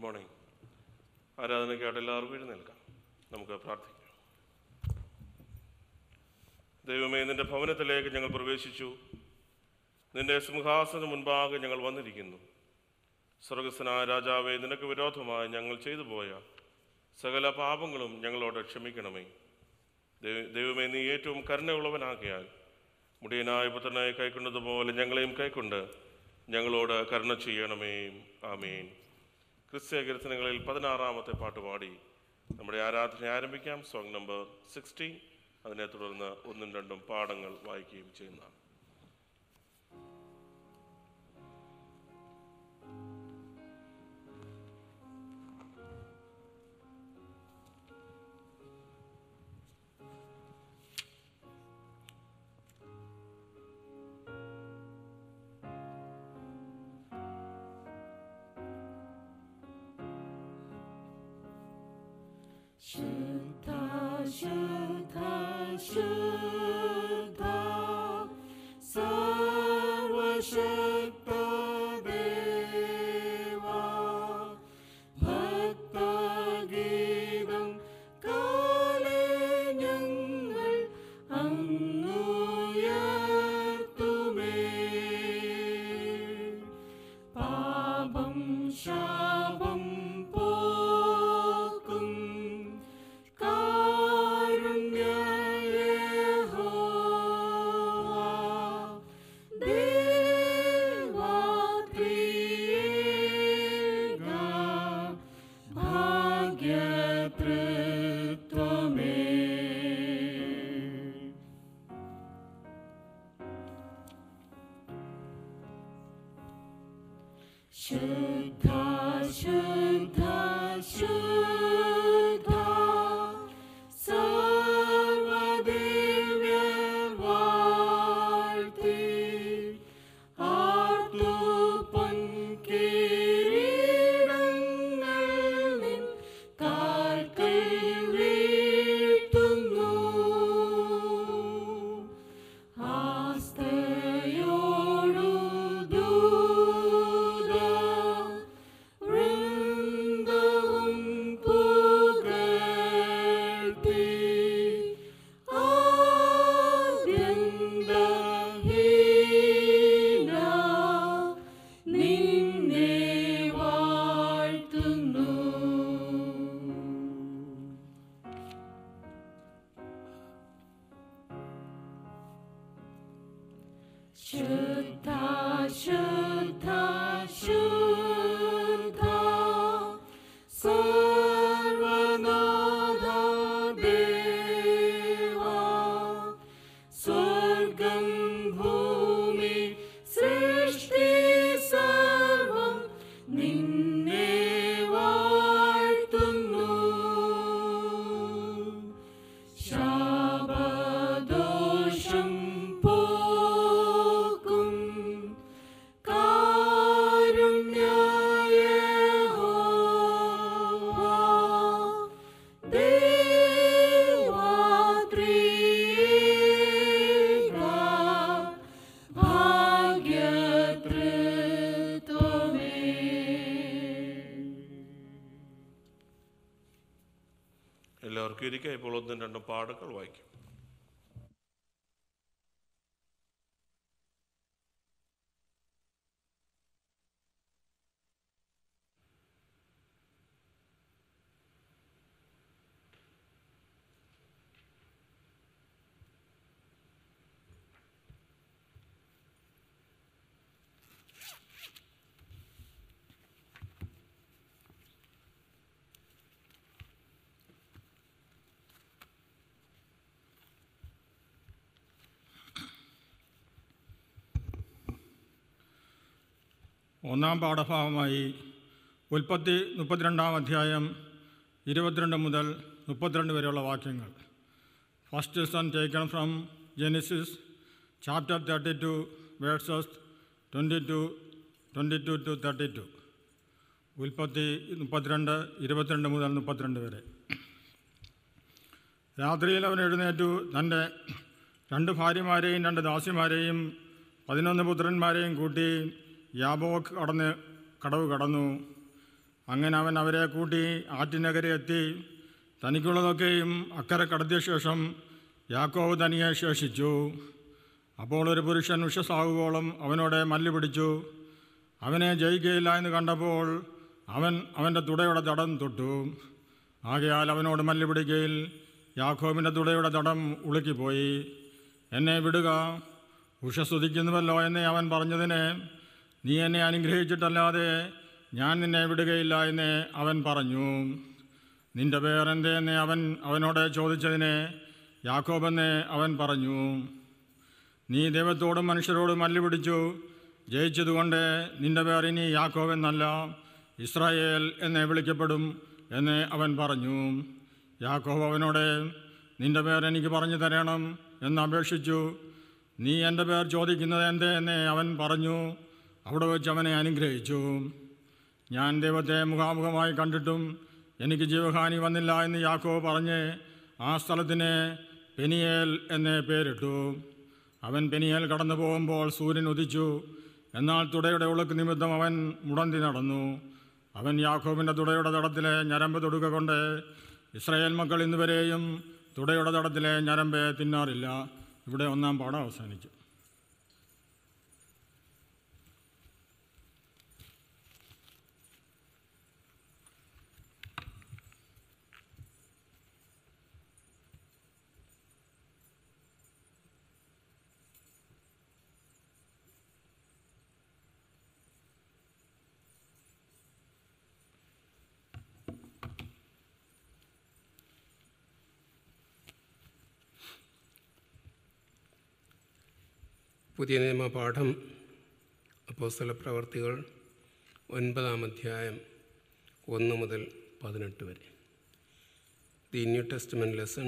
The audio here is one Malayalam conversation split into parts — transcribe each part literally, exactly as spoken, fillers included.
മോർണിംഗ്. ആരാധനയ്ക്കായിട്ട് എല്ലാവർക്കും എഴുന്നേൽക്കാം. നമുക്ക് പ്രാർത്ഥിക്കാം. ദൈവമേ, നിൻ്റെ ഭവനത്തിലേക്ക് ഞങ്ങൾ പ്രവേശിച്ചു. നിൻ്റെ സിംഹാസന മുൻപാകെ ഞങ്ങൾ വന്നിരിക്കുന്നു. സ്വർഗസ്വനായ രാജാവേ, നിനക്ക് വിരോധമായി ഞങ്ങൾ ചെയ്തു പോയ സകല പാപങ്ങളും ഞങ്ങളോട് ക്ഷമിക്കണമേ. ദൈവമേ, നീ ഏറ്റവും കരുണയുള്ളവനാകിയാൽ മുടിയനായ പുത്രനായി കൈക്കൊണ്ടതുപോലെ ഞങ്ങളെയും കൈക്കൊണ്ട് ഞങ്ങളോട് കരുണ ചെയ്യണമേ. ആമേൻ. ക്രിസ്തീയ കീർത്തനങ്ങളിൽ പതിനാറാമത്തെ പാട്ടുപാടി നമ്മുടെ ആരാധന ആരംഭിക്കാം. Song number sixty. അതിനെ തുടർന്ന് ഒന്നും രണ്ടും പാഠങ്ങൾ വായിക്കുകയും ചെയ്യുന്നതാണ്. Shuddha, Shuddha, Shuddha, Sarva Shakta Deva, Bhakta Geetam Kale Nyangal Anguyartume, Pabam Shabam Shuddha, Shuddha, Shuddha, Sarva Divya Varti, Artu Pankiridangal Nin Kalkal Veettunnu, Aasthayodu Shuddha, Shuddha, Shuddha, Sarvanatha Deva, Swargam Bhumi Srishti Sarvam Ninne Vartunnu, Shabadosham എല്ലാവർക്കും ഇരിക്കാം. ഇപ്പോൾ ഒന്നും രണ്ടും പാഠങ്ങൾ വായിക്കും. ഒന്നാം പാഠഭാഗമായി ഉൽപ്പത്തി മുപ്പത്തിരണ്ടാം അധ്യായം ഇരുപത്തിരണ്ട് മുതൽ മുപ്പത്തിരണ്ട് വരെയുള്ള വാക്യങ്ങൾ. First lesson taken from Genesis chapter thirty two verses twenty two twenty two to thirty two. ഉൽപ്പത്തി മുപ്പത്തിരണ്ട് ഇരുപത്തിരണ്ട് മുതൽ മുപ്പത്തിരണ്ട് വരെ. രാത്രിയിൽ അവൻ എഴുന്നേറ്റു തൻ്റെ രണ്ട് ഭാര്യമാരെയും രണ്ട് ദാസിമാരെയും പതിനൊന്ന് പുത്രന്മാരെയും കൂട്ടി യാബോക്ക് കടന്ന് കടവ് കടന്നു. അങ്ങനെ അവൻ അവരെ കൂട്ടി ആറ്റിനകരെ എത്തി. തനിക്കുള്ളതൊക്കെയും അക്കരെ കടത്തിയ ശേഷം യാക്കോബ് തനിയെ ശേഷിച്ചു. അപ്പോൾ ഒരു പുരുഷൻ ഉഷസ്സാകുവോളം അവനോട് മല്ല് പിടിച്ചു. അവനെ ജയിക്കുകയില്ല എന്ന് കണ്ടപ്പോൾ അവൻ അവൻ്റെ തുടയുടെ തടം തൊട്ടു. ആകയാൽ അവനോട് മല്ല് പിടിക്കയിൽ യാക്കോബിൻ്റെ തുടയുടെ തടം ഉളുക്കിപ്പോയി. എന്നെ വിടുക, ഉഷസ്തുതിക്കുന്നുവല്ലോ എന്ന് അവൻ പറഞ്ഞതിന്, നീ എന്നെ അനുഗ്രഹിച്ചിട്ടല്ലാതെ ഞാൻ നിന്നെ വിടുകയില്ല എന്ന് അവൻ പറഞ്ഞു. നിന്റെ പേരെന്തേന്ന് അവൻ അവനോട് ചോദിച്ചതിന് യാക്കോബെന്ന് അവൻ പറഞ്ഞു. നീ ദൈവത്തോടും മനുഷ്യരോടും മല്ല് പിടിച്ചു ജയിച്ചതുകൊണ്ട് നിന്റെ പേർ ഇനി യാക്കോബ് എന്നല്ല ഇസ്രായേൽ എന്ന് വിളിക്കപ്പെടും എന്ന് അവൻ പറഞ്ഞു. യാക്കോബ് അവനോട് നിന്റെ പേർ എനിക്ക് പറഞ്ഞു തരണം എന്ന് അപേക്ഷിച്ചു. നീ എൻ്റെ പേർ ചോദിക്കുന്നത് എന്തേ എന്ന് അവൻ പറഞ്ഞു. അവിടെ വെച്ച് അവനെ അനുഗ്രഹിച്ചു. ഞാൻ ദൈവത്തെ മുഖാമുഖമായി കണ്ടിട്ടും എനിക്ക് ജീവഹാനി വന്നില്ല എന്ന് യാക്കോബ് പറഞ്ഞ് ആ സ്ഥലത്തിന് പെനിയേൽ എന്ന് പേരിട്ടു. അവൻ പെനിയേൽ കടന്നു പോകുമ്പോൾ സൂര്യൻ ഉദിച്ചു. എന്നാൽ തുടയുടെ ഉളുക്ക് നിമിത്തം അവൻ മുടന്തി നടന്നു. അവൻ യാക്കോബിൻ്റെ തുടയുടെ തടത്തിലെ ഞരമ്പ് തൊടുക കൊണ്ട് ഇസ്രായേൽ മക്കൾ ഇന്നുവരെയും തുടയുടെ തടത്തിലെ ഞരമ്പ് തിന്നാറില്ല. ഇവിടെ ഒന്നാം പാഠം അവസാനിച്ചു. പുതിയ നിയമ പാഠം അപ്പോസ്തല പ്രവർത്തികൾ ഒൻപതാം അധ്യായം ഒന്ന് മുതൽ പതിനെട്ട് വരെ. The New Testament lesson,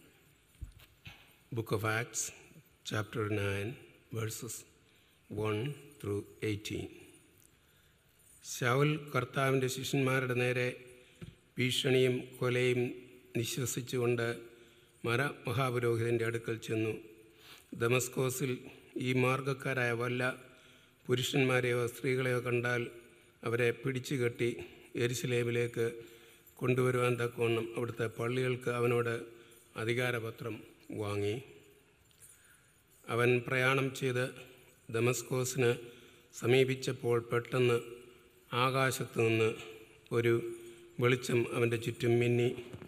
book of Acts, chapter nine, verses one through eighteen. ശൗൽ കർത്താവിൻ്റെ ശിഷ്യന്മാരുടെ നേരെ ഭീഷണിയും കൊലയും നിശ്വസിച്ചുകൊണ്ട് മര മഹാപുരോഹിതൻ്റെ അടുക്കൽ ചെന്നു. ദമസ്കോസിൽ ഈ മാർഗക്കാരായ വല്ല പുരുഷന്മാരെയോ സ്ത്രീകളെയോ കണ്ടാൽ അവരെ പിടിച്ചു കെട്ടി യെരുശലേമിലേക്ക് കൊണ്ടുവരുവാൻ തക്കവണ്ണം അവിടുത്തെ പള്ളികൾക്ക് അവനോട് അധികാരപത്രം വാങ്ങി. അവൻ പ്രയാണം ചെയ്ത് ദമസ്കോസിന് സമീപിച്ചപ്പോൾ പെട്ടെന്ന് ആകാശത്തു നിന്ന് ഒരു വെളിച്ചം അവൻ്റെ ചുറ്റും മിന്നി.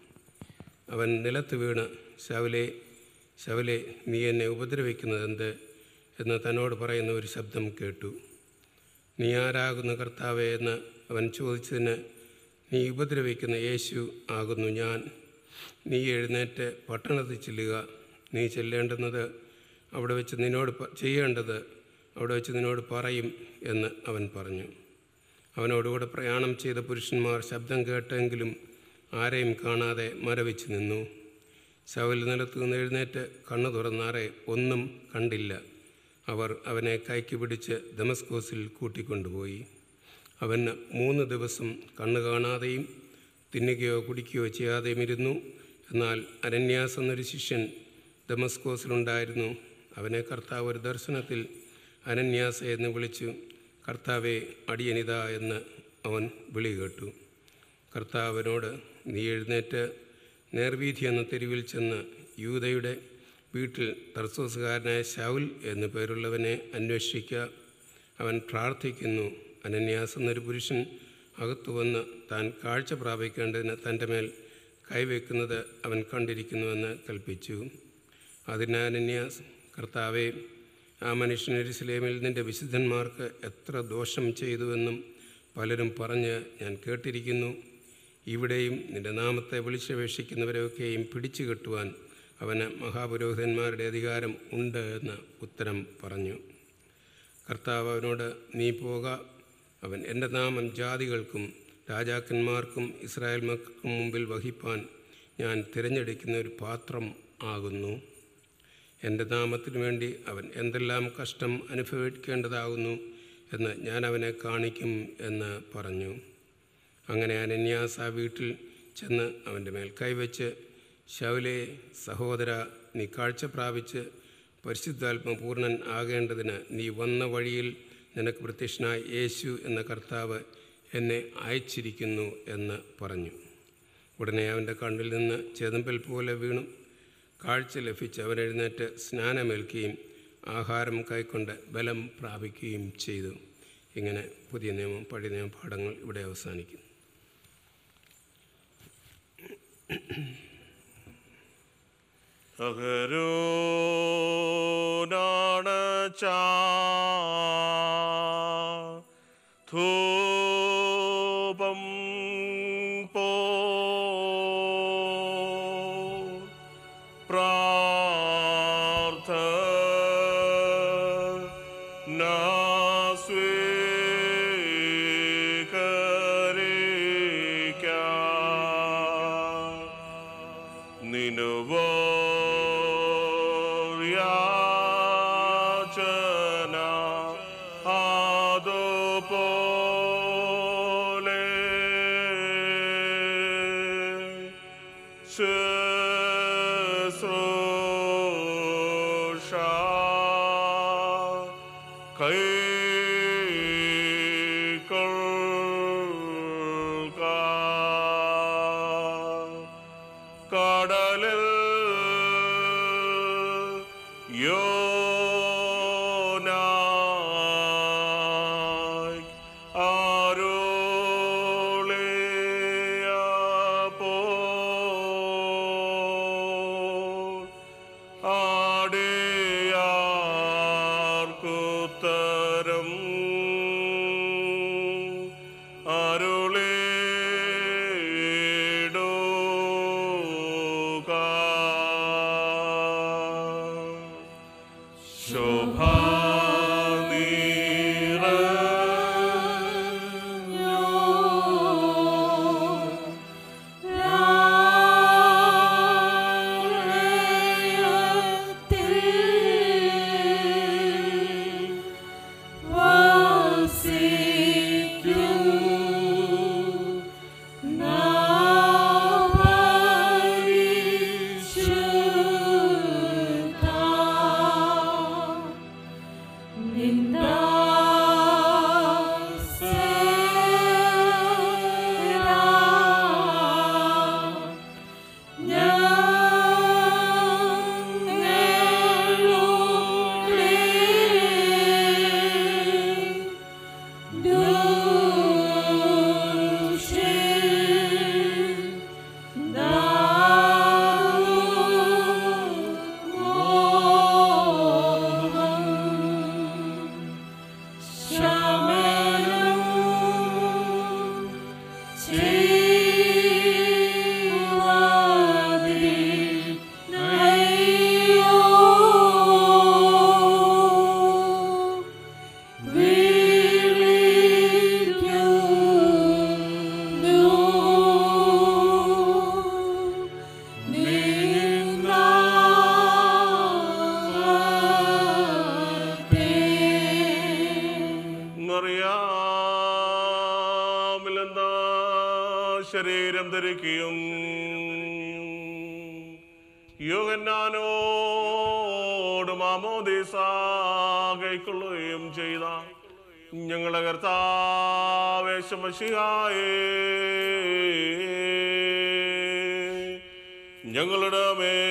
അവൻ നിലത്ത് വീണ്, ശൗലേ ശൗലേ നീ എന്നെ ഉപദ്രവിക്കുന്നതെന്ത് എന്ന് തന്നോട് പറയുന്ന ഒരു ശബ്ദം കേട്ടു. നീ ആരാകുന്നു കർത്താവേ എന്ന് അവൻ ചോദിച്ചതിന്, നീ ഉപദ്രവിക്കുന്ന യേശു ആകുന്നു ഞാൻ. നീ എഴുന്നേറ്റ് പട്ടണത്തിൽ ചെല്ലുക. നീ ചെല്ലേണ്ടുന്നത് അവിടെ വെച്ച് നിന്നോട് ചെയ്യേണ്ടത് അവിടെ വെച്ച് നിന്നോട് പറയും എന്ന് അവൻ പറഞ്ഞു. അവനോടുകൂടെ പ്രയാണം ചെയ്ത പുരുഷന്മാർ ശബ്ദം കേട്ടെങ്കിലും ആരെയും കാണാതെ മരവിച്ച് നിന്നു. ശൗൽ നിലത്തു നിന്ന് എഴുന്നേറ്റ് കണ്ണു തുറന്നാറെ ഒന്നും കണ്ടില്ല. അവർ അവനെ കൈക്ക് പിടിച്ച് ദമസ്കോസിൽ കൂട്ടിക്കൊണ്ടുപോയി. അവന് മൂന്ന് ദിവസം കണ്ണു കാണാതെയും തിന്നുകയോ കുടിക്കുകയോ ചെയ്യാതെയും ഇരുന്നു. എന്നാൽ അനന്യാസ് എന്നൊരു ശിഷ്യൻ ദമസ്കോസിലുണ്ടായിരുന്നു. അവനെ കർത്താവ് ഒരു ദർശനത്തിൽ അനന്യാസ എന്ന് വിളിച്ചു. കർത്താവെ, അടിയനിതാ എന്ന് അവൻ വിളി കേട്ടു. കർത്താവിനോട്, നീ എഴുന്നേറ്റ് നേർവീഥി എന്ന തെരുവിൽ ചെന്ന് യൂദയുടെ വീട്ടിൽ തർസോസുകാരനായ ശൗൽ എന്നു പേരുള്ളവനെ അന്വേഷിക്കുക. അവൻ പ്രാർത്ഥിക്കുന്നു. അനന്യാസ് എന്നൊരു പുരുഷൻ അകത്തു വന്ന് താൻ കാഴ്ച പ്രാപിക്കേണ്ടതിന് തൻ്റെ മേൽ കൈവയ്ക്കുന്നത് അവൻ കണ്ടിരിക്കുന്നുവെന്ന് കൽപ്പിച്ചു. അതിന് അനന്യാസ്, കർത്താവെ, ആ മനുഷ്യൻ യെരുശലേമിൽ നിൻ്റെ വിശുദ്ധന്മാർക്ക് എത്ര ദോഷം ചെയ്തുവെന്നും പലരും പറഞ്ഞ് ഞാൻ കേട്ടിരിക്കുന്നു. ഇവിടെയും നിൻ്റെ നാമത്തെ വിളിച്ചപേക്ഷിക്കുന്നവരെയൊക്കെയും പിടിച്ചു കെട്ടുവാൻ അവന് മഹാപുരോഹിതന്മാരുടെ അധികാരം ഉണ്ട് എന്ന് ഉത്തരം പറഞ്ഞു. കർത്താവ് അവനോട്, നീ പോക. അവൻ എൻ്റെ നാമം ജാതികൾക്കും രാജാക്കന്മാർക്കും ഇസ്രായേൽ മക്കൾക്കും മുമ്പിൽ വഹിപ്പാൻ ഞാൻ തിരഞ്ഞെടുക്കുന്ന ഒരു പാത്രം ആകുന്നു. എൻ്റെ നാമത്തിനു വേണ്ടി അവൻ എന്തെല്ലാം കഷ്ടം അനുഭവിക്കേണ്ടതാകുന്നു എന്ന് ഞാൻ അവനെ കാണിക്കും എന്ന് പറഞ്ഞു. അങ്ങനെ അനന്യാസ് ആ വീട്ടിൽ ചെന്ന് അവൻ്റെ മേൽ കൈവച്ച്, ശൗലേ സഹോദര, നീ കാഴ്ച പ്രാപിച്ച് പരിശുദ്ധാത്മപൂർണൻ ആകേണ്ടതിന് നീ വന്ന വഴിയിൽ നിനക്ക് പ്രത്യക്ഷനായ യേശു എന്ന കർത്താവ് എന്നെ അയച്ചിരിക്കുന്നു എന്ന് പറഞ്ഞു. ഉടനെ അവൻ്റെ കണ്ണിൽ നിന്ന് ചെതമ്പൽ പോലെ വീണു. കാഴ്ച ലഭിച്ച് അവൻ എഴുന്നേറ്റ് സ്നാനമേൽക്കുകയും ആഹാരം കൈക്കൊണ്ട് ബലം പ്രാപിക്കുകയും ചെയ്തു. ഇങ്ങനെ പുതിയ നിയമം പഴയ നിയമ പാഠങ്ങൾ ഇവിടെ അവസാനിക്കുന്നു. ധൂപം പോ പ്രാർത്ഥന സ്വീകരിക്കാം. നിനുവോ യാചന അതുപോലെ ശുശ്രൂഷ കൈക്കൊള്ളുക. കടലിൽ യോനായി അരുളിയപ്പോൾ ആടിയാർക്കുത്തരം അരുളിടുക. മറിയാമിലെന്താ ശരീരം ധരിക്കുകയും യോഹന്നാനോട് മാമോദീസ കൈക്കൊള്ളുകയും ചെയ്ത ഞങ്ങളുടെ കർത്താവേ ശമശിഹായേ, ഞങ്ങളുടെ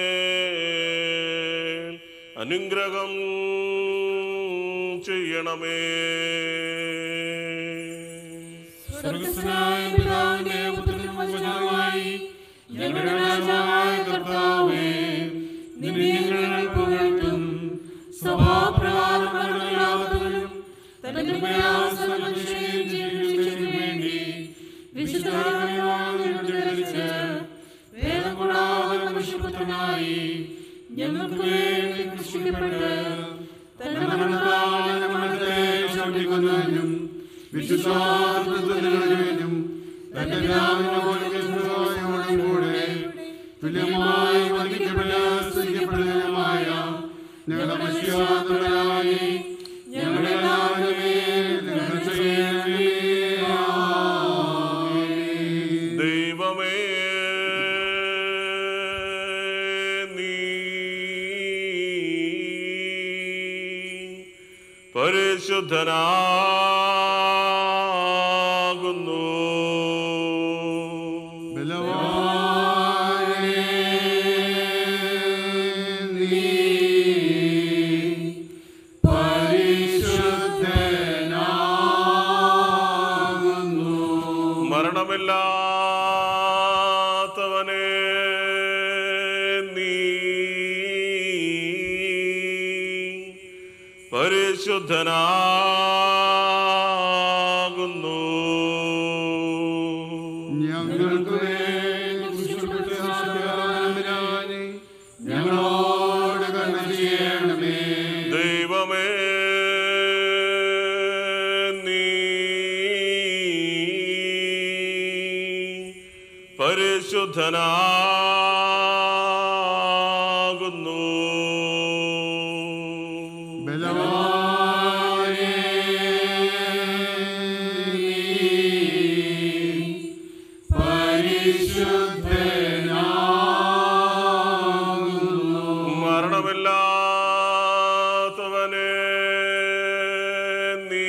മേൽ അനുഗ്രഹം ചെയ്യണമേ. സ്വർഗ്ഗസ്ഥനായ പിതാവിന്റെ പുത്രനും വചനവുമായി ഞങ്ങളുടെ രാജാവായ കർത്താവേ, നിന്നെ ഞങ്ങൾ പുകഴ്ത്തും. സ്വഭാവപ്രകാരം യാതൊന്നും തന്റെ കൃപയാൽ സർവ്വമനുഷ്യരെയും ജീവിപ്പിച്ചതിനു വേണ്ടി വിശുദ്ധ വേദം കൂടാതെ മനുഷ്യപുത്രനായി ഞങ്ങൾക്ക് വേണ്ടി ക്രൂശിക്കപ്പെട്ട് തന്റെ മരണത്താൽ മരണത്തെ ശമിപ്പിക്കുന്നതിനും വിശുദ്ധാത്മത്തിനും തന്റെ പിതാവിനോടും കൂടെ തുല്യമായി വന്ദിക്കപ്പെട്ട സ്തുതിക്കപ്പെടുന്നതുമായ ഞങ്ങളുടെ മനുഷ്യാത്മരായി ഞങ്ങളുടെ എല്ലാവരുടെ മേൽ കരുണ ചെയ്യണമേ. ദൈവമേ, നീ പരിശുദ്ധനാകുന്നു. മരണമില്ലാത്തവനെ നീ പരിശുദ്ധനാകുന്നു. ഞങ്ങൾക്ക് ഞങ്ങളോട് കരുണ ചെയ്യണമേ. ദൈവമേ നീ പരിശുദ്ധനാകുന്നു. മരണമില്ലാത്തവനെ നീ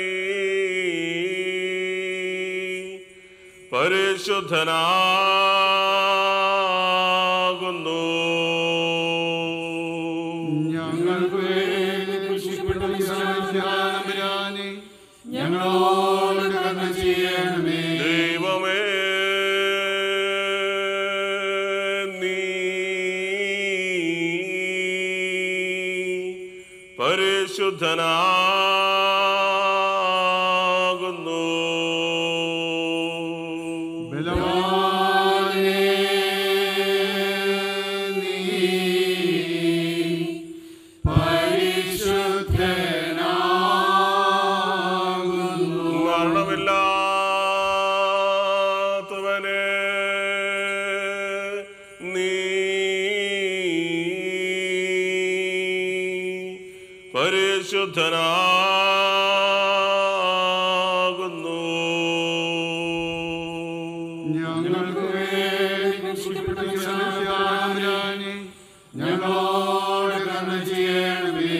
പരിശുദ്ധനാകുന്നു. ഞങ്ങൾക്ക് ഞങ്ങളോട് കരുണ ചെയ്യണമേ. ദൈവമേ നീ പരിശുദ്ധനാകുന്നു. മരണമില്ലാത്തവനെ നീ പരിശുദ്ധനാകുന്നു. ഞങ്ങൾക്ക് ഞങ്ങളോട് കരുണ ചെയ്യണമേ.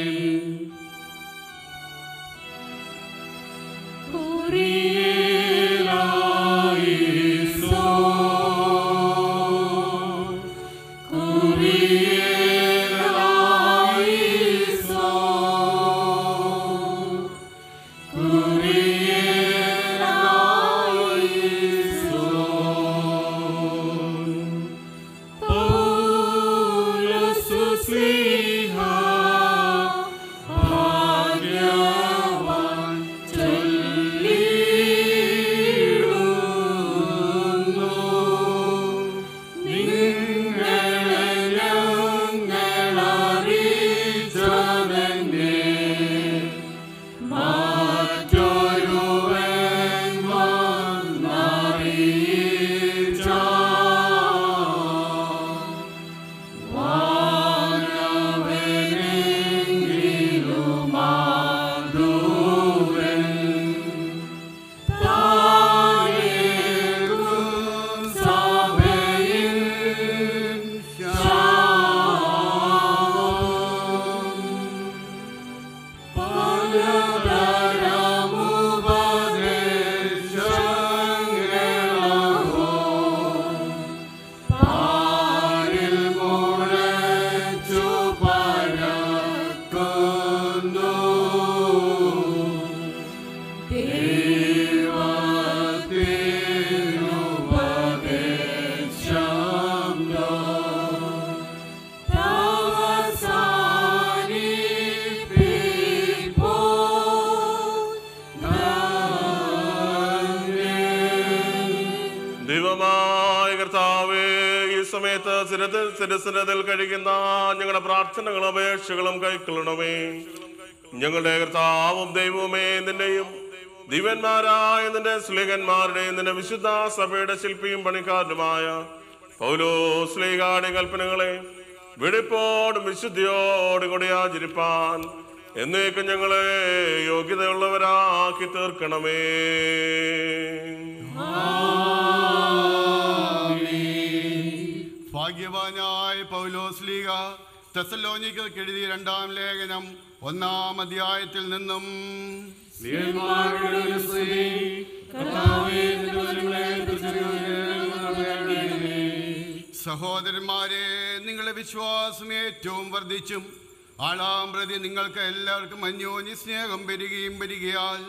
ദൈവമായ കർത്താവേ, ഈ സമയത്ത് സിരസിനതിൽ കഴിക്കുന്ന ഞങ്ങളുടെ പ്രാർത്ഥനകളും അപേക്ഷകളും കൈക്കൊള്ളണമേ. ഞങ്ങളുടെ കർത്താവും ദൈവവുമേ, നിന്റെയും ദിവ്യന്മാരായ നിന്റെ സ്ലീഹന്മാരുടെയും നിന്റെ വിശുദ്ധ സഭയുടെ ശില്പിയും പണിക്കാരനുമായ പൗലോസ് ശ്ലീഹായുടെ കൽപ്പനകളെ വെടിപ്പോടും വിശുദ്ധിയോടും കൂടി ആചരിപ്പാൻ എന്നേക്കും ഞങ്ങളെ യോഗ്യതയുള്ളവരാക്കി തീർക്കണമേ. ഭാഗ്യവാനായ പൗലോസ് ലീഗ തെസ്സലോനിക്കർക്ക് എഴുതിയ രണ്ടാം ലേഖനം ഒന്നാം അധ്യായത്തിൽ നിന്നും സഹോദരന്മാരെ, നിങ്ങളുടെ വിശ്വാസം ഏറ്റവും വർദ്ധിച്ചും ആളാം പ്രതി നിങ്ങൾക്ക് എല്ലാവർക്കും അന്യോന്യ സ്നേഹം പെരുകയും പെരുകിയാൽ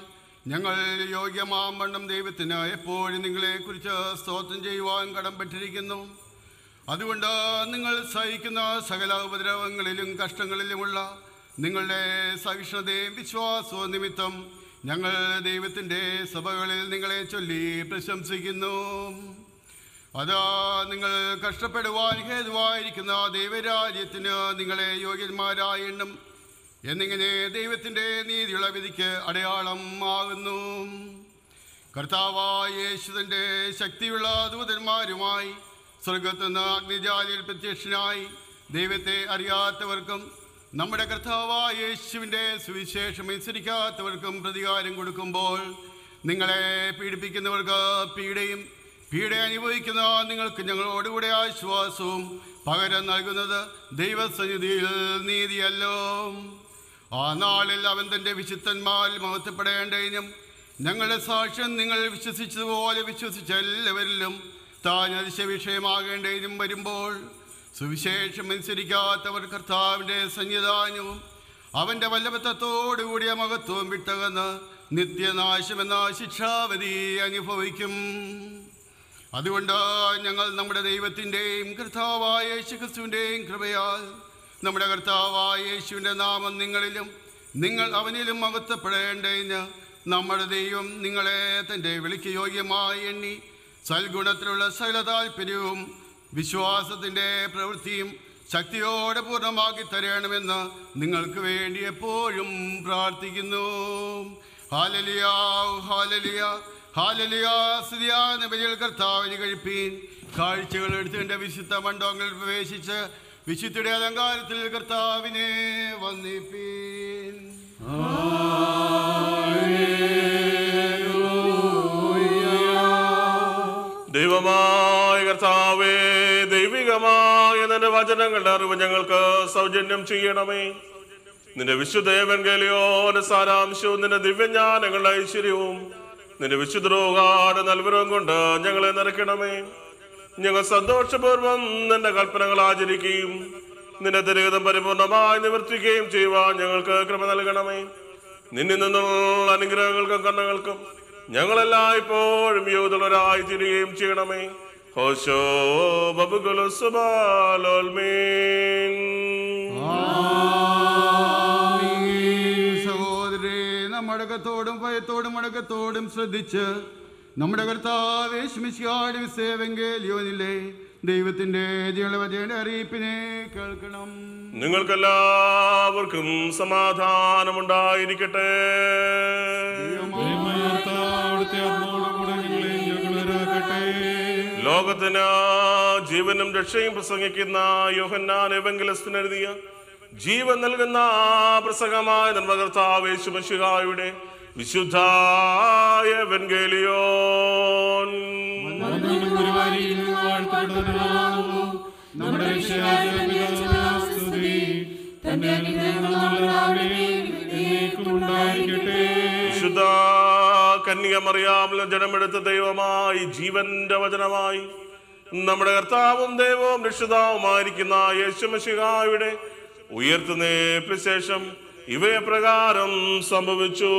ഞങ്ങൾ യോഗ്യമാവണ്ണം ദൈവത്തിന് എപ്പോഴും നിങ്ങളെക്കുറിച്ച് സ്തോത്രം ചെയ്യുവാൻ കടംപെട്ടിരിക്കുന്നു. അതുകൊണ്ട് നിങ്ങൾ സഹിക്കുന്ന സകല ഉപദ്രവങ്ങളിലും കഷ്ടങ്ങളിലുമുള്ള നിങ്ങളുടെ സഹിഷ്ണുതയും വിശ്വാസവും നിമിത്തം ഞങ്ങൾ ദൈവത്തിൻ്റെ സഭകളിൽ നിങ്ങളെ ചൊല്ലി പ്രശംസിക്കുന്നു. അതാ നിങ്ങൾ കഷ്ടപ്പെടുവാൻ ഹേതുവായിരിക്കുന്ന ദൈവരാജ്യത്തിന് നിങ്ങളെ യോഗ്യന്മാരായ എണ്ണം എന്നിങ്ങനെ ദൈവത്തിൻ്റെ നീതിയുള്ള വിധിക്ക് അടയാളം ആകുന്നു. കർത്താവായ യേശുവിൻ്റെ ശക്തിയുള്ള ദൂതന്മാരുമായി സ്വർഗത്തുനിന്ന് അഗ്നിജാലിയിൽ പ്രത്യക്ഷനായി ദൈവത്തെ അറിയാത്തവർക്കും നമ്മുടെ കർത്താവായ യേശുവിൻ്റെ സുവിശേഷം അനുസരിക്കാത്തവർക്കും പ്രതികാരം കൊടുക്കുമ്പോൾ നിങ്ങളെ പീഡിപ്പിക്കുന്നവർക്ക് പീഡയും പീഡ അനുഭവിക്കുന്ന നിങ്ങൾക്ക് ഞങ്ങളോടുകൂടെ ആശ്വാസവും പകരം നൽകുന്നത് ദൈവസന്നിധിയിൽ നീതിയല്ലോ. ആ നാളിൽ അവൻ തൻ്റെ വിശുദ്ധന്മാരിൽ മഹത്വപ്പെടേണ്ടതിനും ഞങ്ങളുടെ സാക്ഷ്യം നിങ്ങൾ വിശ്വസിച്ചതുപോലെ വിശ്വസിച്ച എല്ലാവരിലും താൻ അതിശയ വിഷയമാകേണ്ടതിനും വരുമ്പോൾ സുവിശേഷം അനുസരിക്കാത്തവർ കർത്താവിൻ്റെ സന്നിധാനവും അവൻ്റെ വല്ലഭത്വത്തോടുകൂടിയ മഹത്വവും വിട്ടകന്ന് നിത്യനാശമെന്ന ശിക്ഷാവധി അനുഭവിക്കും. അതുകൊണ്ട് ഞങ്ങൾ നമ്മുടെ ദൈവത്തിൻ്റെയും കർത്താവായ യേശുക്രിസ്തുവിൻ്റെയും കൃപയാൽ നമ്മുടെ കർത്താവായ യേശുവിൻ്റെ നാമം നിങ്ങളിലും നിങ്ങൾ അവനിലും മഹത്വപ്പെടേണ്ടതിന് നമ്മുടെ ദൈവം നിങ്ങളെ തൻ്റെ വിളിക്ക് യോഗ്യമായി എണ്ണി സൽഗുണത്തിലുള്ള സകല താല്പര്യവും വിശ്വാസത്തിൻ്റെ പ്രവൃത്തിയും ശക്തിയോടെ പൂർണ്ണമാക്കി തരണമെന്ന് നിങ്ങൾക്ക് വേണ്ടി എപ്പോഴും പ്രാർത്ഥിക്കുന്നു. ഹല്ലേലൂയ, ഹല്ലേലൂയ, ഹല്ലേലൂയ. സ്തുതിയാകുന്ന ബലികൾ കർത്താവിന് കഴിപ്പീൻ. കാഴ്ചകൾ എടുത്തേണ്ട വിശുദ്ധ മണ്ഡപങ്ങളിൽ പ്രവേശിച്ച് വിശുദ്ധിയുടെ അലങ്കാരത്തിൽ കർത്താവിനെ വന്ദിപ്പീൻ. ദൈവമായ കർത്താവേ, ദൈവികമായ നിന്റെ വചനങ്ങളുടെ അറിവ് ഞങ്ങൾക്ക് സൗജന്യം ചെയ്യണമേ. നിന്റെ വിശുദ്ധ എവൻഗേലിയോന്റെ സാരാംശവും നിന്റെ ദിവ്യജ്ഞാനങ്ങളുടെ ഐശ്വര്യവും നിന്റെ വിശുദ്ധരോഗാട് നൽവരവും കൊണ്ട് ഞങ്ങളെ നിറയ്ക്കണമേ. ഞങ്ങൾ സന്തോഷപൂർവ്വം നിന്റെ കൽപ്പനകൾ ആചരിക്കുകയും നിന്റെ തിരുഹിതം പരിപൂർണമായി നിവർത്തിക്കുകയും ചെയ്യുവാൻ ഞങ്ങൾക്ക് കൃപ നൽകണമേ. നിന്നിൽ നിന്നുള്ള അനുഗ്രഹങ്ങൾക്കും കണ്ണുകൾക്കും ഞങ്ങളെല്ലായ്പ്പോഴും യോഗ്യതയുള്ളവരായി തീരുകയും ചെയ്യണമേ. ഹോശോ ബബുകുലു സുബാലോൽമീൻ. സഹോദരേ, നമ്മുടെ അകത്തോടും ഭയത്തോടും അടക്കത്തോടും ശ്രദ്ധിച്ച് നമ്മുടെ കർത്താവ് യേശുമിശിഹായുടെ വിശേവെങ്കേലിയോനിലെ ദൈവത്തിന്റെ ജീവന്റെ അറിയിപ്പിനെ കേൾക്കണം. നിങ്ങൾക്കെല്ലാവർക്കും സമാധാനമുണ്ടായിരിക്കട്ടെ. ലോകത്തിന് ജീവനും രക്ഷയും പ്രസംഗിക്കുന്ന യോഹന്നാൻ എവങ്കലിസ്തൻ എഴുതിയ ജീവൻ നൽകുന്ന പ്രസംഗമായ നമ്മുടെ കർത്താവ് യേശുമിശിഹായുടെ വിശുദ്ധായ എവൻഗേലിയോൻ. വിശുദ്ധ കന്യക മറിയാമിൽ ജനമെടുത്ത ദൈവമായി ജീവന്റെ വചനമായി നമ്മുടെ കർത്താവും ദൈവവും രക്ഷിതാവുമായിരിക്കുന്ന യേശുമിശിഹായുടെ ഉയർത്തുന്നേൽപ്പിന് ശേഷം ഇവയെ പ്രകാരം സംഭവിച്ചു.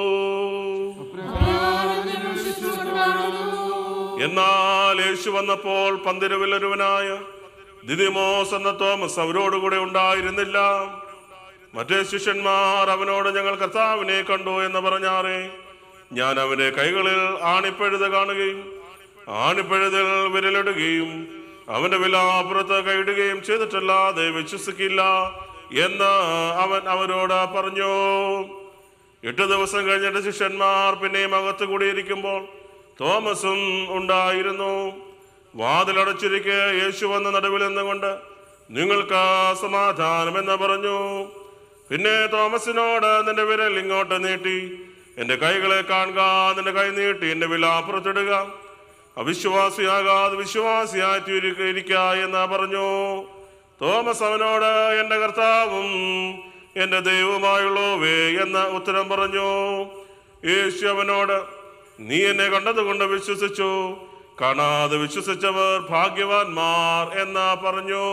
എന്നാൽ യേശു വന്നപ്പോൾ പന്തിരുവിൽ ഒരുവനായ ദിദിമോസ് എന്ന തോമസ് അവരോടുകൂടെ ഉണ്ടായിരുന്നില്ല. മറ്റേ ശിഷ്യന്മാർ അവനോട് ഞങ്ങൾ കർത്താവിനെ കണ്ടു എന്ന് പറഞ്ഞാറേ, ഞാൻ അവന്റെ കൈകളിൽ ആണിപ്പഴുത് കാണുകയും ആണിപ്പഴുതിൽ വിരലിടുകയും അവന്റെ വിലാപ്പുറത്ത് കൈയിടുകയും ചെയ്തിട്ടല്ലാതെ വിശ്വസിക്കില്ല എന്ന് അവൻ അവരോട് പറഞ്ഞു. എട്ട് ദിവസം കഴിഞ്ഞിട്ട് ശിഷ്യന്മാർ പിന്നെയും അകത്ത് കൂടിയിരിക്കുമ്പോൾ തോമസും ഉണ്ടായിരുന്നു. വാതിലടച്ചിരിക്കെ യേശു വന്ന നടുവിൽ നിന്നുകൊണ്ട് നിങ്ങൾക്ക് സമാധാനം എന്ന് പറഞ്ഞു. പിന്നെ തോമസിനോട് നിന്റെ വിരൽ ഇങ്ങോട്ട് നീട്ടി എൻ്റെ കൈകളെ കാണുക, നിന്റെ കൈ നീട്ടി എൻ്റെ വിലാപ്പുറത്തിടുക, അവിശ്വാസിയാകാതെ വിശ്വാസിയായി ഇരിക്ക എന്ന് പറഞ്ഞു. തോമസ് അവനോട് എൻ്റെ കർത്താവും എൻ്റെ ദൈവവുമായുള്ളവേ എന്ന് ഉത്തരം പറഞ്ഞു. യേശു അവനോട് നീ എന്നെ കണ്ടതുകൊണ്ട് വിശ്വസിച്ചു, കാണാതെ വിശ്വസിച്ചവർ ഭാഗ്യവാന്മാർ എന്ന് പറഞ്ഞു.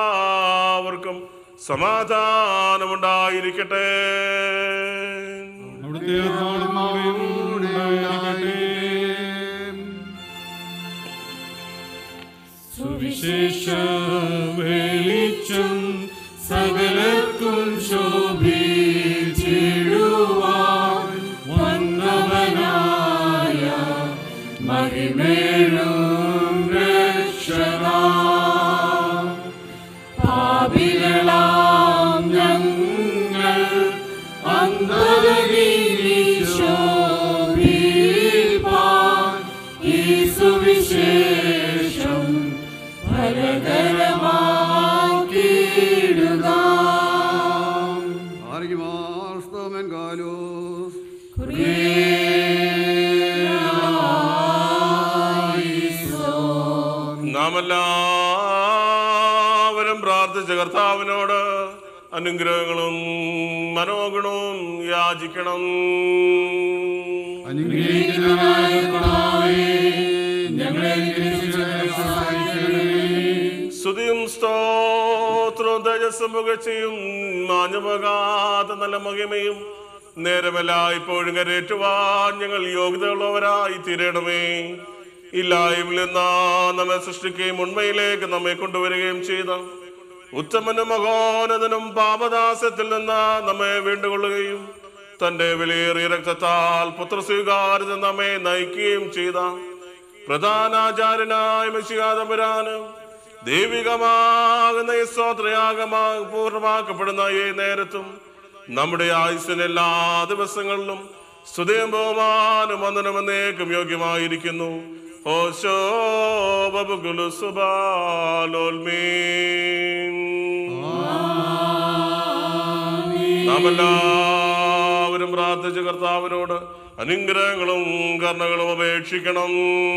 നിങ്ങൾക്കെല്ലാവർക്കും സമാധാനമുണ്ടായിരിക്കട്ടെ. സുവിശേഷ വെളിച്ചം സകലർക്കും ശോഭിച്ചിടുവാൻ വന്നവനായ മഹിമേഴും രക്ഷകാ, പാപികളാം ഞങ്ങൾ അന്ധതയിൽ ശോഭിപ്പാൻ ഈ സുവിശേഷം ഫലകരമാക്കിയിടുക. നാമെല്ലാവരും പ്രാർത്ഥിച്ച കർത്താവിനോട് അനുഗ്രഹങ്ങളും മനോഗുണവും യാചിക്കണം. സ്തുതിയും സ്തോത്രവും തേജസ്സും പുകഴ്ചയും മാഞ്ഞുപോകാത്ത നല്ല മഹിമയും നേരമെല്ലാം ഇപ്പോഴും കരേറ്റുവാൻ ഞങ്ങൾ യോഗ്യതയുള്ളവരായി തീരണമേ. ഇല്ലായ്മയിൽ നിന്നാ നമ്മെ സൃഷ്ടിക്കുകയും ഉണ്മയിലേക്ക് നമ്മെ കൊണ്ടുവരികയും ചെയ്ത ഉത്തമനും മഹോന്നതനും പാപദാസ്യത്തിൽ നിന്ന് നമ്മെ വീണ്ടുകൊള്ളുകയും തന്റെ വിലയേറിയ രക്തത്താൽ പുത്രസ്വീകാരത നമ്മെ നയിക്കുകയും ചെയ്ത പ്രധാനാചാര്യനായ മെശിഹാ തമ്പുരാന് ദൈവികമാകുന്ന ഈ സ്തോത്രയാഗമാ പൂർണ്ണമാക്കപ്പെടുന്ന ഈ നേരത്തും നമ്മുടെ ആയുസ്സിന് എല്ലാ ദിവസങ്ങളിലും സ്തുതിയും ബഹുമാനും വന്ദനം എന്നേക്കും യോഗ്യമായിരിക്കുന്നു. ഓശോ ബബുകുലു സുബാലോൽമീൻ. നാമെല്ലാവരും പ്രാർത്ഥിച്ച കർത്താവിനോട് അനുഗ്രഹങ്ങളും കരുണകളും അപേക്ഷിക്കണം.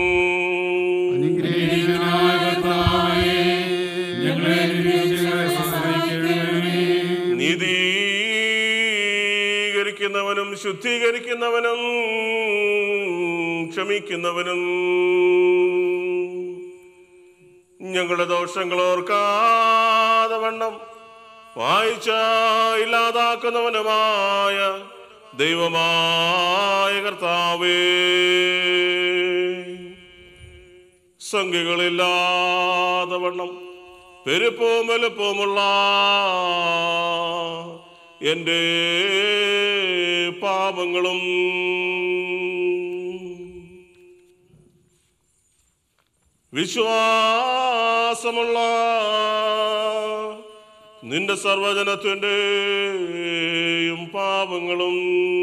നീതീകരിക്കുന്നവനും ശുദ്ധീകരിക്കുന്നവനും ക്ഷമിക്കുന്നവനും ഞങ്ങളുടെ ദോഷങ്ങൾ ഓർക്കാതെ വണ്ണം വായിച്ച ഇല്ലാതാക്കുന്നവനുമായ ദൈവമായ കർത്താവേ, സംഖ്യകളില്ലാതെ വണ്ണം പെരുപ്പവും വലുപ്പവുമുള്ള എൻ്റെ പാപങ്ങളും വിശ്വാസമുള്ള നിന്റെ സർവജനത്തിൻ്റെയും പാപങ്ങളും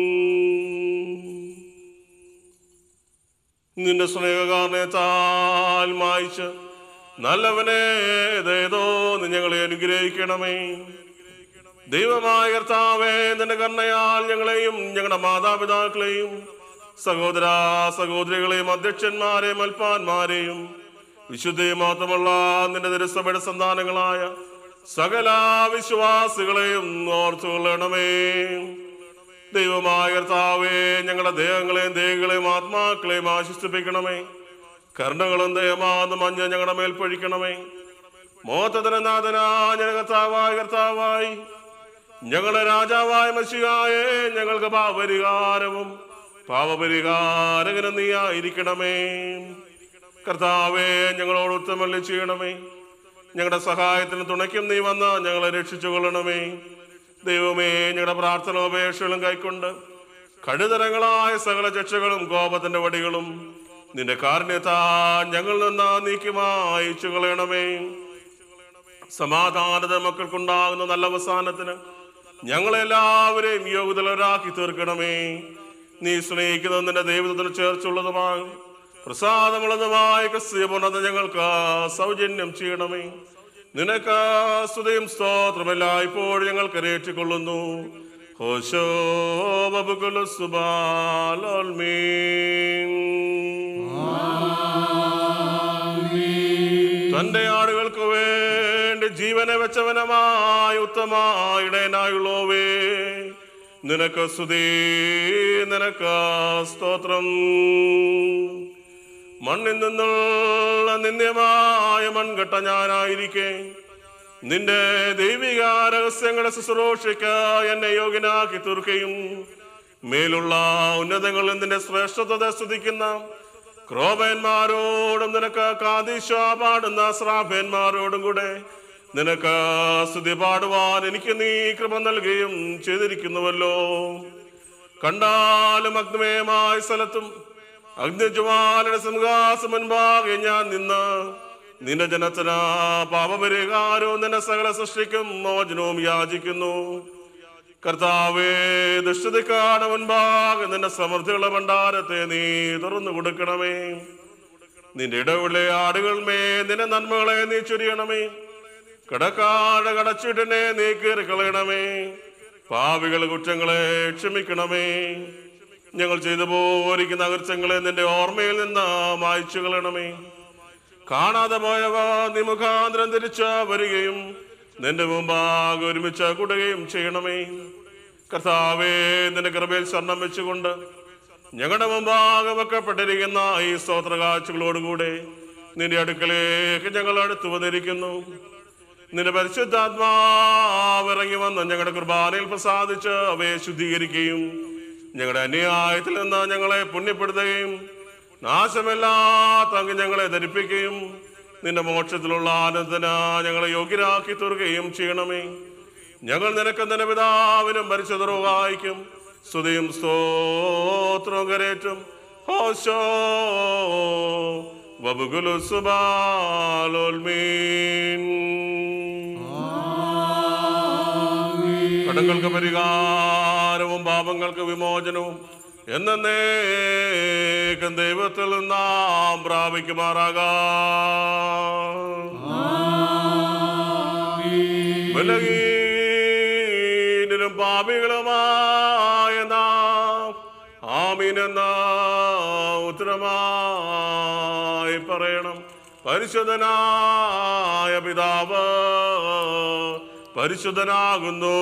നിന്റെ സ്നേഹകാരണത്താൽ മായിച്ച് നല്ലവനെ ദയതോ ഞങ്ങളെ അനുഗ്രഹിക്കണമേ. ദൈവമായ കർത്താവേ, നിന്റെ കരുണയാൽ ഞങ്ങളെയും ഞങ്ങളുടെ മാതാപിതാക്കളെയും സഹോദര സഹോദരികളെയും അധ്യക്ഷന്മാരെയും അൽപ്പാന്മാരെയും വിശുദ്ധയും മാത്രമുള്ള നിന്റെ തിരുസഭയുടെ സന്താനങ്ങളായ സകല വിശ്വാസികളെയും ഓർത്തുകൊള്ളണമേ. ദൈവമായ കർത്താവേ, ഞങ്ങളുടെ ദേഹങ്ങളെയും ദേഹികളെയും ആത്മാക്കളെയും ആശ്വസിപ്പിക്കണമേ. കരുണകളും ദയമാന്ന് മഞ്ഞ ഞങ്ങളുടെ മേൽ പൊഴിക്കണമേ. മോത്തതനാഥനാ ഞങ്ങളുടെ കർത്താവായ കർത്താവായി ഞങ്ങളുടെ രാജാവായ മശിഹായേ, ഞങ്ങൾക്ക് പാപപരിഹാരവും പാപപരിഹാരകനും നീ ആയിരിക്കണമേ. കർത്താവേ, ഞങ്ങളോട് ഉത്തമല്യം ചെയ്യണമേ. ഞങ്ങളുടെ സഹായത്തിന് തുണയ്ക്കും നീ വന്ന് ഞങ്ങളെ രക്ഷിച്ചു കൊള്ളണമേ. ദൈവമേ, ഞങ്ങളുടെ പ്രാർത്ഥന അപേക്ഷകളും കൈക്കൊണ്ട് കഴുതരങ്ങളായ സകല ചക്ഷകളും കോപത്തിന്റെ വടികളും നിന്റെ കാരുണ്യത്താ ഞങ്ങൾ നിന്ന് നീക്കി മായിച്ചു കളയണമേ. സമാധാനത മക്കൾക്കുണ്ടാകുന്ന നല്ല അവസാനത്തിന് ഞങ്ങളെല്ലാവരെയും യോഗ്യതരാക്കി തീർക്കണമേ. നീ സ്നേഹിക്കുന്ന നിന്റെ ദൈവത്തിന് ചേർച്ചുള്ളതുമാകും പ്രസാദമുള്ളതുമായ ക്രിസ്തീയപൂർണ്ണത ഞങ്ങൾക്ക് സൗജന്യം ചെയ്യണമേ. നിനക്ക് സ്തുതിയും സ്തോത്രമെല്ലാം ഇപ്പോഴും ഞങ്ങൾ കരേറ്റിക്കൊള്ളുന്നു. ഹോശോ ബബുകുലു സുബാലോൽമീൻ. തന്റെ ആടുകൾക്ക് വേണ്ടി ജീവനെ വെച്ചവനമായ ഉത്തമായിടയനായുള്ളോവേ, നിനക്ക് സ്തുതി, നിനക്ക് സ്തോത്രം. മണ്ണിൽ നിന്നുള്ള നിന്ദ്യമായ മൺകട്ട ഞാനായിരിക്കെ നിന്റെ ദൈവിക രഹസ്യങ്ങളെ ശുശ്രൂഷയ്ക്ക് എന്നെ യോഗ്യനാക്കി തീർക്കുകയും മേലുള്ള ഉന്നതങ്ങളിൽ നിന്റെ ശ്രേഷ്ഠത സ്തുതിക്കുന്ന ക്രോപന്മാരോടും നിനക്ക് കാദിശ പാടുന്ന ശ്രാപന്മാരോടും കൂടെ നിനക്ക് സ്തുതി പാടുവാൻ എനിക്ക് നീ കൃപ നൽകുകയും ചെയ്തിരിക്കുന്നുവല്ലോ. കണ്ടാലും അഗ്നിമയമായ സ്ഥലത്തും അഗ്നിജ്വാലയുടെ സിംഹാസനം മുൻപാകെ ഞാൻ നിന്ന് നിന്റെ ജനത്തിന് പാപപരിഹാരവും നിന്റെ സകല സൃഷ്ടിക്കും മോചനവും യാചിക്കുന്നു. കർത്താവേ, ദുഷ്ടതയ്ക്കാണ് മുൻപാകെ നിന്റെ സമൃദ്ധിയുള്ള ഭണ്ഡാരത്തെ നീ തുറന്നു കൊടുക്കണമേ. നിന്റെ ഇടവിളെ ആടുകൾമേ നിന്റെ നന്മകളെ നീ ചൊരിയണമേ. കടക്കാട് കടച്ചിട്ടിനെ നീ കീറിക്കളയണമേ. പാപികൾ കുറ്റങ്ങളെ ക്ഷമിക്കണമേ. ഞങ്ങൾ ചെയ്തു പോയിരിക്കുന്ന അകൃത്യങ്ങളെ നിന്റെ ഓർമ്മയിൽ നിന്ന് മായ്ച്ചു കളയണമേ. കാണാതെ പോയവ നീ മുഖാന്തരം തിരിച്ച് വരികയും നിന്റെ മുമ്പാകെ ഒരുമിച്ച് കൂടുകയും ചെയ്യണമേ. കർത്താവേ, നിന്റെ കൃപയിൽ ശരണം വെച്ചുകൊണ്ട് ഞങ്ങളുടെ മുമ്പാകെ വെക്കപ്പെട്ടിരിക്കുന്ന ഈ സ്തോത്ര കാഴ്ചകളോടുകൂടെ നിന്റെ അടുക്കലേക്ക് ഞങ്ങൾ അടുത്തു വന്നിരിക്കുന്നു. നിന്റെ പരിശുദ്ധാത്മാവ് ഇറങ്ങി വന്ന് ഞങ്ങളുടെ കുർബാനയിൽ പ്രസാദിച്ച് അവയെ ശുദ്ധീകരിക്കുകയും ഞങ്ങളുടെ അന്യായത്തിൽ നിന്ന് ഞങ്ങളെ പുണ്യപ്പെടുത്തുകയും നാശമില്ലാത്ത അങ്ങ് ഞങ്ങളെ ധരിപ്പിക്കുകയും നിന്റെ മോക്ഷത്തിലുള്ള ആനന്ദന ഞങ്ങളെ യോഗ്യരാക്കി തീർക്കുകയും ചെയ്യണമേ. ഞങ്ങൾ നിനക്ക് നിന്റെ പിതാവിനും പരിശുദ്ധ റൂഹായിക്കും സ്തുതിയും സ്തോത്രവും കരേറ്റും. ഹോശോ വബുകുലു സുബാലോൽമീൻ. കടങ്ങൾക്ക് പരിഹാരവും പാപങ്ങൾക്ക് വിമോചനവും എന്നേക്കും ദൈവത്തിൽ നാം പ്രാപിക്കുമാറാകാം. ബലഹീനരും പാപികളുമായ നാം ആമീൻ എന്ന ഉത്തരമായി പറയണം. പരിശുദ്ധനായ പിതാവ് പരിശുദ്ധനാകുന്നു.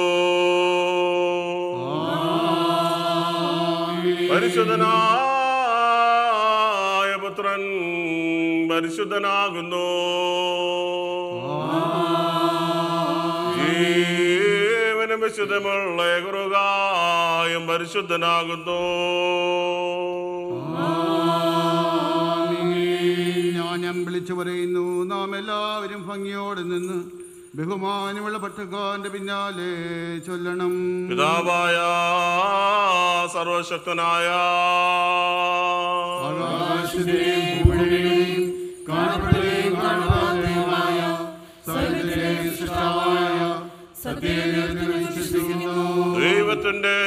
പരിശുദ്ധനായ പുത്രൻ പരിശുദ്ധനാകുന്നു. ജീവനും വിശുദ്ധമുള്ള ഏകറുകായും പരിശുദ്ധനാകുന്നു. ഞാൻ വിളിച്ചു പറയുന്നു, നാം എല്ലാവരും ഭംഗിയോടെ നിന്ന് ബഹുമാനമുള്ള പട്ടക്കാരന്റെ പിന്നാലെ ചൊല്ലണം. പിതാവായ സർവശക്തനായ ആകാശത്തെയും ഭൂമിയെയും കാണപ്പെടുകയും കാണാതെയുമായ സകലത്തിന്റെയും സൃഷ്ടാവായ സത്യദൈവത്തിൽ വിശ്വസിക്കുന്നു. ദൈവത്തിന്റെ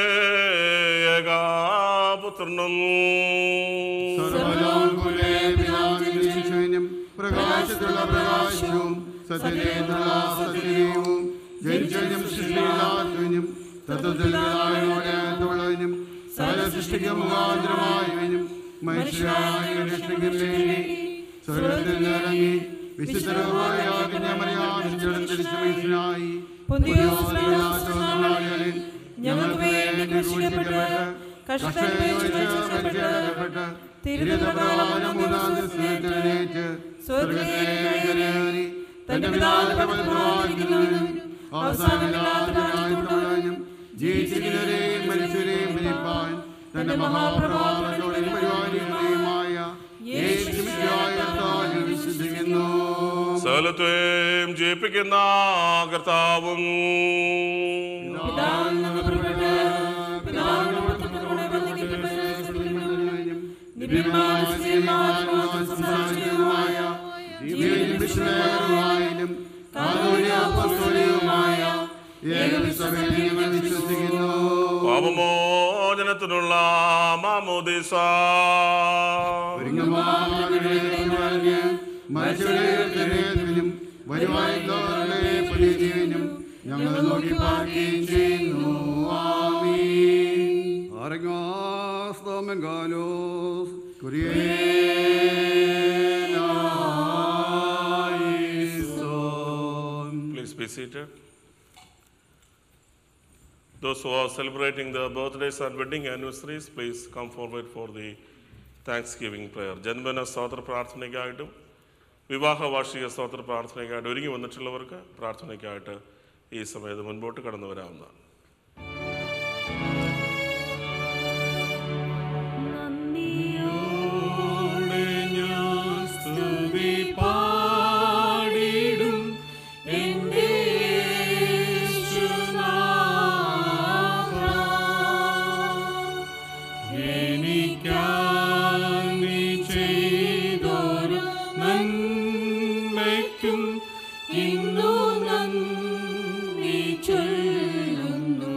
ഏകപുത്രനും സർവ്വലോകങ്ങളിലെ പിതാവിന്റെ ശിശുവിനും പ്രകാശത്തിലുള്ള പ്രകാശവും സത്യത്തിലുള്ള സത്യവും ജനിച്ചവനും സൃഷ്ടിയില്ലാത്തവനും തത്വത്തിൽ പിതാവിനോടുള്ളവനും സകല സൃഷ്ടിക്ക് മുഖാന്തരമായവനും മനുഷ്യരായ രക്ഷയ്ക്കും വേണ്ടി സ്വർഗ്ഗത്തിൽ നിന്നിറങ്ങി വിശുദ്ധമായ കന്യാമറിയാമിൻ ജഡം ധരിച്ച മനുഷ്യനായി തൊഴിലാളികളിൽ ഞങ്ങൾക്ക് വേണ്ടി ക്രൂശിക്കപ്പെട്ട് കഷ്ടപ്പെട്ട് തിരുതപ്രകാരം മൂന്നാം ദിവസം എഴുന്നേറ്റ് സ്വർഗ്ഗത്തിലേക്ക് കയറി തന്റെ പിതാവിന്റെ വലത്തുഭാഗത്തിരുന്നവനും അവസാനമില്ലാത്തവനായിട്ടുള്ളവനും ജീവിച്ചിരിക്കുന്നവരെയും മരിച്ചവരെയും ഭരിപ്പാൻ തന്റെ മഹാപ്രഭാവത്തോടെ പരിപാലിയുമായ യേശുമിശിഹായ കർത്താവിൽ വിശ്വസിക്കുന്നു. സകലത്തെയും ജയിപ്പിക്കുന്ന കർത്താവും പാപമോചനത്തിനുള്ള മാമോദീസ ഞങ്ങൾ നോക്കി പാർക്കുകയും ചെയ്യുന്നു. Please be seated. Those who are celebrating the birthdays and wedding anniversaries, please come forward for the Thanksgiving prayer. ജന്മദിന സ്തോത്ര പ്രാർത്ഥനയ്ക്കായിട്ടും വിവാഹ വാർഷിക സ്തോത്ര പ്രാർത്ഥനയ്ക്കായിട്ട് ഒരുങ്ങി വന്നിട്ടുള്ളവർക്ക് പ്രാർത്ഥനയ്ക്കായിട്ട് ഈ സമയത്ത് മുൻപോട്ട് കടന്നു വരാവുന്നതാണ്. നീ ചെയ്തോരു നന്മയ്ക്കും ഇന്നു നന്ദി ചൊല്ലുന്നു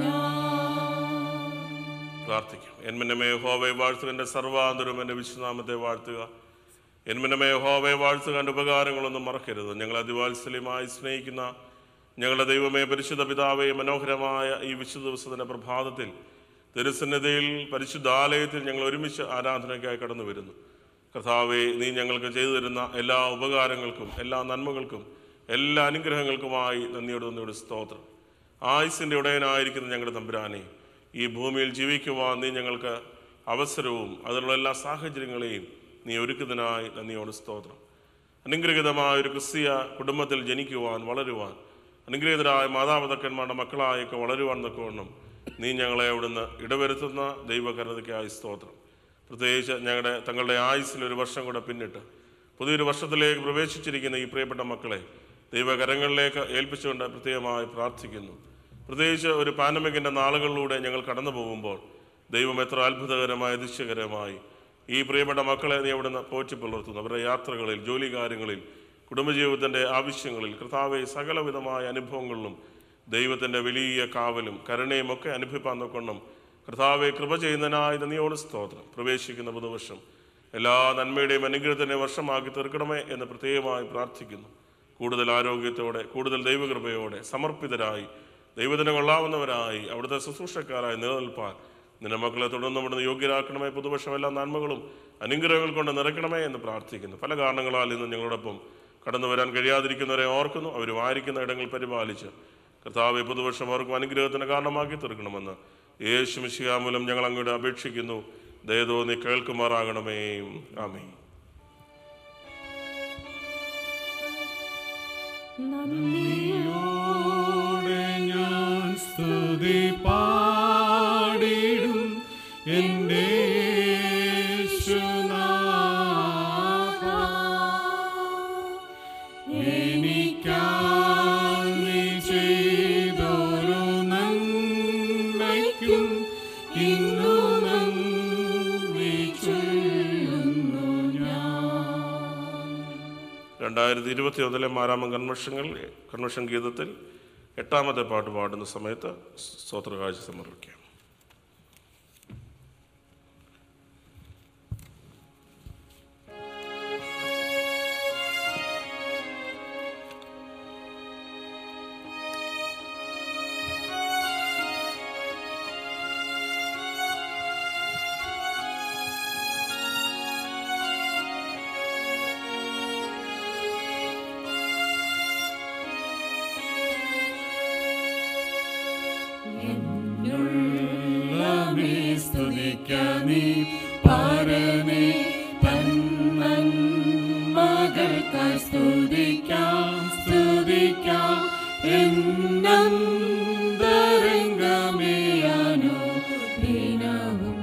ഞാൻ. പ്രാർത്ഥിക്കാം. എന്മിനമേ യഹോവയെ വാഴ്ത്തുക, എൻ്റെ സർവാന്തരം എൻ്റെ വിശ്വനാമത്തെ വാഴ്ത്തുക. എന്മിനമേ യഹോവയെ വാഴ്ത്തുക, എൻ്റെ ഉപകാരങ്ങളൊന്നും മറക്കരുത്. ഞങ്ങൾ അതിവാത്സല്യമായി സ്നേഹിക്കുന്ന ഞങ്ങളുടെ ദൈവമേ, പരിശുദ്ധ പിതാവേ, മനോഹരമായ ഈ വിശുദ്ധ ദിവസത്തിൻ്റെ പ്രഭാതത്തിൽ തിരുസന്നിധിയിൽ പരിശുദ്ധാലയത്തിൽ ഞങ്ങൾ ഒരുമിച്ച് ആരാധനയ്ക്കായി കടന്നു വരുന്നു. കർത്താവേ, നീ ഞങ്ങൾക്ക് ചെയ്തു തരുന്ന എല്ലാ ഉപകാരങ്ങൾക്കും എല്ലാ നന്മകൾക്കും എല്ലാ അനുഗ്രഹങ്ങൾക്കുമായി നന്ദിയോട് നന്ദിയോട് സ്തോത്രം. ആയുസിൻ്റെ ഉടയനായിരിക്കുന്ന ഞങ്ങളുടെ തമ്പുരാനെ, ഈ ഭൂമിയിൽ ജീവിക്കുവാൻ നീ ഞങ്ങൾക്ക് അവസരവും അതിനുള്ള എല്ലാ സാഹചര്യങ്ങളെയും നീ ഒരുക്കുന്നതിനായി നന്ദിയോട് സ്തോത്രം. അനുഗ്രഹീതമായ ഒരു ക്രിസ്തീയ കുടുംബത്തിൽ ജനിക്കുവാൻ വളരുവാൻ അനുഗ്രഹീതരായ മാതാപിതാക്കന്മാരുടെ മക്കളായൊക്കെ വളരുവാൻ തക്കവണ്ണം നീ ഞങ്ങളെ അവിടുന്ന് ഇടവരുത്തുന്ന ദൈവകരുണയ്ക്കായി സ്തോത്രം. പ്രത്യേകിച്ച് ഞങ്ങളുടെ തങ്ങളുടെ ആയുസ്സിൽ ഒരു വർഷം കൂടെ പിന്നിട്ട് പുതിയൊരു വർഷത്തിലേക്ക് പ്രവേശിച്ചിരിക്കുന്ന ഈ പ്രിയപ്പെട്ട മക്കളെ ദൈവകരങ്ങളിലേക്ക് ഏൽപ്പിച്ചുകൊണ്ട് പ്രത്യേകമായി പ്രാർത്ഥിക്കുന്നു. പ്രത്യേകിച്ച് ഒരു പാൻഡമിക്കിൻ്റെ നാളുകളിലൂടെ ഞങ്ങൾ കടന്നു പോകുമ്പോൾ ദൈവം എത്ര അത്ഭുതകരമായി അതിശയകരമായി ഈ പ്രിയപ്പെട്ട മക്കളെ നീ അവിടുന്ന് പോറ്റി പുലർത്തുന്നു. അവരുടെ യാത്രകളിൽ, ജോലി കാര്യങ്ങളിൽ, കുടുംബജീവിതത്തിൻ്റെ ആവശ്യങ്ങളിൽ, കർത്താവെ, സകലവിധമായ അനുഭവങ്ങളിലും ദൈവത്തിൻ്റെ വലിയ കാവലും കരുണയും ഒക്കെ അനുഭവിപ്പാൻ നോക്കണം. കർത്താവെ, കൃപ ചെയ്യുന്നതിനായി നന്ദിയോട് സ്തോത്രം. പ്രവേശിക്കുന്ന പുതുവർഷം എല്ലാ നന്മയുടെയും അനുഗ്രഹത്തിൻ്റെ വർഷമാക്കി തീർക്കണമേ എന്ന് പ്രത്യേകമായി പ്രാർത്ഥിക്കുന്നു. കൂടുതൽ ആരോഗ്യത്തോടെ, കൂടുതൽ ദൈവകൃപയോടെ, സമർപ്പിതരായി, ദൈവത്തിന് കൊള്ളാവുന്നവരായി, അവിടുത്തെ ശുശ്രൂഷക്കാരായി നിലനിൽപ്പാൻ നിന്റെ മക്കളെ തുടർന്ന് അവിടുന്ന് യോഗ്യരാക്കണമേ. പുതുവർഷം എല്ലാ നന്മകളും അനുഗ്രഹങ്ങൾ കൊണ്ട് നിറയ്ക്കണമേ എന്ന് പ്രാർത്ഥിക്കുന്നു. പല കാരണങ്ങളാൽ ഇന്ന് ഞങ്ങളോടൊപ്പം കടന്നു വരാൻ കഴിയാതിരിക്കുന്നവരെ ഓർക്കുന്നു. അവർ വാരിക്കുന്ന ഇടങ്ങൾ പരിപാലിച്ച് കർത്താവെ, പുതുവർഷം അവർക്കും അനുഗ്രഹത്തിന് കാരണമാക്കി തീർക്കണമെന്ന് യേശു മിശിഹാ മൂലം ഞങ്ങൾ അങ്ങോട്ട് അപേക്ഷിക്കുന്നു. ദയതോ നീ കേൾക്കുമാറാകണമേ. ആമേൻ. നന്ദിയോടെ ഞാൻ സ്തുതി പാടിടും എൻ്റെ യേശുനാഥാ. എനിക്കായി നീ ചെയ്തൊരു നന്മയ്ക്കും ഇന്നു നന്ദി ചൊല്ലുന്നു ഞാൻ. രണ്ടായിരത്തി ഇരുപത്തി ഒന്നിലെ മാരാമം കൺവെൻഷനിൽ കൺവെൻഷൻ ഗീതത്തിൽ എട്ടാമത്തെ പാട്ട് പാടുന്ന സമയത്ത് സ്തോത്രകാഴ്ച സമർപ്പിക്കാം. സ്തുതിക്കനീ പരനേ തന്മകൾക്കായി സ്തുതിക്കാം സ്തുതിക്കാം എന്നന്തരംഗമേ അനുദിനവും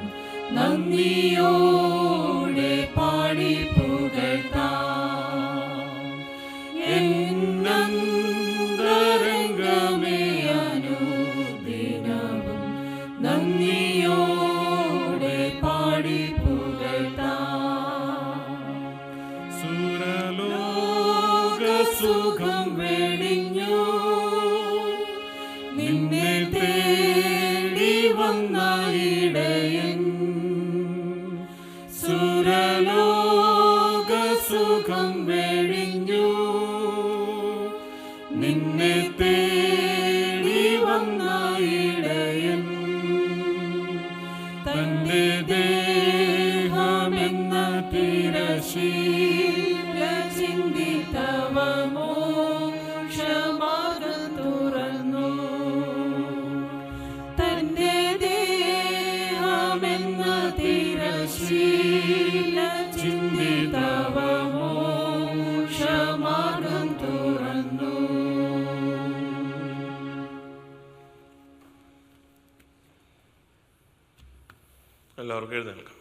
നന്ദിയോടെ പാടി പുകഴ്ത്താം. എന്നന്തരംഗമേ അനുദിനവും നന്ദിയോടെ പാടി പുകഴ്ത്താം. സുരലോക സുഖം വെടിഞ്ഞു നിന്നെ തേടി വന്ന ഇടയൻ. സുരലോക സുഖം വെടിഞ്ഞു നിന്നെ തേടി വന്ന ഇടയൻ. തന്റെ ദേഹമെന്ന തിരശീല ചിന്തി തവ മോക്ഷമാർഗ്ഗം തുറന്നു. തന്റെ ദേഹമെന്ന തിരശീല ചിന്തി തവ മോക്ഷമാർഗ്ഗം തുറന്നു. എല്ലാവർക്കും എഴുന്നേൽക്കാം.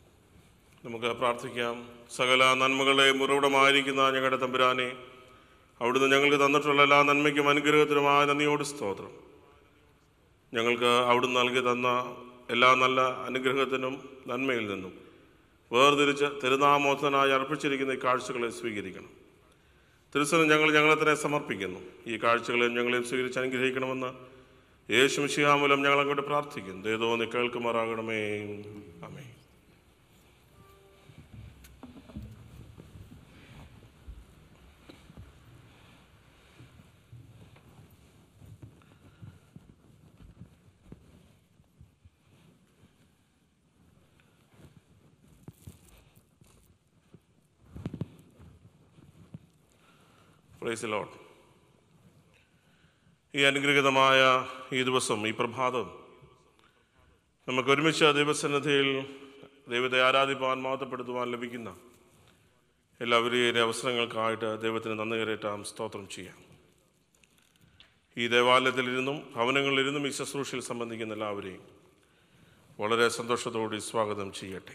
നമുക്ക് പ്രാർത്ഥിക്കാം. സകല നന്മകളെ ഉറവിടമായിരിക്കുന്ന ഞങ്ങളുടെ തമ്പുരാനെ, അവിടുന്ന് ഞങ്ങൾക്ക് തന്നിട്ടുള്ള എല്ലാ നന്മയ്ക്കും അനുഗ്രഹത്തിനുമായ നന്ദിയോട് സ്തോത്രം. ഞങ്ങൾക്ക് അവിടുന്ന് നൽകി തന്ന എല്ലാ നല്ല അനുഗ്രഹത്തിനും നന്മയിൽ നിന്നും വേർതിരിച്ച് തിരുനാമോത്തനായി അർപ്പിച്ചിരിക്കുന്ന ഈ കാഴ്ചകളെ സ്വീകരിക്കണം. തിരുസനം ഞങ്ങൾ ഞങ്ങളെ തന്നെ സമർപ്പിക്കുന്നു. ഈ കാഴ്ചകളെയും ഞങ്ങളെയും സ്വീകരിച്ച് അനുഗ്രഹിക്കണമെന്ന് യേശു മിശിഹാ മൂലം ഞങ്ങൾ അങ്ങോട്ട് പ്രാർത്ഥിക്കുന്നു. ദയതോ നീ കേൾക്കുമാറാകണമേ. ആമേൻ. Praise the Lord. ഈ അനുഗ്രഹീതമായ ഈ ദിവസം, ഈ പ്രഭാതം നമുക്ക് ഒരുമിച്ച് ദൈവസന്നിധിയിൽ ദൈവത്തെ ആരാധിപ്പാൻ മഹത്വപ്പെടുത്തുവാൻ ലഭിക്കുന്ന എല്ലാവരെയും അവസരങ്ങൾക്കായിട്ട് ദൈവത്തിന് നന്ദി കരേറ്റാം, സ്തോത്രം ചെയ്യാം. ഈ ദേവാലയത്തിലിരുന്നും ഭവനങ്ങളിലിരുന്നും ഈ ശുശ്രൂഷയിൽ സംബന്ധിക്കുന്ന എല്ലാവരെയും വളരെ സന്തോഷത്തോടെ സ്വാഗതം ചെയ്യട്ടെ.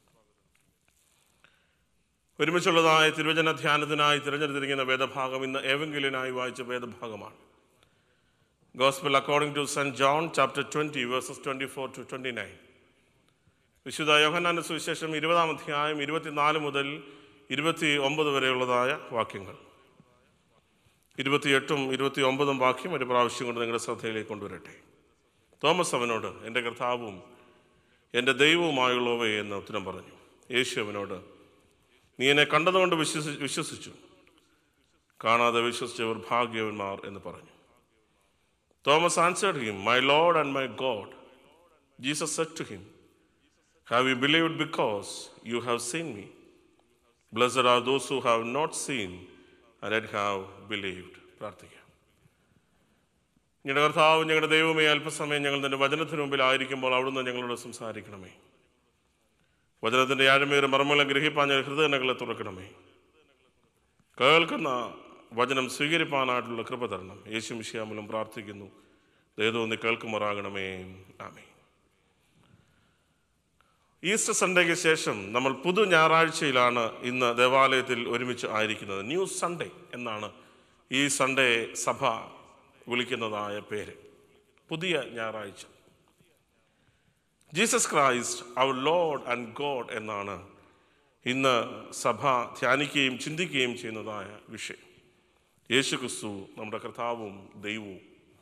ഒരുമിച്ചുള്ളതായ തിരുവചന ധ്യാനത്തിനായി തിരഞ്ഞെടുത്തിരിക്കുന്ന വേദഭാഗം ഇന്ന് ഏവെങ്കിലിനായി വായിച്ച വേദഭാഗമാണ്. Gospel according to saint John chapter twenty verses twenty four to twenty nine. വിശുദ്ധ യോഹന്നാന്റെ സുവിശേഷം ഇരുപതാം അധ്യായം ഇരുപത്തിനാല് മുതൽ ഇരുപത്തി ഒമ്പത് വരെയുള്ളതായ വാക്യങ്ങൾ. ഇരുപത്തിയെട്ടും ഇരുപത്തി ഒമ്പതും വാക്യം ഒരു പ്രാവശ്യം കൊണ്ട് നിങ്ങളുടെ ശ്രദ്ധയിലേക്ക് കൊണ്ടുവരട്ടെ. തോമസ് അവനോട്, എൻ്റെ കർത്താവും എൻ്റെ ദൈവവുമായുള്ളവേ എന്ന് ഉത്തരം പറഞ്ഞു. യേശു അവനോട്, നീ എന്നെ കണ്ടതുകൊണ്ട് വിശ്വസി വിശ്വസിച്ചു കാണാതെ വിശ്വസിച്ചവർ ഭാഗ്യവന്മാർ എന്ന് പറഞ്ഞു. Thomas answered him, My Lord and my God. Jesus said to him, Have you believed because you have seen me? Blessed are those who have not seen and yet have believed. പ്രാർത്ഥിക്കാം. ഞങ്ങളുടെ കർത്താവ്, ഞങ്ങളുടെ ദൈവമേ, അല്പസമയം ഞങ്ങൾ നിന്റെ വചനത്തിന് മുമ്പിലായിരിക്കുമ്പോൾ അവിടുന്ന് ഞങ്ങളോട് സംസാരിക്കണമേ. വചനത്തിൻ്റെ ആഴമേറെ മർമ്മങ്ങളെ ഗ്രഹിപ്പാൻ ഞങ്ങൾ ഹൃദയങ്ങളെ തുറക്കണമേ. കേൾക്കുന്ന വചനം സ്വീകരിപ്പാനായിട്ടുള്ള കൃപ തരണം. യേശു മിശിഹാ മൂലം പ്രാർത്ഥിക്കുന്നു. ദയതോ നീ കേൾക്കുമാറാകണമേ. ആമേൻ. ഈസ്റ്റർ സൺഡേക്ക് ശേഷം നമ്മൾ പുതു ഞായറാഴ്ചയിലാണ് ഇന്ന് ദേവാലയത്തിൽ ഒരുമിച്ച് ആയിരിക്കുന്നത്. ന്യൂ സൺഡേ എന്നാണ് ഈ സൺഡേ സഭ വിളിക്കുന്നതായ പേര്. പുതിയ ഞായറാഴ്ച. Jesus Christ our Lord and God എന്നാണ് ഇന്ന് സഭ ധ്യാനിക്കുകയും ചിന്തിക്കുകയും ചെയ്യുന്നതായ വിഷയം. യേശു ക്രിസ്തു നമ്മുടെ കർത്താവും ദൈവവും.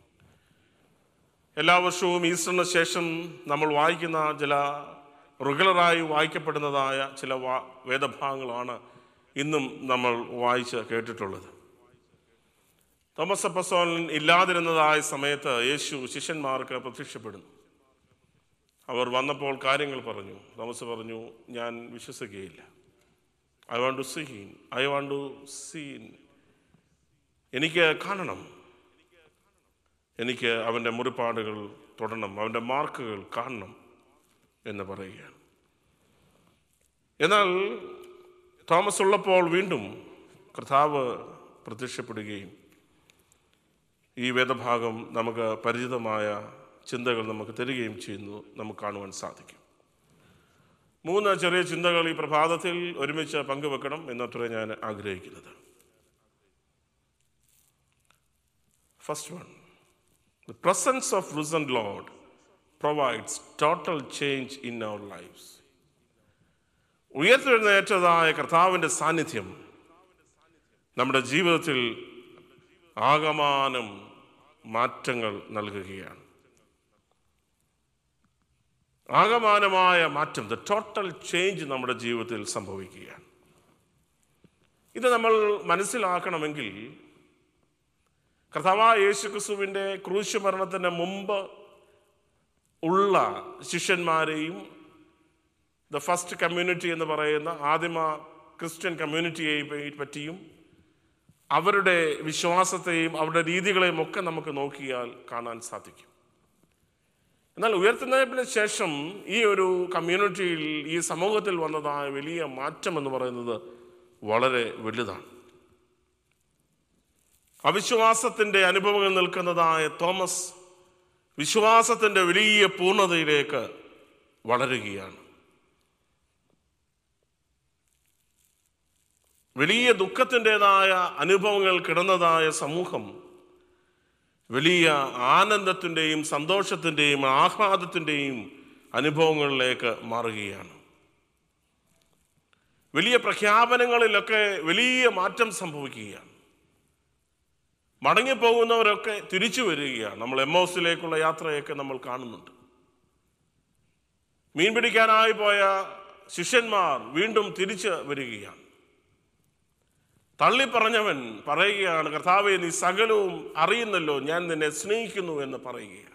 എല്ലാ വർഷവും ഈസ്റ്ററിന് ശേഷം നമ്മൾ വായിക്കുന്ന ചില റെഗുലറായി വായിക്കപ്പെടുന്നതായ ചില വാ വേദഭാഗങ്ങളാണ് ഇന്നും നമ്മൾ വായിച്ച് കേട്ടിട്ടുള്ളത്. തോമസ് അപ്പോസ്തലൻ ഇല്ലാതിരുന്നതായ സമയത്ത് യേശു ശിഷ്യന്മാർക്ക് പ്രത്യക്ഷപ്പെടുന്നു. അവർ വന്നപ്പോൾ കാര്യങ്ങൾ പറഞ്ഞു. തോമസ് പറഞ്ഞു, ഞാൻ വിശ്വസിക്കുകയില്ല. I want to see him I want to see എനിക്ക് കാണണം, എനിക്ക് അവൻ്റെ മുറിപ്പാടുകൾ തൊടണം, അവൻ്റെ മാർക്കുകൾ കാണണം എന്ന് പറയുകയാണ്. എന്നാൽ തോമസ് ഉള്ളപ്പോൾ വീണ്ടും കർത്താവ് പ്രത്യക്ഷപ്പെടുകയും ഈ വേദഭാഗം നമുക്ക് പരിചിതമായ ചിന്തകൾ നമുക്ക് തരികയും ചെയ്യുന്നു നമുക്ക് കാണുവാൻ സാധിക്കും. മൂന്ന് ചെറിയ ചിന്തകൾ ഈ പ്രഭാതത്തിൽ ഒരുമിച്ച് പങ്കുവെക്കണം എന്നത്രേ ഞാൻ ആഗ്രഹിക്കുന്നത്. First one, the presence of risen Lord provides total change in our lives. ഉയർത്തെഴുന്നേറ്റതായ കർത്താവിൻ്റെ സാന്നിധ്യം നമ്മുടെ ജീവിതത്തിൽ ആകമാനം മാറ്റങ്ങൾ നൽകുകയാണ്. ആകമാനമായ മാറ്റം, ദ ടോട്ടൽ ചേഞ്ച് നമ്മുടെ ജീവിതത്തിൽ സംഭവിക്കുകയാണ്. ഇത് നമ്മൾ മനസ്സിലാക്കണമെങ്കിൽ കർത്താവായ യേശു ക്രിസ്തുവിൻ്റെ ക്രൂശ് മരണത്തിന് മുമ്പ് ഉള്ള ശിഷ്യന്മാരെയും ദ ഫസ്റ്റ് കമ്മ്യൂണിറ്റി എന്ന് പറയുന്ന ആദിമ ക്രിസ്ത്യൻ കമ്മ്യൂണിറ്റിയെ പറ്റിയും അവരുടെ വിശ്വാസത്തെയും അവരുടെ രീതികളെയും ഒക്കെ നമുക്ക് നോക്കിയാൽ കാണാൻ സാധിക്കും. എന്നാൽ ഉയർത്തുന്നതിന് ശേഷം ഈ ഒരു കമ്മ്യൂണിറ്റിയിൽ, ഈ സമൂഹത്തിൽ വന്നതായ വലിയ മാറ്റം എന്ന് പറയുന്നത് വളരെ വലുതാണ്. അവിശ്വാസത്തിൻ്റെ അനുഭവങ്ങൾ നിൽക്കുന്നതായ തോമസ് വിശ്വാസത്തിൻ്റെ വലിയ പൂർണ്ണതയിലേക്ക് വളരുകയാണ്. വലിയ ദുഃഖത്തിൻ്റെതായ അനുഭവങ്ങൾ കിടന്നതായ സമൂഹം വലിയ ആനന്ദത്തിൻ്റെയും സന്തോഷത്തിൻ്റെയും ആഹ്ലാദത്തിൻ്റെയും അനുഭവങ്ങളിലേക്ക് മാറുകയാണ്. വലിയ പ്രഖ്യാപനങ്ങളിലൊക്കെ വലിയ മാറ്റം സംഭവിക്കുകയാണ്. മടങ്ങിപ്പോകുന്നവരൊക്കെ തിരിച്ചു വരികയാണ്. നമ്മൾ എമ്മോസിലേക്കുള്ള യാത്രയൊക്കെ നമ്മൾ കാണുന്നുണ്ട്. മീൻ പിടിക്കാനായി പോയ ശിഷ്യന്മാർ വീണ്ടും തിരിച്ച് വരികയാണ്. തള്ളിപ്പറഞ്ഞവൻ പറയുകയാണ്, കർത്താവേ, നീ സകലവും അറിയുന്നല്ലോ, ഞാൻ നിന്നെ സ്നേഹിക്കുന്നു എന്ന് പറയുകയാണ്.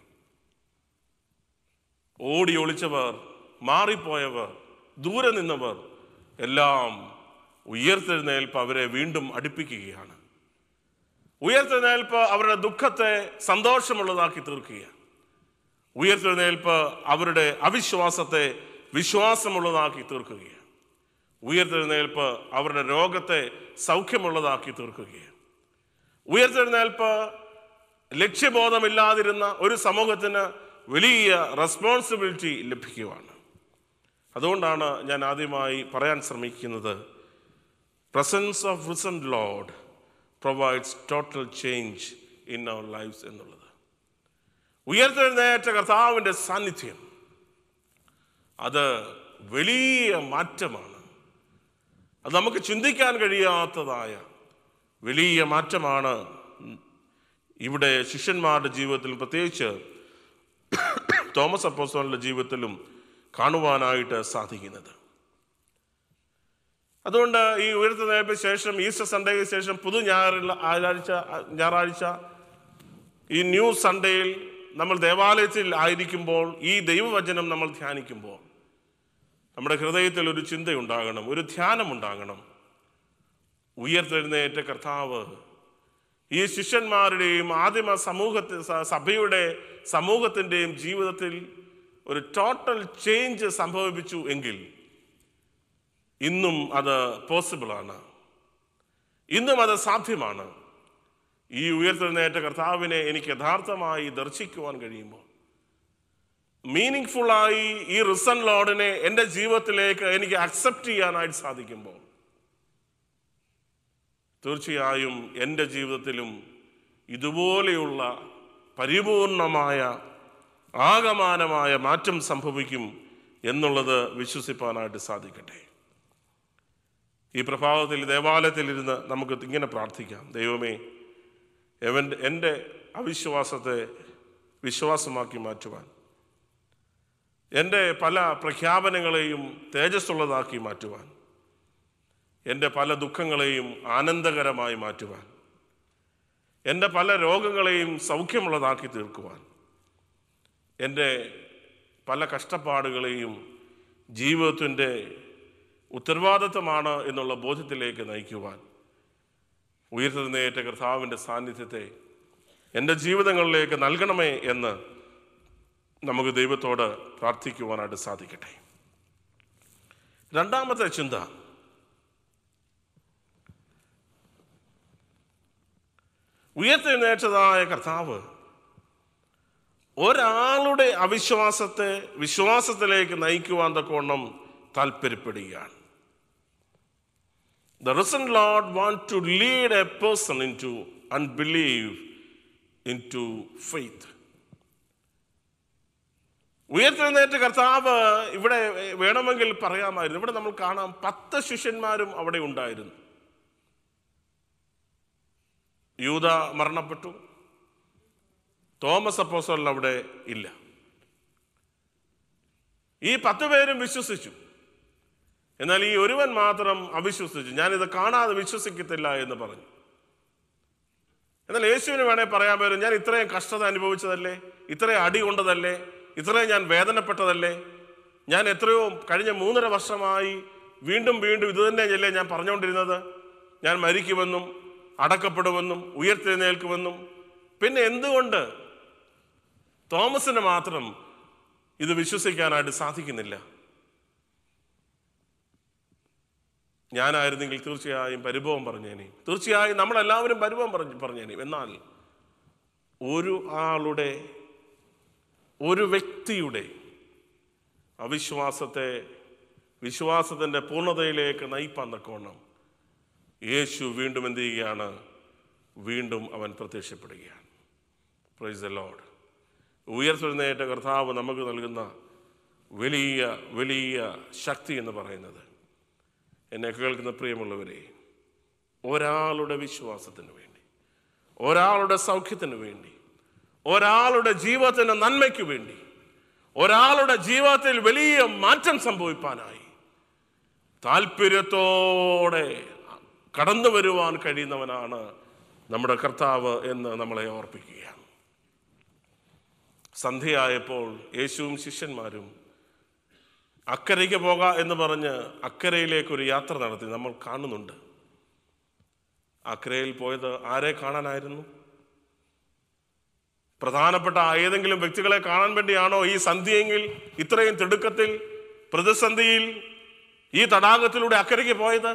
ഓടി ഒളിച്ചവർ, മാറിപ്പോയവർ, ദൂരെ നിന്നവർ എല്ലാം ഉയർത്തെഴുന്നേൽപ്പ് അവരെ വീണ്ടും അടുപ്പിക്കുകയാണ്. ഉയർത്തെഴുന്നേൽപ്പ് അവരുടെ ദുഃഖത്തെ സന്തോഷമുള്ളതാക്കി തീർക്കുകയാണ്. ഉയർത്തെഴുന്നേൽപ്പ് അവരുടെ അവിശ്വാസത്തെ വിശ്വാസമുള്ളതാക്കി തീർക്കുകയാണ്. ഉയർത്തെഴുന്നേൽപ്പ് അവരുടെ രോഗത്തെ സൗഖ്യമുള്ളതാക്കി തീർക്കുകയാണ്. ഉയർത്തെഴുന്നേൽപ്പ് ലക്ഷ്യബോധമില്ലാതിരുന്ന ഒരു സമൂഹത്തിന് വലിയ റെസ്പോൺസിബിലിറ്റി ലഭിക്കുകയാണ്. അതുകൊണ്ടാണ് ഞാൻ ആദ്യമായി പറയാൻ ശ്രമിക്കുന്നത്, presence of risen Lord provides total change in our lives എന്നുള്ളത്. ഉയർത്തെഴുന്നേറ്റ കർത്താവിൻ്റെ സാന്നിധ്യം അത് വലിയ മാറ്റമാണ്. അത് നമുക്ക് ചിന്തിക്കാൻ കഴിയാത്തതായ വലിയ മാറ്റമാണ് ഇവിടെ ശിഷ്യന്മാരുടെ ജീവിതത്തിലും പ്രത്യേകിച്ച് തോമസ് അപ്പോസ്തലന്റെ ജീവിതത്തിലും കാണുവാനായിട്ട് സാധിക്കുന്നത്. അതുകൊണ്ട് ഈ ഉയർത്തെഴുന്നേൽപ്പിന് ശേഷം, ഈസ്റ്റർ സൺഡേക്ക് ശേഷം, പുതു ഞായറിൽ ആഴ്ച ഞായറാഴ്ച ഈ ന്യൂ സൺഡേയിൽ നമ്മൾ ദേവാലയത്തിൽ ആയിരിക്കുമ്പോൾ, ഈ ദൈവവചനം നമ്മൾ ധ്യാനിക്കുമ്പോൾ നമ്മുടെ ഹൃദയത്തിൽ ഒരു ചിന്തയുണ്ടാകണം, ഒരു ധ്യാനമുണ്ടാകണം. ഉയർത്തെഴുന്നേറ്റ കർത്താവ് ഈ ശിഷ്യന്മാരുടെയും ആദിമ സമൂഹത്തിൽ സഭയുടെ സമൂഹത്തിൻ്റെയും ജീവിതത്തിൽ ഒരു ടോട്ടൽ ചേഞ്ച് സംഭവിപ്പിച്ചു എങ്കിൽ ഇന്നും അത് പോസിബിളാണ്, ഇന്നും അത് സാധ്യമാണ്. ഈ ഉയർത്തെഴുന്നേറ്റ കർത്താവിനെ എനിക്ക് യഥാർത്ഥമായി ദർശിക്കുവാൻ കഴിയുമ്പോൾ, മീനിങ് ഫുള്ളായി ഈ റിസൺ ലോർഡിനെ എൻ്റെ ജീവിതത്തിലേക്ക് എനിക്ക് അക്സെപ്റ്റ് ചെയ്യാനായിട്ട് സാധിക്കുമ്പോൾ, തീർച്ചയായും എൻ്റെ ജീവിതത്തിലും ഇതുപോലെയുള്ള പരിപൂർണമായ ആകമാനമായ മാറ്റം സംഭവിക്കും എന്നുള്ളത് വിശ്വസിപ്പാനായിട്ട് സാധിക്കട്ടെ. ഈ പ്രഭാതത്തിൽ ദേവാലയത്തിലിരുന്ന് നമുക്ക് ഇങ്ങനെ പ്രാർത്ഥിക്കാം, ദൈവമേ, എവൻ എൻ്റെ അവിശ്വാസത്തെ വിശ്വാസമാക്കി മാറ്റുവാൻ, എൻ്റെ പല പ്രഖ്യാപനങ്ങളെയും തേജസ്സുള്ളതാക്കി മാറ്റുവാൻ, എൻ്റെ പല ദുഃഖങ്ങളെയും ആനന്ദകരമായി മാറ്റുവാൻ, എൻ്റെ പല രോഗങ്ങളെയും സൗഖ്യമുള്ളതാക്കി തീർക്കുവാൻ, എൻ്റെ പല കഷ്ടപ്പാടുകളെയും ജീവിതത്തിൻ്റെ ഉത്തരവാദിത്വമാണ് എന്നുള്ള ബോധ്യത്തിലേക്ക് നയിക്കുവാൻ ഉയർത്തെഴുന്നേറ്റ കർത്താവിൻ്റെ സാന്നിധ്യത്തെ എൻ്റെ ജീവിതങ്ങളിലേക്ക് നൽകണമേ എന്ന് നമുക്ക് ദൈവത്തോട് പ്രാർത്ഥിക്കുവാനായിട്ട് സാധിക്കട്ടെ. രണ്ടാമത്തെ ചിന്ത, ഉയർത്തെഴുന്നേറ്റതായ കർത്താവ് ഒരാളുടെ അവിശ്വാസത്തെ വിശ്വാസത്തിലേക്ക് നയിക്കുവാൻ തക്കവണ്ണം താല്പര്യപ്പെടുകയാണ്. The risen Lord wants to lead a person into unbelief, into faith. ഉയർത്തെഴുന്നേറ്റ കർത്താവ് ഇവിടെ വേണമെങ്കിൽ പറയാമായിരുന്നു. ഇവിടെ നമ്മൾ കാണാം, പത്ത് ശിഷ്യന്മാരും അവിടെ ഉണ്ടായിരുന്നു. യൂദ മരണപ്പെട്ടു, തോമസ് അപ്പോസ്തലൻ അവിടെ ഇല്ല. ഈ പത്ത് പേരും വിശ്വസിച്ചു, എന്നാൽ ഈ ഒരുവൻ മാത്രം അവിശ്വസിച്ചു. ഞാനിത് കാണാതെ വിശ്വസിക്കത്തില്ല എന്ന് പറഞ്ഞു. എന്നാൽ യേശുവിന് വേണേ പറയാൻ പറ്റും, ഞാൻ ഇത്രയും കഷ്ടത അനുഭവിച്ചതല്ലേ, ഇത്രയും അടി കൊണ്ടതല്ലേ, ഇത്രയും ഞാൻ വേദനപ്പെട്ടതല്ലേ, ഞാൻ എത്രയോ കഴിഞ്ഞ മൂന്നര വർഷമായി വീണ്ടും വീണ്ടും ഇത് തന്നെയല്ലേ ഞാൻ പറഞ്ഞുകൊണ്ടിരുന്നത്, ഞാൻ മരിക്കുമെന്നും അടക്കപ്പെടുമെന്നും ഉയർത്തെഴുന്നേൽക്കുമെന്നും. പിന്നെ എന്തുകൊണ്ട് തോമസിന് മാത്രം ഇത് വിശ്വസിക്കാനായിട്ട് സാധിക്കുന്നില്ല? ഞാനായിരുന്നെങ്കിൽ തീർച്ചയായും പരിഭവം പറഞ്ഞേനെ, തീർച്ചയായും നമ്മളെല്ലാവരും പരിഭവം പറഞ്ഞു പറഞ്ഞേനെ. എന്നാൽ ഒരു ആളുടെ, ഒരു വ്യക്തിയുടെ അവിശ്വാസത്തെ വിശ്വാസത്തിൻ്റെ പൂർണ്ണതയിലേക്ക് നയിപ്പാൻ തക്കവണ്ണം യേശു വീണ്ടും എന്ത് ചെയ്യുകയാണ്? വീണ്ടും അവൻ പ്രത്യക്ഷപ്പെടുകയാണ്. Price the Lord. ഉയർത്തെഴുന്നേറ്റ കർത്താവ് നമുക്ക് നൽകുന്ന വലിയ വലിയ ശക്തി എന്ന് പറയുന്നത്, എന്നെ കേൾക്കുന്ന പ്രിയമുള്ളവരെ, ഒരാളുടെ വിശ്വാസത്തിന് വേണ്ടി, ഒരാളുടെ സൗഖ്യത്തിന് വേണ്ടി, ഒരാളുടെ ജീവിതത്തിൻ്റെ നന്മയ്ക്ക് വേണ്ടി, ഒരാളുടെ ജീവിതത്തിൽ വലിയ മാറ്റം സംഭവിപ്പാനായി താല്പര്യത്തോടെ കടന്നു വരുവാൻ കഴിയുന്നവനാണ് നമ്മുടെ കർത്താവ് എന്ന് നമ്മളെ ഓർപ്പിക്കുകയാണ്. സന്ധ്യയായപ്പോൾ യേശുവും ശിഷ്യന്മാരും അക്കരയ്ക്ക് പോക എന്ന് പറഞ്ഞ് അക്കരയിലേക്കൊരു യാത്ര നടത്തി. നമ്മൾ കാണുന്നുണ്ട്. അക്കരയിൽ പോയത് ആരെ കാണാനായിരുന്നു? പ്രധാനപ്പെട്ട ഏതെങ്കിലും വ്യക്തികളെ കാണാൻ വേണ്ടിയാണോ ഈ സന്ധ്യയെങ്കിൽ ഇത്രയും തിടുക്കത്തിൽ പ്രതിസന്ധിയിൽ ഈ തടാകത്തിലൂടെ അക്കരയ്ക്ക് പോയത്?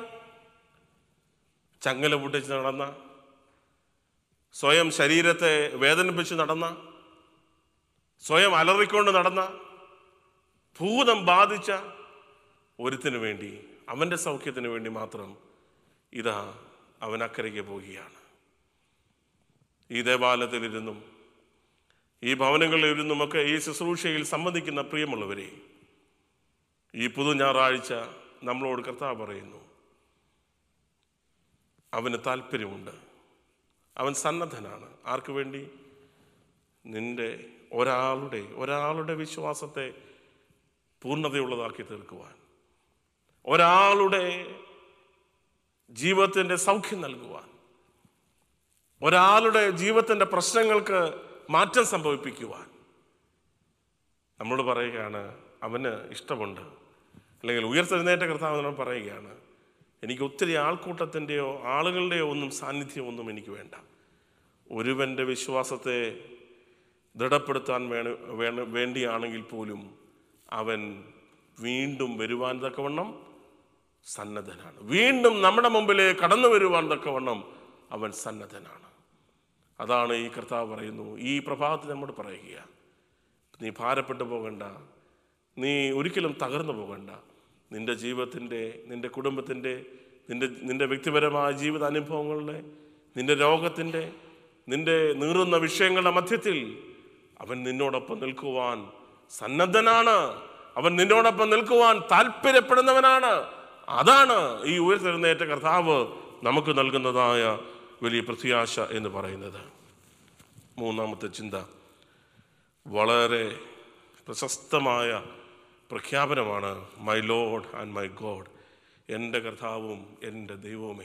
ചങ്ങല പൊട്ടിച്ച് നടന്ന, സ്വയം ശരീരത്തെ വേദനിപ്പിച്ച് നടന്ന, സ്വയം അലറിക്കൊണ്ട് നടന്ന, ഭൂതം ബാധിച്ച ഒരുത്തിന് വേണ്ടി, അവൻ്റെ സൗഖ്യത്തിന് വേണ്ടി മാത്രം ഇതാ അവൻ അക്കരയ്ക്ക് പോവുകയാണ്. ഈ ദേവാലയത്തിലിരുന്നും ഈ ഭവനങ്ങളിലിരുന്നുമൊക്കെ ഈ ശുശ്രൂഷയിൽ സംബന്ധിക്കുന്ന പ്രിയമുള്ളവരെ, ഈ പുതു ഞായറാഴ്ച നമ്മളോട് കർത്താവ് പറയുന്നു, അവന് താല്പര്യമുണ്ട്, അവൻ സന്നദ്ധനാണ്. ആർക്ക് വേണ്ടി? നിന്റെ ഒരാളുടെ ഒരാളുടെ വിശ്വാസത്തെ പൂർണ്ണതയുള്ളതാക്കി തീർക്കുവാൻ, ഒരാളുടെ ജീവിതത്തിൻ്റെ സൗഖ്യം നൽകുവാൻ, ഒരാളുടെ ജീവിതത്തിൻ്റെ പ്രശ്നങ്ങൾക്ക് മാറ്റം സംഭവിപ്പിക്കുവാൻ നമ്മളോട് പറയുകയാണ് അവന് ഇഷ്ടമുണ്ട്. അല്ലെങ്കിൽ ഉയർത്തെഴുന്നേറ്റ കർത്താവ് നമ്മൾ പറയുകയാണ്, എനിക്ക് ഒത്തിരി ആൾക്കൂട്ടത്തിൻ്റെയോ ആളുകളുടെയോ ഒന്നും സാന്നിധ്യമൊന്നും എനിക്ക് വേണ്ട. ഒരുവൻ്റെ വിശ്വാസത്തെ ദൃഢപ്പെടുത്താൻ വേണ വേണ വേണ്ടിയാണെങ്കിൽ പോലും അവൻ വീണ്ടും വരുവാൻ തക്കവണ്ണം സന്നദ്ധനാണ്. വീണ്ടും നമ്മുടെ മുമ്പിലെ കടന്നു വരുവാൻ തക്കവണ്ണം അവൻ സന്നദ്ധനാണ്. അതാണ് ഈ കർത്താവ് പറയുന്നു. ഈ പ്രഭാതത്തിൽ നമ്മോട് പറയുക, നീ ഭാരപ്പെട്ടു പോകണ്ട, നീ ഒരിക്കലും തകർന്നു പോകണ്ട. നിൻ്റെ ജീവിതത്തിൻ്റെ, നിൻ്റെ കുടുംബത്തിൻ്റെ, നിൻ്റെ നിൻ്റെ വ്യക്തിപരമായ ജീവിത അനുഭവങ്ങളുടെ, നിൻ്റെ രോഗത്തിൻ്റെ, നിൻ്റെ നീറുന്ന വിഷയങ്ങളുടെ മധ്യത്തിൽ അവൻ നിന്നോടൊപ്പം നിൽക്കുവാൻ സന്നദ്ധനാണ്. അവൻ നിന്നോടൊപ്പം നിൽക്കുവാൻ താല്പര്യപ്പെടുന്നവനാണ്. അതാണ് ഈ ഉയർത്തെഴുന്നേറ്റ കർത്താവ് നമുക്ക് നൽകുന്നതായ വലിയ പ്രത്യാശ എന്ന് പറയുന്നത്. മൂന്നാമത്തെ ചിന്ത വളരെ പ്രശസ്തമായ പ്രഖ്യാപനമാണ്. My Lord and my God, എൻ്റെ കർത്താവും എൻ്റെ ദൈവവുമേ.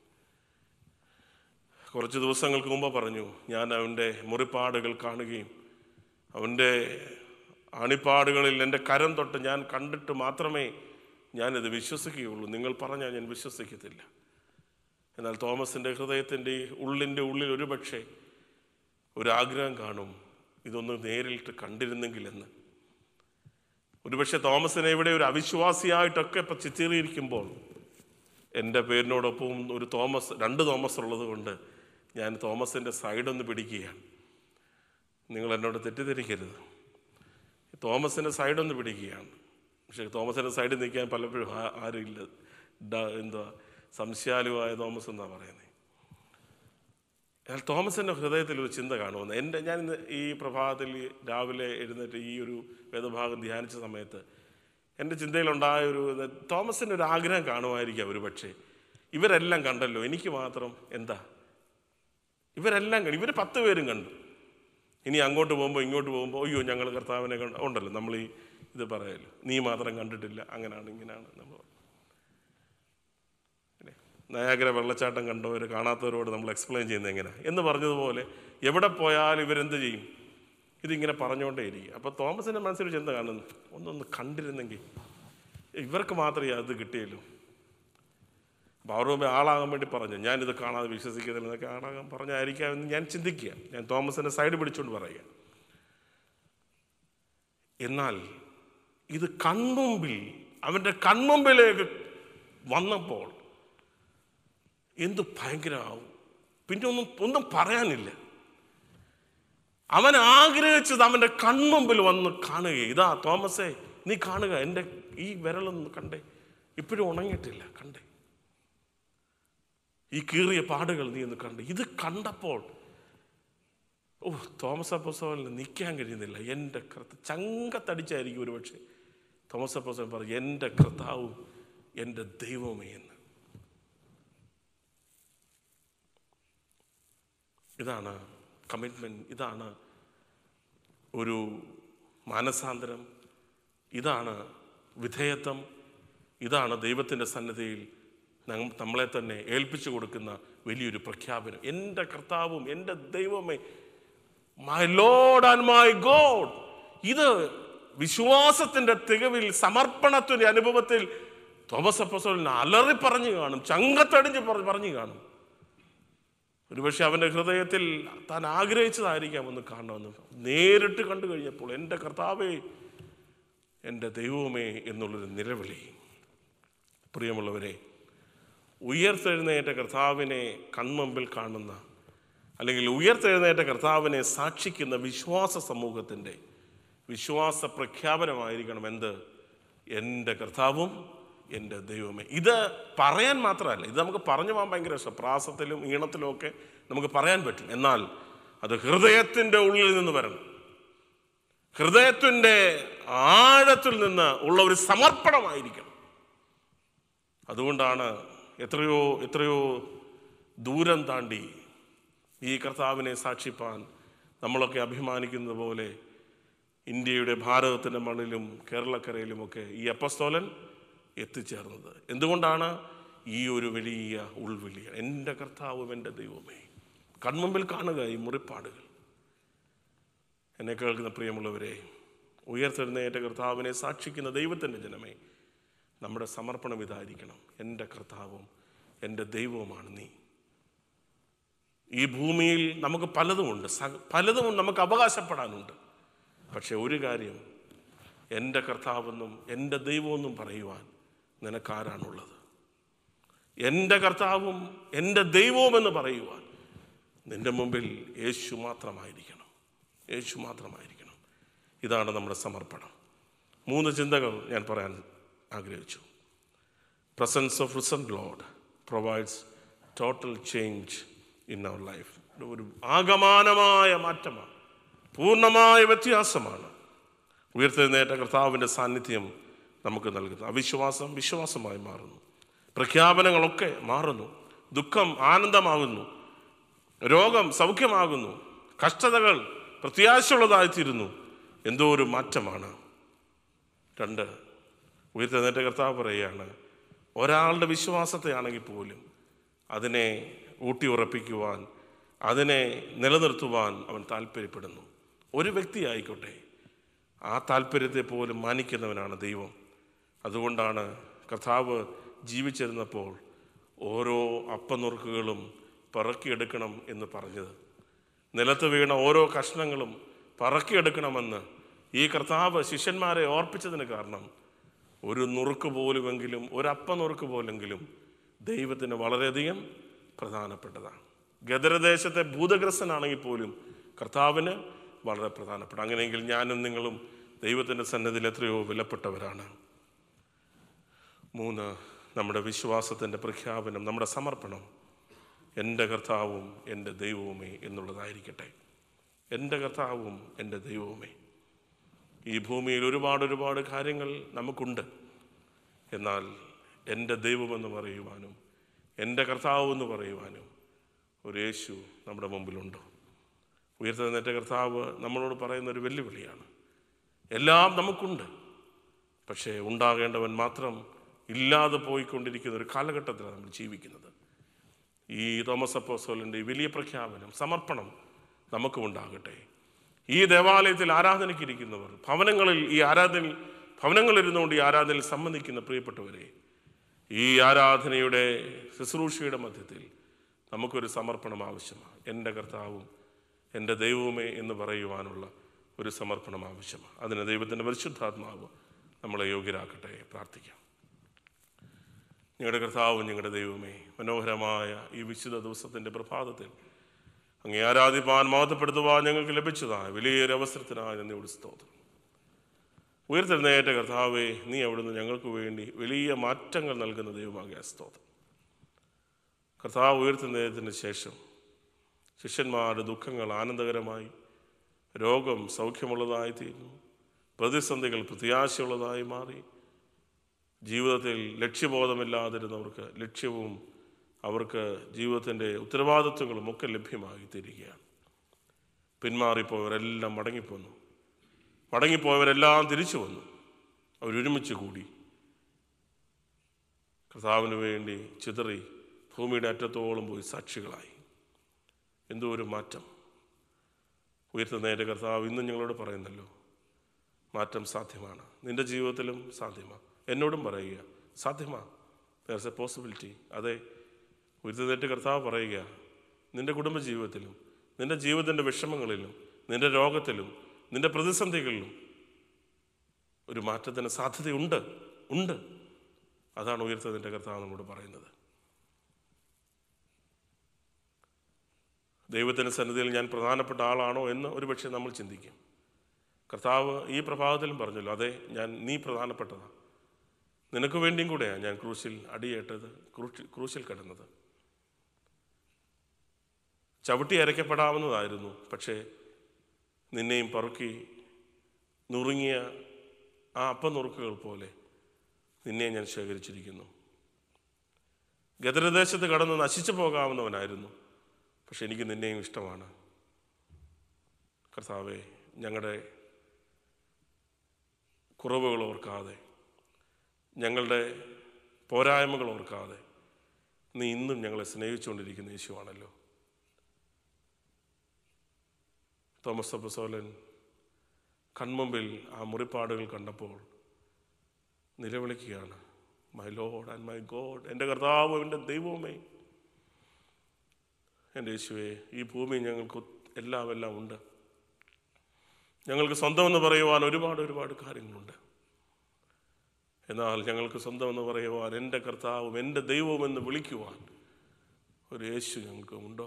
കുറച്ച് ദിവസങ്ങൾക്ക് മുമ്പ് പറഞ്ഞു, ഞാൻ അവൻ്റെ മുറിപ്പാടുകൾ കാണുകയും അവൻ്റെ അണിപ്പാടുകളിൽ എൻ്റെ കരം തൊട്ട് ഞാൻ കണ്ടിട്ട് മാത്രമേ ഞാനിത് വിശ്വസിക്കുകയുള്ളൂ. നിങ്ങൾ പറഞ്ഞാൽ ഞാൻ വിശ്വസിക്കത്തില്ല. എന്നാൽ തോമസിൻ്റെ ഹൃദയത്തിൻ്റെ ഉള്ളിൻ്റെ ഉള്ളിൽ ഒരു പക്ഷേ ഒരാഗ്രഹം കാണും, ഇതൊന്ന് നേരിട്ട് കണ്ടിരുന്നെങ്കിലെന്ന്. ഒരുപക്ഷെ തോമസിനെ ഇവിടെ ഒരു അവിശ്വാസിയായിട്ടൊക്കെ ഇപ്പം ചിത്രീകരിക്കുമ്പോൾ എൻ്റെ പേരിനോടൊപ്പം ഒരു തോമസ്, രണ്ട് തോമസ് ഉള്ളത് കൊണ്ട് ഞാൻ തോമസിൻ്റെ സൈഡൊന്ന് പിടിക്കുകയാണ്. നിങ്ങൾ എന്നോട് തെറ്റിദ്ധരിക്കരുത്. തോമസിൻ്റെ സൈഡൊന്ന് പിടിക്കുകയാണ്. പക്ഷേ തോമസിൻ്റെ സൈഡിൽ നിൽക്കാൻ പലപ്പോഴും ആരും ഇല്ല. എന്താ സംശയാലുവായ തോമസ് എന്നാണ് പറയുന്നത്. എന്നാൽ തോമസിൻ്റെ ഹൃദയത്തിൽ ഒരു ചിന്ത കാണുമെന്ന് എൻ്റെ ഞാൻ ഇന്ന് ഈ പ്രഭാതത്തിൽ രാവിലെ എഴുന്നേറ്റ് ഈ ഒരു വേദഭാഗം ധ്യാനിച്ച സമയത്ത് എൻ്റെ ചിന്തയിലുണ്ടായ ഒരു തോമസിൻ്റെ ഒരു ആഗ്രഹം കാണുമായിരിക്കാം. ഒരു പക്ഷേ ഇവരെല്ലാം കണ്ടല്ലോ, എനിക്ക് മാത്രം എന്താ? ഇവരെല്ലാം കണ്ടു, ഇവർ പത്ത് പേരും കണ്ടു. ഇനി അങ്ങോട്ട് പോകുമ്പോൾ ഇങ്ങോട്ട് പോകുമ്പോൾ അയ്യോ ഞങ്ങൾ കർത്താവിനെ കണ്ട് ഉണ്ടല്ലോ, നമ്മൾ ഈ ഇത് പറയല്ലോ, നീ മാത്രം കണ്ടിട്ടില്ല, അങ്ങനെയാണ് ഇങ്ങനെയാണ് നമ്മൾ. നയാഗ്ര വെള്ളച്ചാട്ടം കണ്ടവർ കാണാത്തവരോട് നമ്മൾ എക്സ്പ്ലെയിൻ ചെയ്യുന്നത് എങ്ങനെയാണ് എന്ന് പറഞ്ഞതുപോലെ എവിടെ പോയാലും ഇവരെന്ത് ചെയ്യും? ഇതിങ്ങനെ പറഞ്ഞുകൊണ്ടേ ഇരിക്കും. അപ്പോൾ തോമസിൻ്റെ മനസ്സിൽ ചിന്ത കാണുന്നു, ഒന്നൊന്ന് കണ്ടിരുന്നെങ്കിൽ ഇവർക്ക് മാത്രമേ അത് കിട്ടിയല്ലോ. അപ്പോൾ അവരുടെ മുമ്പേ ആളാകാൻ വേണ്ടി പറഞ്ഞു, ഞാനിത് കാണാതെ വിശ്വസിക്കുന്നില്ല എന്നൊക്കെ ആളാകാൻ പറഞ്ഞായിരിക്കാമെന്ന് ഞാൻ ചിന്തിക്കുക. ഞാൻ തോമസിൻ്റെ സൈഡ് പിടിച്ചുകൊണ്ട് പറയുക. എന്നാൽ ഇത് കൺമുമ്പിൽ, അവൻ്റെ കൺമുമ്പിലേക്ക് വന്നപ്പോൾ എന്ത് ഭയങ്കരമാവും. പിന്നെ ഒന്നും ഒന്നും പറയാനില്ല. അവൻ ആഗ്രഹിച്ചത് അവൻ്റെ കൺമുമ്പിൽ വന്ന് കാണുക. ഇതാ തോമസേ, നീ കാണുക, എൻ്റെ ഈ വിരലൊന്ന് കണ്ടേ, ഇപ്പോഴും ഉണങ്ങിയിട്ടില്ല, കണ്ടേ. ഈ കീറിയ പാടുകൾ നീ ഒന്ന് കണ്ട്. ഇത് കണ്ടപ്പോൾ ഓ തോമസ് അപ്പോസ്തലന് നിൽക്കാൻ കഴിയുന്നില്ല. എൻ്റെ കർത്ത ചങ്കത്തടിച്ചായിരിക്കും ഒരു പക്ഷേ തോമസ് അപ്പോസ്തലൻ പറഞ്ഞു, എൻ്റെ കർത്താവും എൻ്റെ ദൈവമേ എന്ന്. ഇതാണ് കമ്മിറ്റ്മെൻറ്റ്, ഇതാണ് ഒരു മാനസാന്തരം, ഇതാണ് വിധേയത്വം, ഇതാണ് ദൈവത്തിൻ്റെ സന്നിധിയിൽ നമ്മളെ തന്നെ ഏൽപ്പിച്ചു കൊടുക്കുന്ന വലിയൊരു പ്രഖ്യാപനം. എൻ്റെ കർത്താവും എൻ്റെ ദൈവമേ, my Lord and my God. ഇത് വിശ്വാസത്തിൻ്റെ തികവിൽ, സമർപ്പണത്തിൻ്റെ അനുഭവത്തിൽ തോമസ് അപ്പോസ്തലൻ അലറി പറഞ്ഞു കാണും, ചങ്കത്തടിഞ്ഞ് പറഞ്ഞു കാണും. ഒരുപക്ഷെ അവൻ്റെ ഹൃദയത്തിൽ താൻ ആഗ്രഹിച്ചതായിരിക്കാം ഒന്ന് കാണണമെന്ന്. നേരിട്ട് കണ്ടു കഴിഞ്ഞപ്പോൾ എൻ്റെ കർത്താവേ എൻ്റെ ദൈവമേ എന്നുള്ളൊരു നിലവിളി. പ്രിയമുള്ളവരെ, ഉയർത്തെഴുന്നേറ്റ കർത്താവിനെ കൺമുമ്പിൽ കാണുന്ന, അല്ലെങ്കിൽ ഉയർത്തെഴുന്നേറ്റ കർത്താവിനെ സാക്ഷിക്കുന്ന വിശ്വാസ സമൂഹത്തിൻ്റെ വിശ്വാസ പ്രഖ്യാപനമായിരിക്കണം എന്ത്? എൻ്റെ കർത്താവും എൻ്റെ ദൈവമേ. ഇത് പറയാൻ മാത്രമല്ല, ഇത് നമുക്ക് പറഞ്ഞു പോകാൻ ഭയങ്കര ഇഷ്ടം, പ്രാസത്തിലും ഈണത്തിലും ഒക്കെ നമുക്ക് പറയാൻ പറ്റും. എന്നാൽ അത് ഹൃദയത്തിൻ്റെ ഉള്ളിൽ നിന്ന് വരണം. ഹൃദയത്തിൻ്റെ ആഴത്തിൽ നിന്ന് ഉള്ള ഒരു സമർപ്പണമായിരിക്കണം. അതുകൊണ്ടാണ് എത്രയോ എത്രയോ ദൂരം താണ്ടി ഈ കർത്താവിനെ സാക്ഷിപ്പാൻ നമ്മളൊക്കെ അഭിമാനിക്കുന്നത് പോലെ ഇന്ത്യയുടെ, ഭാരതത്തിൻ്റെ മണ്ണിലും കേരളക്കരയിലുമൊക്കെ ഈ അപ്പസ്തോലൻ എത്തിച്ചേർന്നത്. എന്തുകൊണ്ടാണ്? ഈ ഒരു വലിയ ഉൾവിളി, എൻ്റെ കർത്താവും എൻ്റെ ദൈവമേ. കൺമുമ്പിൽ കാണുക ഈ മുറിപ്പാടുകൾ. എന്നെ കേൾക്കുന്ന പ്രിയമുള്ളവരെ, ഉയർത്തെഴുന്നേറ്റ കർത്താവിനെ സാക്ഷിക്കുന്ന ദൈവത്തിൻ്റെ ജനമേ, നമ്മുടെ സമർപ്പണം ഇതായിരിക്കണം. എൻ്റെ കർത്താവും എൻ്റെ ദൈവവുമാണ് നീ. ഈ ഭൂമിയിൽ നമുക്ക് പലതുമുണ്ട്, പലതും നമുക്ക് അവകാശപ്പെടാനുണ്ട്. പക്ഷെ ഒരു കാര്യം, എൻ്റെ കർത്താവെന്നും എൻ്റെ ദൈവമെന്നും പറയുവാൻ നിനക്കാരാണുള്ളത്? എൻ്റെ കർത്താവും എൻ്റെ ദൈവവുമെന്ന് പറയുവാൻ നിൻ്റെ മുമ്പിൽ യേശു മാത്രമായിരിക്കണം, യേശു മാത്രമായിരിക്കണം. ഇതാണ് നമ്മുടെ സമർപ്പണം. മൂന്ന് ചിന്തകൾ ഞാൻ പറയാൻ ആഗ്രഹിച്ചു. Presence of risen Lord provides total change in our life. ഒരു ആകമാനമായ മാറ്റമാണ്, പൂർണ്ണമായ വ്യത്യാസമാണ് ഉയർത്തെഴുന്നേറ്റ കർത്താവിൻ്റെ സാന്നിധ്യം നമുക്ക് നൽകുന്നു. അവിശ്വാസം വിശ്വാസമായി മാറുന്നു, പ്രഖ്യാപനങ്ങളൊക്കെ മാറുന്നു, ദുഃഖം ആനന്ദമാകുന്നു, രോഗം സൗഖ്യമാകുന്നു, കഷ്ടതകൾ പ്രത്യാശയുള്ളതായിത്തീരുന്നു. എന്തോ ഒരു മാറ്റമാണ്. രണ്ട്, ഉയർത്തെഴുന്നേറ്റ കർത്താവ് പറയുകയാണ്, ഒരാളുടെ വിശ്വാസത്തെ ആണെങ്കിൽ പോലും അതിനെ ഊട്ടി ഉറപ്പിക്കുവാൻ, അതിനെ നിലനിർത്തുവാൻ അവൻ താല്പര്യപ്പെടുന്നു. ഒരു വ്യക്തി ആയിക്കോട്ടെ, ആ താല്പര്യത്തെ പോലും മാനിക്കുന്നവനാണ് ദൈവം. അതുകൊണ്ടാണ് കർത്താവ് ജീവിച്ചിരുന്നപ്പോൾ ഓരോ അപ്പനുറുക്കുകളും പറക്കിയെടുക്കണം എന്ന് പറഞ്ഞത്. നിലത്ത് വീണ ഓരോ കഷ്ണങ്ങളും പറക്കിയെടുക്കണമെന്ന് ഈ കർത്താവ് ശിഷ്യന്മാരെ ഓർപ്പിച്ചതിന് കാരണം, ഒരു നുറുക്ക് പോലുമെങ്കിലും, ഒരപ്പനുറുക്ക് പോലെങ്കിലും ദൈവത്തിന് വളരെയധികം പ്രധാനപ്പെട്ടതാണ്. ഗദരദേശത്തെ ഭൂതഗ്രസ്തനാണെങ്കിൽ പോലും കർത്താവിന് വളരെ പ്രധാനപ്പെട്ട. അങ്ങനെയെങ്കിൽ ഞാനും നിങ്ങളും ദൈവത്തിൻ്റെ സന്നിധിയിൽ എത്രയോ വിലപ്പെട്ടവരാണ്. മൂന്ന്, നമ്മുടെ വിശ്വാസത്തിൻ്റെ പ്രഖ്യാപനം, നമ്മുടെ സമർപ്പണം എൻ്റെ കർത്താവും എൻ്റെ ദൈവവുമേ എന്നുള്ളതായിരിക്കട്ടെ. എൻ്റെ കർത്താവും എൻ്റെ ദൈവവുമേ. ഈ ഭൂമിയിൽ ഒരുപാട് ഒരുപാട് കാര്യങ്ങൾ നമുക്കുണ്ട്. എന്നാൽ എൻ്റെ ദൈവമെന്ന് പറയുവാനും എൻ്റെ കർത്താവെന്ന് പറയുവാനും ഒരു യേശു നമ്മുടെ മുമ്പിലുണ്ടോ? ഉയർത്തെഴുന്നേറ്റ കർത്താവ് നമ്മളോട് പറയുന്ന ഒരു വെല്ലുവിളിയാണ്. എല്ലാം നമുക്കുണ്ട്, പക്ഷേ ഉണ്ടാകേണ്ടവൻ മാത്രം ഇല്ലാതെ പോയിക്കൊണ്ടിരിക്കുന്ന ഒരു കാലഘട്ടത്തിലാണ് നമ്മൾ ജീവിക്കുന്നത്. ഈ തോമസ് അപ്പോസ്തലൻ്റെ ഈ വലിയ പ്രഖ്യാപനം, സമർപ്പണം നമുക്കും ഉണ്ടാകട്ടെ. ഈ ദേവാലയത്തിൽ ആരാധനയ്ക്കിരിക്കുന്നവർ, ഭവനങ്ങളിൽ ഈ ആരാധന ഭവനങ്ങളിരുന്നുകൊണ്ട് ഈ ആരാധനയിൽ സംബന്ധിക്കുന്ന പ്രിയപ്പെട്ടവരെ, ഈ ആരാധനയുടെ ശുശ്രൂഷയുടെ മധ്യത്തിൽ നമുക്കൊരു സമർപ്പണം ആവശ്യമാണ്. എൻ്റെ കർത്താവും എൻ്റെ ദൈവവുമേ എന്ന് പറയുവാനുള്ള ഒരു സമർപ്പണം ആവശ്യമാണ്. അതിന് ദൈവത്തിൻ്റെ പരിശുദ്ധാത്മാവ് നമ്മളെ യോഗ്യരാക്കട്ടെ. പ്രാർത്ഥിക്കാം. ഞങ്ങളുടെ കർത്താവും ഞങ്ങളുടെ ദൈവമേ, മനോഹരമായ ഈ വിശുദ്ധ ദിവസത്തിൻ്റെ പ്രഭാതത്തിൽ അങ്ങേ ആരാധിപ്പാൻ മഹത്വപ്പെടുത്തുവാൻ ഞങ്ങൾക്ക് ലഭിച്ചതായ വലിയൊരു അവസരത്തിനായി നന്ദിയോട് സ്തോത്രം. ഉയർത്തെഴുന്നേറ്റ കർത്താവേ, നീ അവിടുന്ന് ഞങ്ങൾക്ക് വേണ്ടി വലിയ മാറ്റങ്ങൾ നൽകുന്ന ദൈവമാകിയ സ്തോത്രം. കർത്താവ് ഉയർത്തുന്നതിന് ശേഷം ശിഷ്യന്മാരുടെ ദുഃഖങ്ങൾ ആനന്ദകരമായി, രോഗം സൗഖ്യമുള്ളതായി തീർന്നു, പ്രതിസന്ധികൾ പ്രത്യാശയുള്ളതായി മാറി. ജീവിതത്തിൽ ലക്ഷ്യബോധമില്ലാതിരുന്നവർക്ക് ലക്ഷ്യവും അവർക്ക് ജീവിതത്തിൻ്റെ ഉത്തരവാദിത്വങ്ങളും ഒക്കെ ലഭ്യമായി തീരുകയാണ്. പിന്മാറിപ്പോയവരെല്ലാം മടങ്ങിപ്പോന്നു. മടങ്ങിപ്പോയവരെല്ലാം തിരിച്ചു വന്നു. അവരൊരുമിച്ച് കൂടി കർത്താവിന് വേണ്ടി ചിതറി ഭൂമിയുടെ അറ്റത്തോളം പോയി സാക്ഷികളായി. എന്തോ ഒരു മാറ്റം! ഉയർത്തുന്നതിൻ്റെ കർത്താവ് ഇന്നും ഞങ്ങളോട് പറയുന്നല്ലോ, മാറ്റം സാധ്യമാണ്. നിൻ്റെ ജീവിതത്തിലും സാധ്യമാണ്. എന്നോടും പറയുക, സാധ്യമാണ്. There's a possibility. അതെ, ഉയർത്തുന്നതിൻ്റെ കർത്താവ് പറയുക, നിൻ്റെ കുടുംബജീവിതത്തിലും നിൻ്റെ ജീവിതത്തിൻ്റെ വിഷമങ്ങളിലും നിൻ്റെ രോഗത്തിലും നിൻ്റെ പ്രതിസന്ധികളിലും ഒരു മാറ്റത്തിന് സാധ്യതയുണ്ട് ഉണ്ട് അതാണ് ഉയർത്തുന്നതിൻ്റെ കർത്താവ് നമ്മോട് പറയുന്നത്. ദൈവത്തിൻ്റെ സന്നിധിയിൽ ഞാൻ പ്രധാനപ്പെട്ട ആളാണോ എന്ന് ഒരുപക്ഷെ നമ്മൾ ചിന്തിക്കും. കർത്താവ് ഈ പ്രഭാതത്തിലും പറഞ്ഞല്ലോ, അതെ, ഞാൻ നീ പ്രധാനപ്പെട്ടതാണ്. നിനക്ക് വേണ്ടിയും കൂടെയാണ് ഞാൻ ക്രൂശിൽ അടിയേറ്റത്, ക്രൂശിൽ ക്രൂശിൽ കിടന്നത്. ചവിട്ടി അരയ്ക്കപ്പെടാവുന്നതായിരുന്നു, പക്ഷേ നിന്നെയും പറുക്കി നുറുങ്ങിയ ആ അപ്പനുറുക്കുകൾ പോലെ നിന്നെ ഞാൻ ശേഖരിച്ചിരിക്കുന്നു. ഗദരദേശത്ത് കടന്ന് നശിച്ചു പോകാവുന്നവനായിരുന്നു, പക്ഷെ എനിക്ക് നിന്നെയും ഇഷ്ടമാണ്. കർത്താവേ, ഞങ്ങളുടെ കുറവുകൾ ഓർക്കാതെ, ഞങ്ങളുടെ പോരായ്മകൾ ഓർക്കാതെ നീ ഇന്നും ഞങ്ങളെ സ്നേഹിച്ചുകൊണ്ടിരിക്കുന്ന യേശുവാണല്ലോ. തോമസ് അപ്പസ്തോലൻ കൺമുമ്പിൽ ആ മുറിപ്പാടുകൾ കണ്ടപ്പോൾ നിലവിളിക്കുകയാണ്, my Lord and my God, എൻ്റെ കർത്താവ്, എൻ്റെ ദൈവമേ, എൻ്റെ യേശുവേ, ഈ ഭൂമി ഞങ്ങൾക്ക് എല്ലാം എല്ലാം ഉണ്ട്. ഞങ്ങൾക്ക് സ്വന്തമെന്ന് പറയുവാൻ ഒരുപാട് ഒരുപാട് കാര്യങ്ങളുണ്ട്. എന്നാൽ ഞങ്ങൾക്ക് സ്വന്തമെന്ന് പറയുവാൻ, എൻ്റെ കർത്താവും എൻ്റെ ദൈവവുമെന്ന് വിളിക്കുവാൻ ഒരു യേശു ഞങ്ങൾക്ക് ഉണ്ടോ?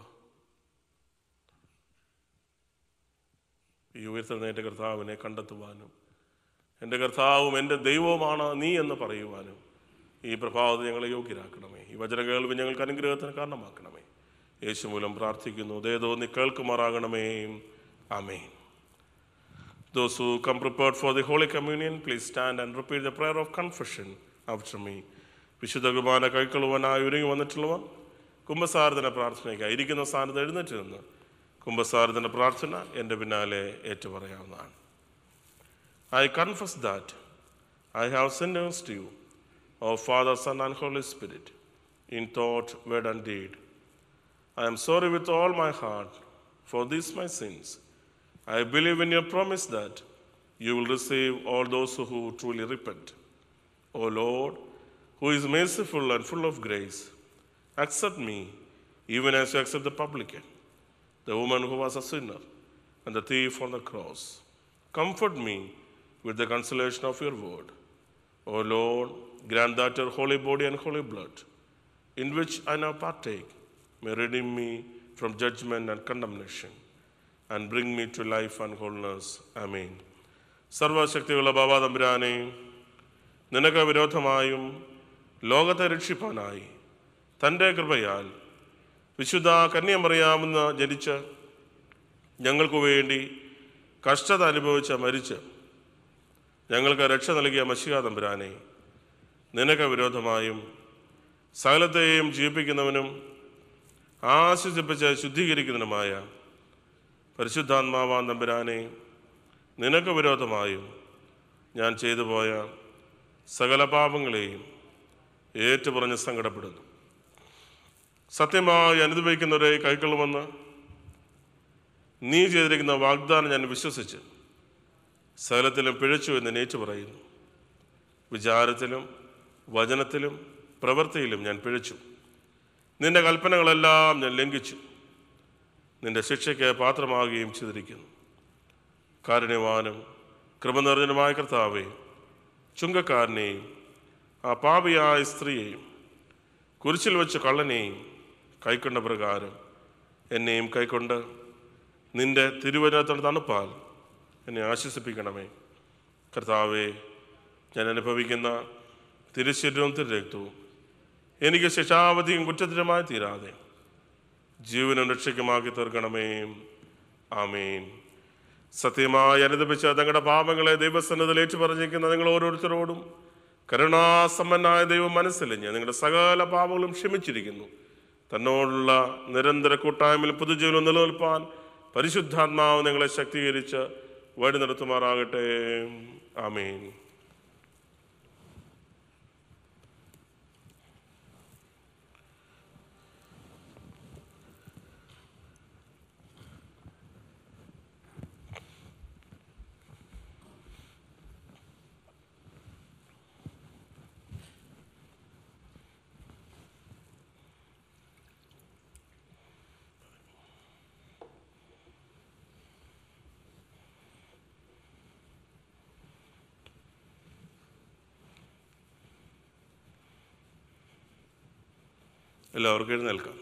ഈ ഉയർത്തുന്ന എൻ്റെ കർത്താവിനെ കണ്ടെത്തുവാനും എൻ്റെ കർത്താവും എൻ്റെ ദൈവവുമാണ് നീ എന്ന് പറയുവാനും ഈ പ്രഭാതത്തിൽ ഞങ്ങളെ യോഗ്യരാക്കണമേ. ഈ വചന കേൾവി ഞങ്ങൾക്ക് അനുഗ്രഹത്തിന് കാരണമാക്കണമേ. യേശു മൂലം പ്രാർത്ഥിക്കുന്നു. ദയതോ നീ കേൾക്കുമാറാകണമേ. ആമേൻ. Those who come prepared for the Holy Communion, please stand and repeat the prayer of confession after me. വിശുദ്ധ കുർബാന കൈക്കൊള്ളുവാനായി ഒരുങ്ങി വന്നിട്ടുള്ളവർ കുംഭസാരത്തിൻ്റെ പ്രാർത്ഥനയ്ക്കായി ഇരിക്കുന്ന സ്ഥാനത്ത് എഴുന്നേറ്റ് നിന്ന് കുംഭസാരത്തിൻ്റെ പ്രാർത്ഥന എൻ്റെ പിന്നാലെ ഏറ്റുപറയാവുന്നതാണ്. I confess that I have sinned against you, O Father, Son, and Holy Spirit, in thought, word, and deed. I am sorry with all my heart for these my sins. I believe in your promise that you will receive all those who truly repent. O Lord, who is merciful and full of grace, accept me even as you accept the publican, the woman who was a sinner, and the thief on the cross. Comfort me with the consolation of your word. O Lord, grant that your holy body and holy blood, in which I now partake, may redeem me from judgment and condemnation, and bring me to life and wholeness. Amen. സർവശക്തിയുള്ള ബാബാ തമ്പുരാനെ, നിനക്ക് വിരോധമായും ലോകത്തെ രക്ഷിപ്പാനായി തൻ്റെ കൃപയാൽ വിശുദ്ധ കന്യമറിയാമെന്ന് ജനിച്ച് ഞങ്ങൾക്ക് വേണ്ടി കഷ്ടത അനുഭവിച്ച മരിച്ച് ഞങ്ങൾക്ക് രക്ഷ നൽകിയ മശിഹാ തമ്പുരാനെ, നിനക്ക് വിരോധമായും സകലത്തെയും ജീവിപ്പിക്കുന്നവനും ആശ്വസിപ്പിച്ച് ശുദ്ധീകരിക്കുന്നതിനുമായ പരിശുദ്ധാത്മാവാൻ തമ്പുരാനെ, നിനക്ക് വിരോധമായും ഞാൻ ചെയ്തു പോയ സകല പാപങ്ങളെയും ഏറ്റുപറഞ്ഞ് സങ്കടപ്പെടുന്നു. സത്യമായി അനുഭവിക്കുന്നവരെ കൈക്കൊള്ളുമെന്ന് നീ ചെയ്തിരിക്കുന്ന വാഗ്ദാനം ഞാൻ വിശ്വസിച്ച് സകലത്തിലും പിഴച്ചു എന്ന് ഏറ്റു പറയുന്നു. വിചാരത്തിലും വചനത്തിലും പ്രവൃത്തിയിലും ഞാൻ പിഴച്ചു. നിന്റെ കൽപ്പനകളെല്ലാം ഞാൻ ലംഘിച്ചു. നിന്റെ ശിക്ഷയ്ക്ക് പാത്രമാകുകയും ചെയ്തിരിക്കുന്നു. കാരുണ്യവാനും കൃപനിർജ്ജനമായ കർത്താവേ, ചുങ്കക്കാരനെയും ആ പാപിയായ സ്ത്രീയെയും കുരിശിൽ വെച്ച് കള്ളനെയും കൈക്കൊണ്ട പ്രകാരം എന്നെയും കൈക്കൊണ്ട് നിന്റെ തിരുവചനത്തിൻ്റെ തണുപ്പാൽ എന്നെ ആശ്വസിപ്പിക്കണമേ. കർത്താവേ, ഞാൻ അനുഭവിക്കുന്ന തിരുശരീരവും തിരുരക്തവും എനിക്ക് ശിക്ഷാവധിയും കുറ്റത്തിനുമായി തീരാതെ ജീവനും രക്ഷയ്ക്കുമാക്കി തീർക്കണമേ. ആമേൻ. സത്യമായി അനുദപിച്ച തങ്ങളുടെ പാപങ്ങളെ ദൈവസന്നിധിയിൽ ഏറ്റുപറഞ്ഞിരിക്കുന്ന നിങ്ങൾ ഓരോരുത്തരോടും കരുണാസമ്പന്നായ ദൈവം മനസ്സിലിഞ്ഞ് നിങ്ങളുടെ സകല പാപങ്ങളും ക്ഷമിച്ചിരിക്കുന്നു. തന്നോടുള്ള നിരന്തര കൂട്ടായ്മയിൽ പുതുജീവനം നിലനിൽപ്പാൻ പരിശുദ്ധാത്മാവ് നിങ്ങളെ ശക്തീകരിച്ച് വഴി നടത്തുമാറാകട്ടെ. ആമേൻ. എല്ലാവർക്കും എഴുന്നേൽക്കാം.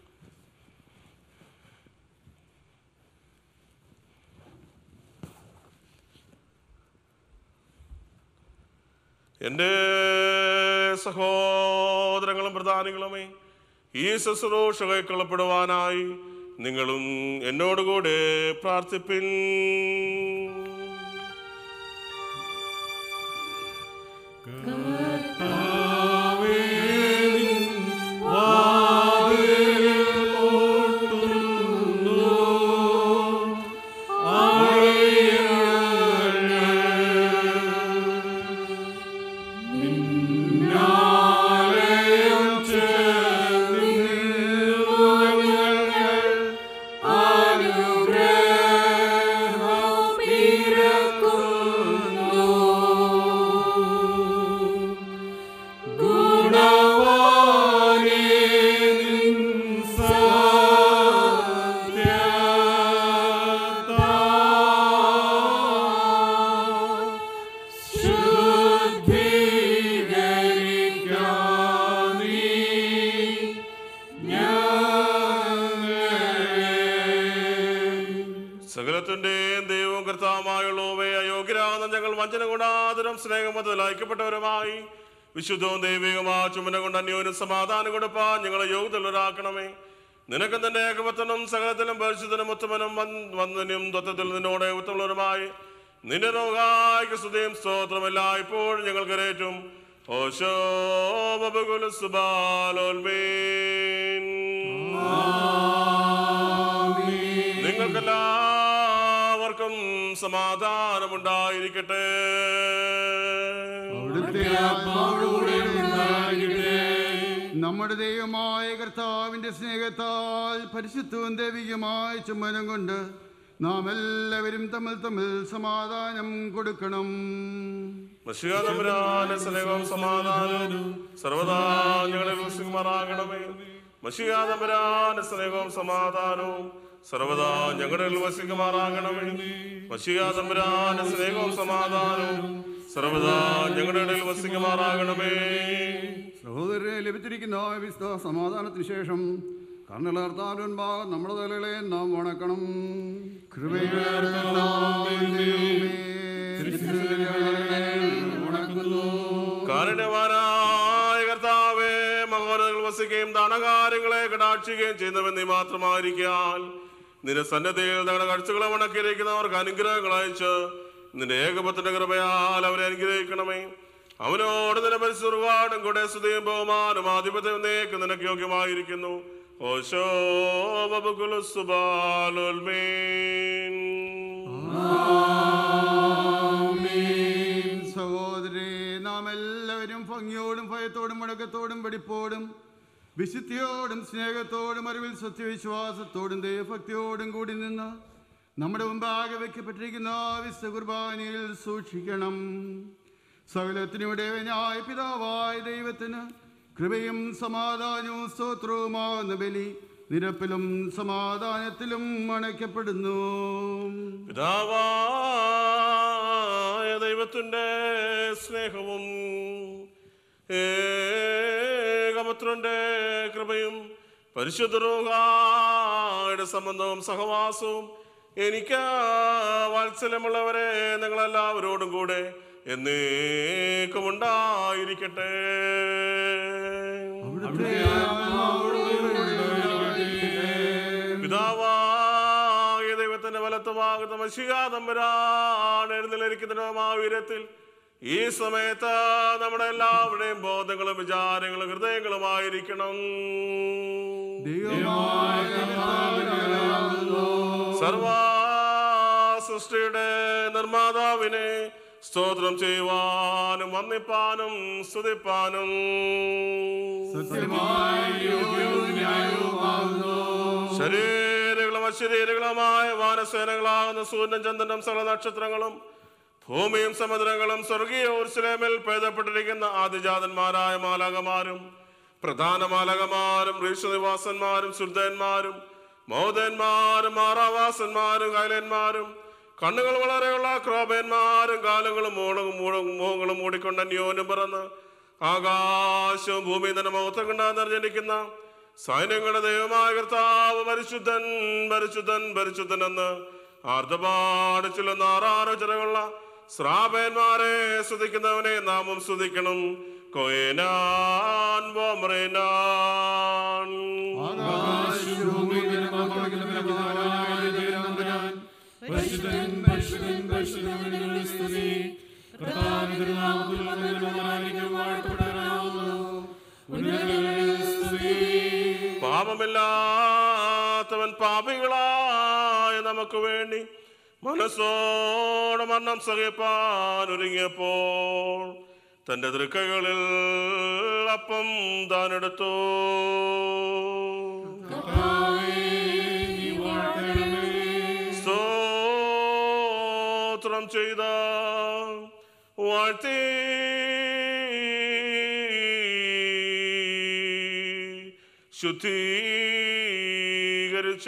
എൻ്റെ സഹോദരങ്ങളും പ്രധാനികളുമേ, ഈ ശുശ്രൂഷ കൈക്കൊള്ളപ്പെടുവാനായി നിങ്ങളും എന്നോടുകൂടെ പ്രാർത്ഥിപ്പിൻ. സകലത്തിന്റെയും ദൈവവും കർത്താവുമായുള്ളവേ, അയോഗ്യരാകുന്ന ഞങ്ങൾ വഞ്ചന കൊണ്ടാതരം സ്നേഹമതിൽ ഐക്യപ്പെട്ടവരുമായി വിശുദ്ധവും ദൈവികമായ ചുമന കൊണ്ട് അന്യോന്യം സമാധാനം കൊടുപ്പാൻ ഞങ്ങളെ യോഗ്യതയുള്ളവരാക്കണമേ. നിനക്ക് തന്റെ ഏകപത്തനും സകലത്തിലും പരിശുദ്ധനും ഉത്തമനും വന്ദനും തത്വത്തിൽ നിന്നോടെ ഉത്തമവരുമായി നിന്റെ റോഹായിക്ക് സ്തുതിയും സ്തോത്രം എല്ലായ്പ്പോഴും ഞങ്ങൾക്ക് കരേറ്റും. ഓശോ ബബുകുല സുബാലോൽമീൻ. നിങ്ങൾക്കെല്ലാവർക്കും സമാധാനമുണ്ടായിരിക്കട്ടെ. നമ്മുടെ ദൈവമായ കർത്താവിന്റെ സ്നേഹത്താൽ പരിശുദ്ധവും ദൈവികമായ ചുമ്മനം കൊണ്ട് നാം എല്ലാവരും തമ്മിൽ തമ്മിൽ സമാധാനം കൊടുക്കണം. സ്നേഹവും സമാധാനവും സർവദാ ഞങ്ങളെ വസിക്കുമാറാകണമേ. മശിഹാതമ്പുരാന്റെ സ്നേഹവും സമാധാനവും സർവദാ ഞങ്ങളുടെ വസിക്കുമാറാകണമേ. മശിഹാതമ്പുരാന്റെ സ്നേഹവും സമാധാനവും സർവദാ ഞങ്ങളുടെ ഇടയിൽ വസിക്കുമാറാകണമേ. സഹോദരനെ ലഭിച്ചിരിക്കുന്ന വിശുദ്ധ സമാധാനത്തിന് ശേഷം കർണലർത്താൻ ഭാഗം നമ്മുടെ തലകളെ നാം വണക്കണം. കാരുണ്യവാനായ കർത്താവേ, മഹോന്നതങ്ങൾ വസിക്കുകയും ദാനകാര്യങ്ങളെ കടാക്ഷിക്കുകയും ചെയ്യുന്നവൻ നീ മാത്രമായിരിക്കാൻ നിന്റെ സന്നദ്ധയിൽ തങ്ങളുടെ കാഴ്ചകളെ വണക്കിയിരിക്കുന്നവർക്ക് അനുഗ്രഹങ്ങൾ അയച്ച് നിന്റെ ഏകപത്തിന്റെ കൃപയാൽ അവരെ അനുഗ്രഹിക്കണമേ. അവനോട് നിന്റെ പരിശുദ്ധാടും കൂടെ സ്തുതിയും ബഹുമാനും ആധിപത്യം നീക്ക് നിനക്ക് യോഗ്യമായിരിക്കുന്നു. ഓശോ ബബുകുല സുബാലോൽമീൻ. സഹോദരേ, നാം എല്ലാവരും ഭംഗിയോടും ഭയത്തോടും മുടക്കത്തോടും വെടിപ്പോടും വിശുദ്ധിയോടും സ്നേഹത്തോടും അറിവിൽ സത്യവിശ്വാസത്തോടും ദൈവഭക്തിയോടും കൂടി നിന്ന് നമ്മുടെ മുമ്പാകെ വയ്ക്കപ്പെട്ടിരിക്കുന്ന വിശുദ്ധ കുർബാനയിൽ സൂക്ഷിക്കണം. സകലത്തിനുടേവനായ പിതാവായ ദൈവത്തിന് കൃപയും സമാധാനവും സ്തോത്രവുമാകുന്ന ബലി നിരപ്പിലും സമാധാനത്തിലും അണയ്ക്കപ്പെടുന്നു. പിതാവായ ദൈവത്തിന്റെ സ്നേഹവും ഏകപുത്രന്റെ കൃപയും പരിശുദ്ധ റൂഹായുടെ സംബന്ധവും സഹവാസവും എനിക്ക് വാത്സല്യമുള്ളവരെ നിങ്ങളെല്ലാവരോടും കൂടെ എന്നേക്കും ഉണ്ടായിരിക്കട്ടെ. പിതാവായ ദൈവത്തിന്റെ വലത്തുഭാഗത്ത് മശിഹാ തമ്പുരാൻ എഴുന്നള്ളിരിക്കുന്ന മഹാവീര്യത്തിൽ ഈ സമയത്ത് നമ്മുടെ എല്ലാവരുടെയും ബോധങ്ങളും വിചാരങ്ങളും ഹൃദയങ്ങളുമായിരിക്കണം. സർവാ സൃഷ്ടിയുടെ നിർമ്മാതാവിനെ സ്തോത്രം ചെയ്യുവാനും വന്ദിപ്പാനും സ്തുതിപ്പാനും ശരീരങ്ങളും അശരീരങ്ങളുമായ വാനസേനകളാകുന്ന സൂര്യനും ചന്ദ്രനും സകല നക്ഷത്രങ്ങളും ഭൂമിയും സമുദ്രങ്ങളും സ്വർഗീയ യെരൂശലേമിൽ പേദപ്പെട്ടിരിക്കുന്ന ആദിജാതന്മാരായ മാലാകമാരും പ്രധാന മാലാകമാരും ഋഷിനിവാസന്മാരും സുൽത്താന്മാരും മൗദന്മാരും മാറാവാസന്മാരും കൈലന്മാരും കണ്ണുകൾ വളരെയുള്ള ക്രോപന്മാരും കാലങ്ങളും മൂളവും മൂളവും മുഖങ്ങളും മൂടിക്കൊണ്ട് അന്യോന്യം പറന്ന് ആകാശവും ഭൂമിയും തന്നെ മഹത്വം കൊണ്ട് നിറഞ്ഞിരിക്കുന്ന സൈന്യങ്ങളുടെ ദൈവമായ കർത്താവ് പരിശുദ്ധൻ പരിശുദ്ധൻ പരിശുദ്ധൻ എന്ന് ആർദ്രപാട് ചൊല്ലുന്ന ആറാറ് ചിറകുള്ള ശ്രാപന്മാരെ സ്തുതിക്കുന്നവനെ നാമം സ്തുതിക്കണം. കൊയനാൻ വോമറേനാൻ പരിശുദ്ധൻ പരിശുദ്ധൻ പരിശുദ്ധൻ സ്തുതി. കർത്താവിന്റെ തിരുനാമത്തിൽ വാഴ്ത്തപ്പെടാനാവുന്നു. സ്തുതി. പാപമില്ലാത്തവൻ പാപികളായ നമുക്ക് വേണ്ടി മനസ്സോടെ മരണം സഹിപ്പാൻ ഒരുങ്ങിയപ്പോൾ തന്റെ തൃക്കൈകളിൽ അപ്പം താനെടുത്തു. സ്തോത്രം ചെയ്ത വാഴ്ത്തി ശുദ്ധീകരിച്ച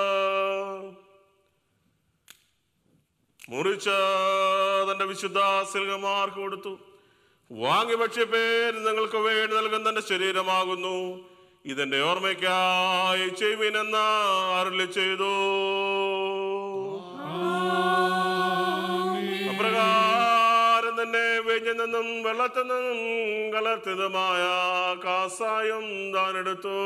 മുറിച്ച തന്റെ വിശുദ്ധ സിൽഹമാർക്ക് കൊടുത്തു. വാങ്ങി ഭക്ഷ്യപ്പേര് നിങ്ങൾക്ക് വേണ്ടി നൽകുന്ന തന്റെ ശരീരമാകുന്നു, ഇതിന്റെ ഓർമ്മയ്ക്കായി ചെയ്യുവിനെന്ന് അരുളി ചെയ്തു. അപ്രകാരം തന്നെ വെഞ്ഞിൽ നിന്നും വെള്ളത്തിൽ നിന്നും കലർത്തിയതുമായ കാസായം താനെടുത്തു.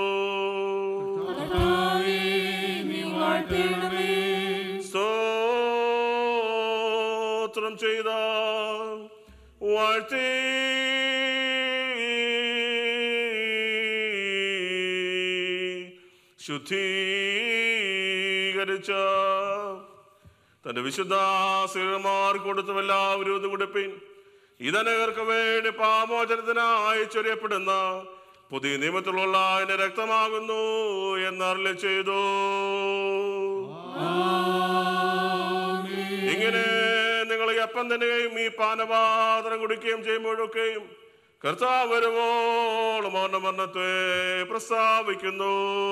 സ്തോത്രം ചെയ്ത വാഴ്ത്തി ശുദ്ധീകരിച്ച തന്റെ വിശുദ്ധ സിൽഹമാർക്ക് കൊടുത്തു. എല്ലാവരും ഇത് കുടിപ്പിൻ, ഇതനേർക്ക് വേണ്ടി പാമോചനത്തിനായി ചൊരിയപ്പെടുന്ന പുതിയ നിയമത്തിലുള്ള എന്റെ രക്തമാകുന്നു എന്നരുളി ചെയ്തു. ഇങ്ങനെ നിങ്ങൾ ഈ അപ്പം തിന്നുകയും ഈ പാനപാത്രം കുടിക്കുകയും ചെയ്യുമ്പോഴൊക്കെയും കർത്താവ് വരുവോളം അവന്റെ മരണത്തെ പ്രസ്താവിക്കുന്നു.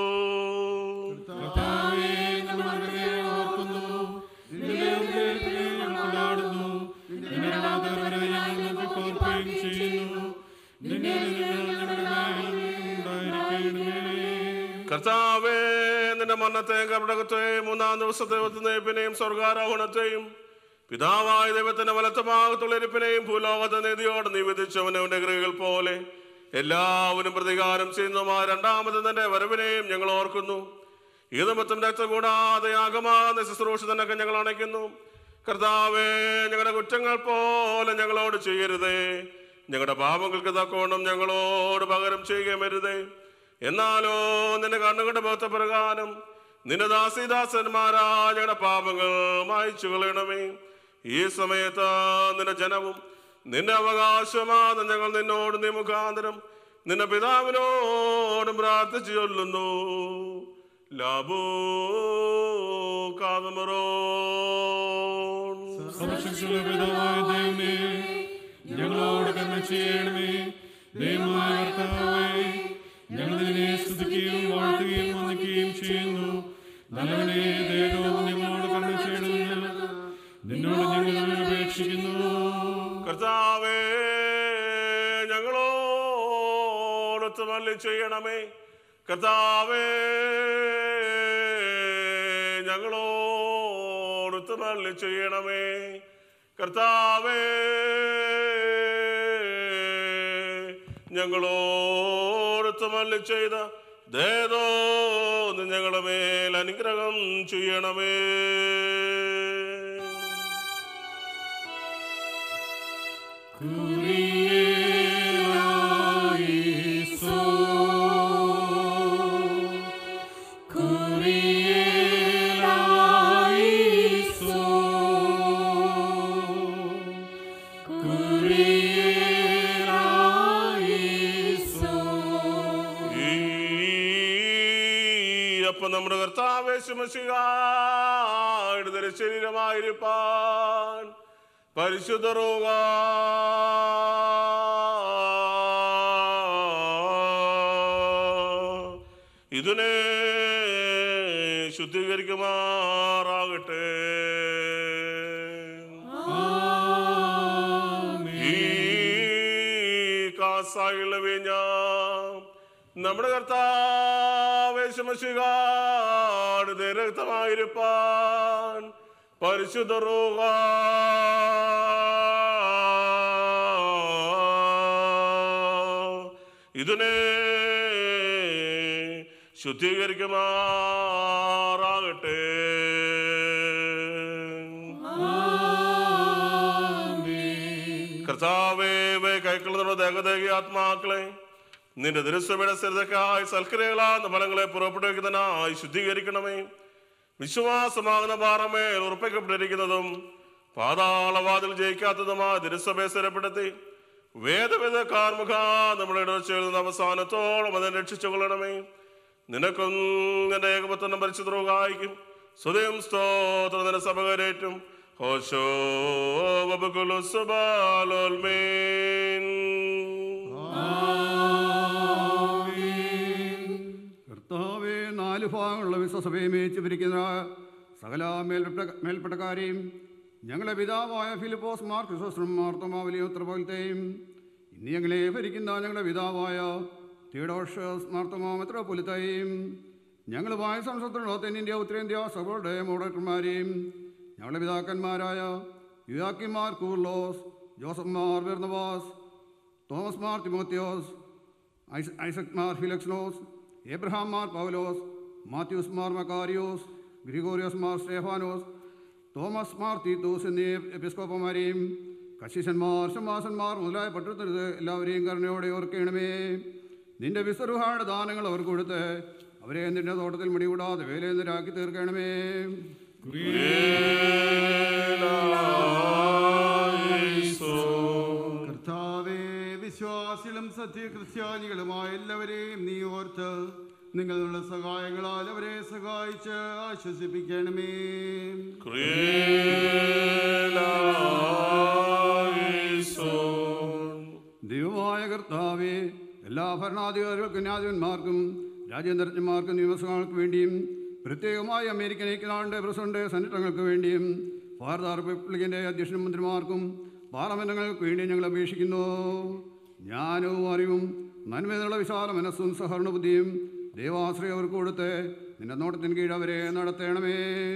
കർത്താവേ, നിന്റെ മരണത്തെയും കപടകത്തെയും മൂന്നാം ദിവസത്തെ ഒത്തുനയിപ്പിനെയും സ്വർഗാരോഹണത്തെയും പിതാവായ ദൈവത്തിന്റെ വലത്തുഭാഗത്തുള്ള ഇരിപ്പിനെയും ഭൂലോകത്തെ നീതിയോട് നീ വിധിച്ചവനവന്റെ കൃപകൾ പോലെ എല്ലാവരും പ്രതികാരം ചെയ്യുന്നതുമായ രണ്ടാമത് തന്റെ വരവിനെയും ഞങ്ങൾ ഓർക്കുന്നു. ഈ നിമിത്തം രക്തം കൂടാതെ യാഗമാകുന്ന ശുശ്രൂഷ തന്നൊക്കെ ഞങ്ങൾ അണയ്ക്കുന്നു. കർത്താവേ, ഞങ്ങളുടെ കുറ്റങ്ങൾ പോലെ ഞങ്ങളോട് ചെയ്യരുതേ, ഞങ്ങളുടെ പാപങ്ങൾക്ക് തക്കോണം ഞങ്ങളോട് പകരം ചെയ്യുകയും അരുതേ. എന്നാലോ നിന്റെ കണ്ണുകളുടെ ബോധപ്രകാരം നിന്റെ ദാസിദാസന്മാരാ ഞങ്ങളുടെ പാപങ്ങൾ മായ്ച്ചു കളയണമേ. ഈ സമയത്ത് നിന്റെ ജനവും നിന്റെ അവകാശമാണ് ഞങ്ങൾ നിന്നോട് നീ മുഖാന്തരം നിന്റെ പിതാവിനോടും പ്രാർത്ഥിച്ചു ചൊല്ലുന്നു. ലാബോ കാതമറോ ഞങ്ങളോട് കരുണ ചെയ്യണമേ. ദൈവമായ കർത്താവേ, ഞങ്ങൾ നിന്നെ സ്തുതിക്കുകയും വാഴ്ത്തുകയും വന്ദിക്കുകയും ചെയ്യുന്നു. നല്ലവനെ ദൈവം ഞങ്ങളോട് കരുണ ചെയ്യണമെന്ന് നിന്നോട് ഞങ്ങൾ അപേക്ഷിക്കുന്നു. കർത്താവേ, ഞങ്ങളോടൊത്ത് മല്ലി ചെയ്യണമേ. കർത്താവേ, ഞങ്ങളോടൊത്ത് മല്ലി ചെയ്യണമേ. കർത്താവേ, ഞങ്ങളോട് മല്ലി ചെയ്ത ദേദോ ഞങ്ങളുടെ മേൽ അനുഗ്രഹം ചെയ്യണമേ. നമ്മുടെ കർത്താവേ ശിവശിഹായുടെ ശരീരമായിരിക്കാൻ പരിശുദ്ധ റൂഹ ഇതിനെ ശുദ്ധീകരിക്കുമാറാകട്ടെ. ഈ കാസായുള്ള വീഞ്ഞ നമ്മുടെ കർത്താവേ ശിവശിഹായുടെ രക്തമായിരിക്കാൻ പരിശുദ്ധ റൂഹ ഇതിനെ ശുദ്ധീകരിക്കുമാറാകട്ടെ. കർത്താവേ കൈക്കൊള്ളുന്ന ദേഹദേഹി ആത്മാക്കളെ നിന്റെ ദുരസ്വയുടെ സ്ഥിരതയ്ക്കായി സൽക്രിയകളാന്ന ഫലങ്ങളെ പുറപ്പെടുവിക്കുന്നതിനായി ശുദ്ധീകരിക്കണമേ. വിശ്വാസമാകുന്ന പാറമേൽ ഉറപ്പിക്കപ്പെട്ടിരിക്കുന്നതും പാതാളവാതിൽ ജയിക്കാത്തതുമായ ദുരസ്വയെ സ്ഥിരപ്പെടുത്തി വേദവേദക്കാർ മുഖാ നമ്മുടെ ഇടർച്ചയിൽ നിന്ന് അവസാനത്തോളം അതിനെ രക്ഷിച്ചു കൊള്ളണമേ. നിനക്കും നിന്റെ ഏകപത്വം പരിശുദ്ധവും സ്വയം സ്തോത്രം നിന്റെ സഭകരേറ്റും ഹോശോ വബുകുലു സുബാലോൽമീൻ. കർത്താവേ, നാല് ഭാഗങ്ങളുള്ള വിശ്വസഭയെ മേച്ചു പിരിക്കുന്ന സകല മേൽപ്പെട്ട മേൽപ്പെട്ടക്കാരെയും ഞങ്ങളുടെ പിതാവായ ഫിലിപ്പോസ് മാർ ക്രിസോസ്റ്റം മാർത്തോമാവലിയോ ഉത്തരപോലത്തെയും ഇന്ന് ഞങ്ങളെ ഭരിക്കുന്ന ഞങ്ങളുടെ പിതാവായ തിയോഡോഷ്യസ് മാർത്തോമാ മെത്രോപൊലിത്തയും ഞങ്ങളുമായ സംസത്തിലുള്ള തെന്നിന്ത്യ ഉത്തരേന്ത്യ സഭകളുടെ മോഡക്ടർമാരെയും ഞങ്ങളുടെ പിതാക്കന്മാരായ യുയാക്കിമാർ കൂർലോസ്, ജോസഫ് മാർ ബെർന്നബാസ്, തോമസ് മാർ തിമോത്തിയോസ്, ഐസ് ഐസക് മാർ ഫിലക്സ്നോസ്, എബ്രഹാം മാർ പൗലോസ്, മാത്യൂസ് മാർ മക്കാരിയോസ്, ഗ്രിഗോറിയോസ് മാർ സ്റ്റേഫാനോസ്, തോമസ് മാർ തീത്തോസ് എന്നീ എപ്പിസ്കോപ്പന്മാരെയും കശിശന്മാർ ശമാസന്മാർ മുതലായ പട്ടണത്തിരുത് എല്ലാവരെയും കരുണയോടെ ഓർക്കണമേ. നിന്റെ വിസ്വരുഹായുടെ ദാനങ്ങൾ അവർക്ക് കൊടുത്ത് അവരെ നിന്റെ തോട്ടത്തിൽ മുടികൂടാതെ വേലേന്ദ്രാക്കി തീർക്കണമേ. കർത്താവേ, വിശ്വാസികളും സത്യക്രിസ്ത്യാനികളുമായ എല്ലാവരെയും നീ ഓർത്ത് നിങ്ങളുടെ സഹായങ്ങളാൽ അവരെ സഹായിച്ച് ആശ്വസിപ്പിക്കണമേ. ദൈവമായ കർത്താവേ, എല്ലാ ഭരണാധികാരികൾക്കും ന്യായാധിപന്മാർക്കും രാജ്യാന്തരജ്ഞന്മാർക്കും നിയമസഭകൾക്ക് വേണ്ടിയും പ്രത്യേകമായി അമേരിക്കൻ ഐക്യനാടിൻ്റെ പ്രസിഡന്റ് സെനറ്റങ്ങൾക്ക് വേണ്ടിയും ഭാരത റിപ്പബ്ലിക്കിൻ്റെ അധ്യക്ഷനും മന്ത്രിമാർക്കും പാർലമെന്റുകൾക്ക് വേണ്ടി ഞങ്ങൾ അപേക്ഷിക്കുന്നു. ജ്ഞാനവും അറിവും നന്മയുള്ള വിശാല മനസ്സും സഹകരണബുദ്ധിയും ദൈവാശ്രയം അവർക്ക് കൊടുത്ത് നിന്റെ നോട്ടത്തിന് കീഴ് അവരെ നടത്തണമേ.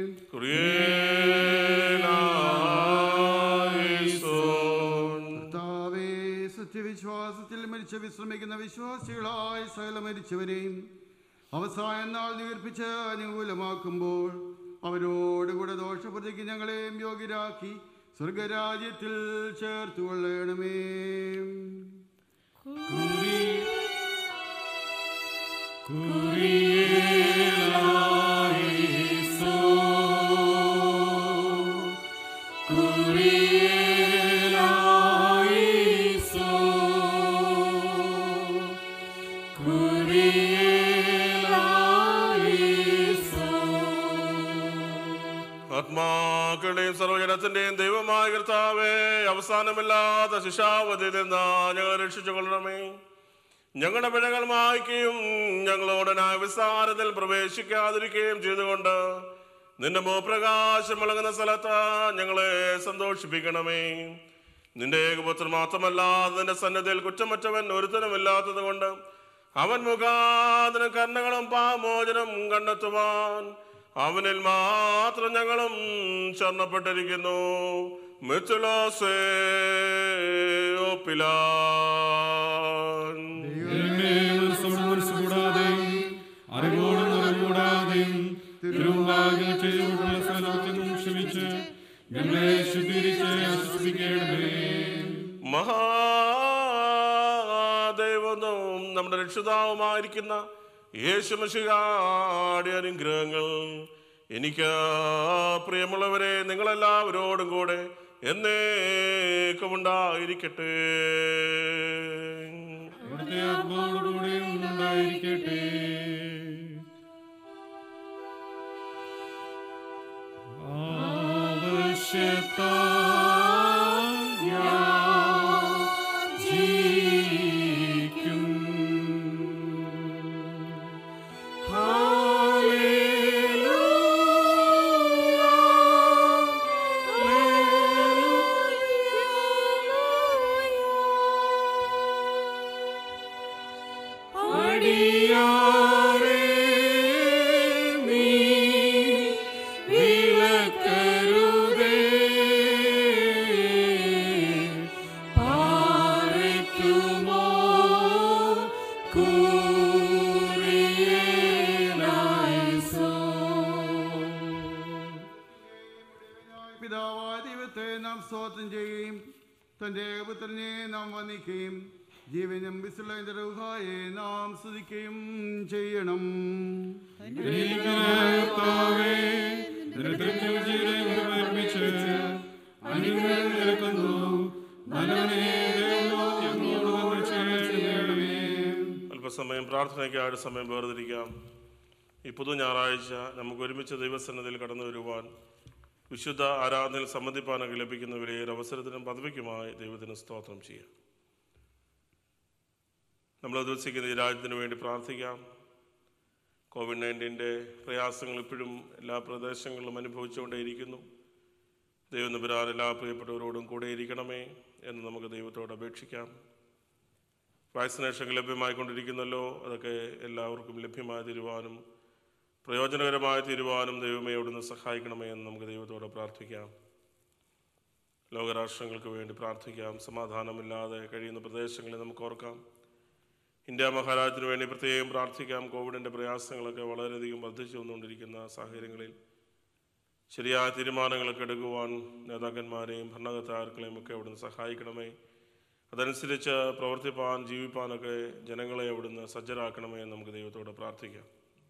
കർത്താവേ, സത്യവിശ്വാസത്തിൽ മരിച്ച വിശ്രമിക്കുന്ന വിശ്വാസികളായ സകല മരിച്ചവരെയും അവസാന നാൾ നീർപ്പിച്ച് അനുകൂലമാക്കുമ്പോൾ അവരോടുകൂടെ ദോഷപ്രതിക്ക് ഞങ്ങളെയും യോഗ്യരാക്കി സ്വർഗരാജ്യത്തിൽ ചേർത്തുകൊള്ളണമേ. ആത്മാക്കളുടെയും സർവജനത്തിന്റെയും ദൈവമായ കർത്താവേ, അവസാനമില്ലാത്ത ശിക്ഷാവധിയിൽ നിന്ന് ഞങ്ങളെ രക്ഷിച്ചു കൊള്ളണമേ. ഞങ്ങളുടെ പിഴകൾ മായ്ക്കുകയും ഞങ്ങളോട് ന്യായവിസ്താരത്തിൽ പ്രവേശിക്കാതിരിക്കുകയും ചെയ്തുകൊണ്ട് നിന്റെ മോപ്രകാശം വിളങ്ങുന്ന സ്ഥലത്ത് ഞങ്ങളെ സന്തോഷിപ്പിക്കണമേ. നിന്റെ ഏകപുത്രൻ മാത്രമല്ലാതെ നിന്റെ സന്നദ്ധയിൽ കുറ്റമറ്റവൻ ഒരുത്തനുമില്ലാത്തത് കൊണ്ട് അവൻ മുഖാന്തരം കരുണകളും പാമോചനം കണ്ടെത്തുവാൻ അവനിൽ മാത്രം ഞങ്ങളും ശരണപ്പെട്ടിരിക്കുന്നു. മിത്തുലോസേ ഓ പിലാൻ. ഞങ്ങളെ ശുദ്ധീകരിച്ച് ആശ്വസിപ്പിക്കണമേ. മഹാദൈവവും നമ്മുടെ രക്ഷിതാവുമായിരിക്കുന്ന യേശുമിശിഹായുടെ അനുഗ്രഹങ്ങൾ എനിക്ക് പ്രിയമുള്ളവരെ നിങ്ങളെല്ലാവരോടും കൂടെ എന്നേക്കും ഉണ്ടായിരിക്കട്ടെ. അവിടുത്തെ ആത്മാവോടുകൂടെ ഉണ്ടായിരിക്കട്ടെ. യാചിക്കും. പിതാവായ ദൈവത്തെ നാം സ്തോത്രം ചെയ്യുകയും തൻ്റെ ഏകപുത്രനെ നാം വന്ദിക്കുകയും ജീവനും വിശുദ്ധ റൂഹായെ നാം സ്തുതിക്കുകയും ചെയ്യണം. അല്പസമയം പ്രാർത്ഥനയ്ക്കായിട്ട് സമയം വേർതിരിക്കാം. ഈ പുതു ഞായറാഴ്ച നമുക്ക് ഒരുമിച്ച് ദൈവസന്നിധിയിൽ കടന്നു വരുവാൻ വിശുദ്ധ ആരാധനയിൽ സംബന്ധിപ്പാനൊക്കെ ലഭിക്കുന്ന വലിയൊരു അവസരത്തിനും പദവിക്കുമായി ദൈവത്തിന് സ്തോത്രം ചെയ്യാം. നമ്മൾ ഉദ്ദേശിക്കുന്ന ഈ രാജ്യത്തിന് വേണ്ടി പ്രാർത്ഥിക്കാം. കോവിഡ് നയൻറ്റീൻ്റെ പ്രയാസങ്ങൾ ഇപ്പോഴും എല്ലാ പ്രദേശങ്ങളിലും അനുഭവിച്ചുകൊണ്ടേയിരിക്കുന്നു. ദൈവം നമ്പുരാൻ എല്ലാ പ്രിയപ്പെട്ടവരോടും കൂടെ ഇരിക്കണമേ എന്ന് നമുക്ക് ദൈവത്തോട് അപേക്ഷിക്കാം. വാക്സിനേഷൻ ലഭ്യമായിക്കൊണ്ടിരിക്കുന്നല്ലോ, അതൊക്കെ എല്ലാവർക്കും ലഭ്യമായി തീരുവാനും പ്രയോജനകരമായി തീരുവാനും ദൈവമേ അവിടുന്ന് സഹായിക്കണമേ എന്ന് നമുക്ക് ദൈവത്തോട് പ്രാർത്ഥിക്കാം. ലോകരാഷ്ട്രങ്ങൾക്ക് വേണ്ടി പ്രാർത്ഥിക്കാം. സമാധാനമില്ലാതെ കഴിയുന്ന പ്രദേശങ്ങളിൽ നമുക്ക് ഓർക്കാം. ഇന്ത്യ മഹാരാജ്യത്തിന് വേണ്ടി പ്രത്യേകം പ്രാർത്ഥിക്കാം. കോവിഡിൻ്റെ പ്രയാസങ്ങളൊക്കെ വളരെയധികം വർദ്ധിച്ചു വന്നുകൊണ്ടിരിക്കുന്ന സാഹചര്യങ്ങളിൽ ശരിയായ തീരുമാനങ്ങളൊക്കെ എടുക്കുവാൻ നേതാക്കന്മാരെയും ഭരണകർത്താക്കളെയും ഒക്കെ അവിടുന്ന് സഹായിക്കണമേ. അതനുസരിച്ച് പ്രവർത്തിപ്പാൻ ജീവിപ്പാനൊക്കെ ജനങ്ങളെ അവിടുന്ന് സജ്ജരാക്കണമേ എന്ന് നമുക്ക് ദൈവത്തോട് പ്രാർത്ഥിക്കാം.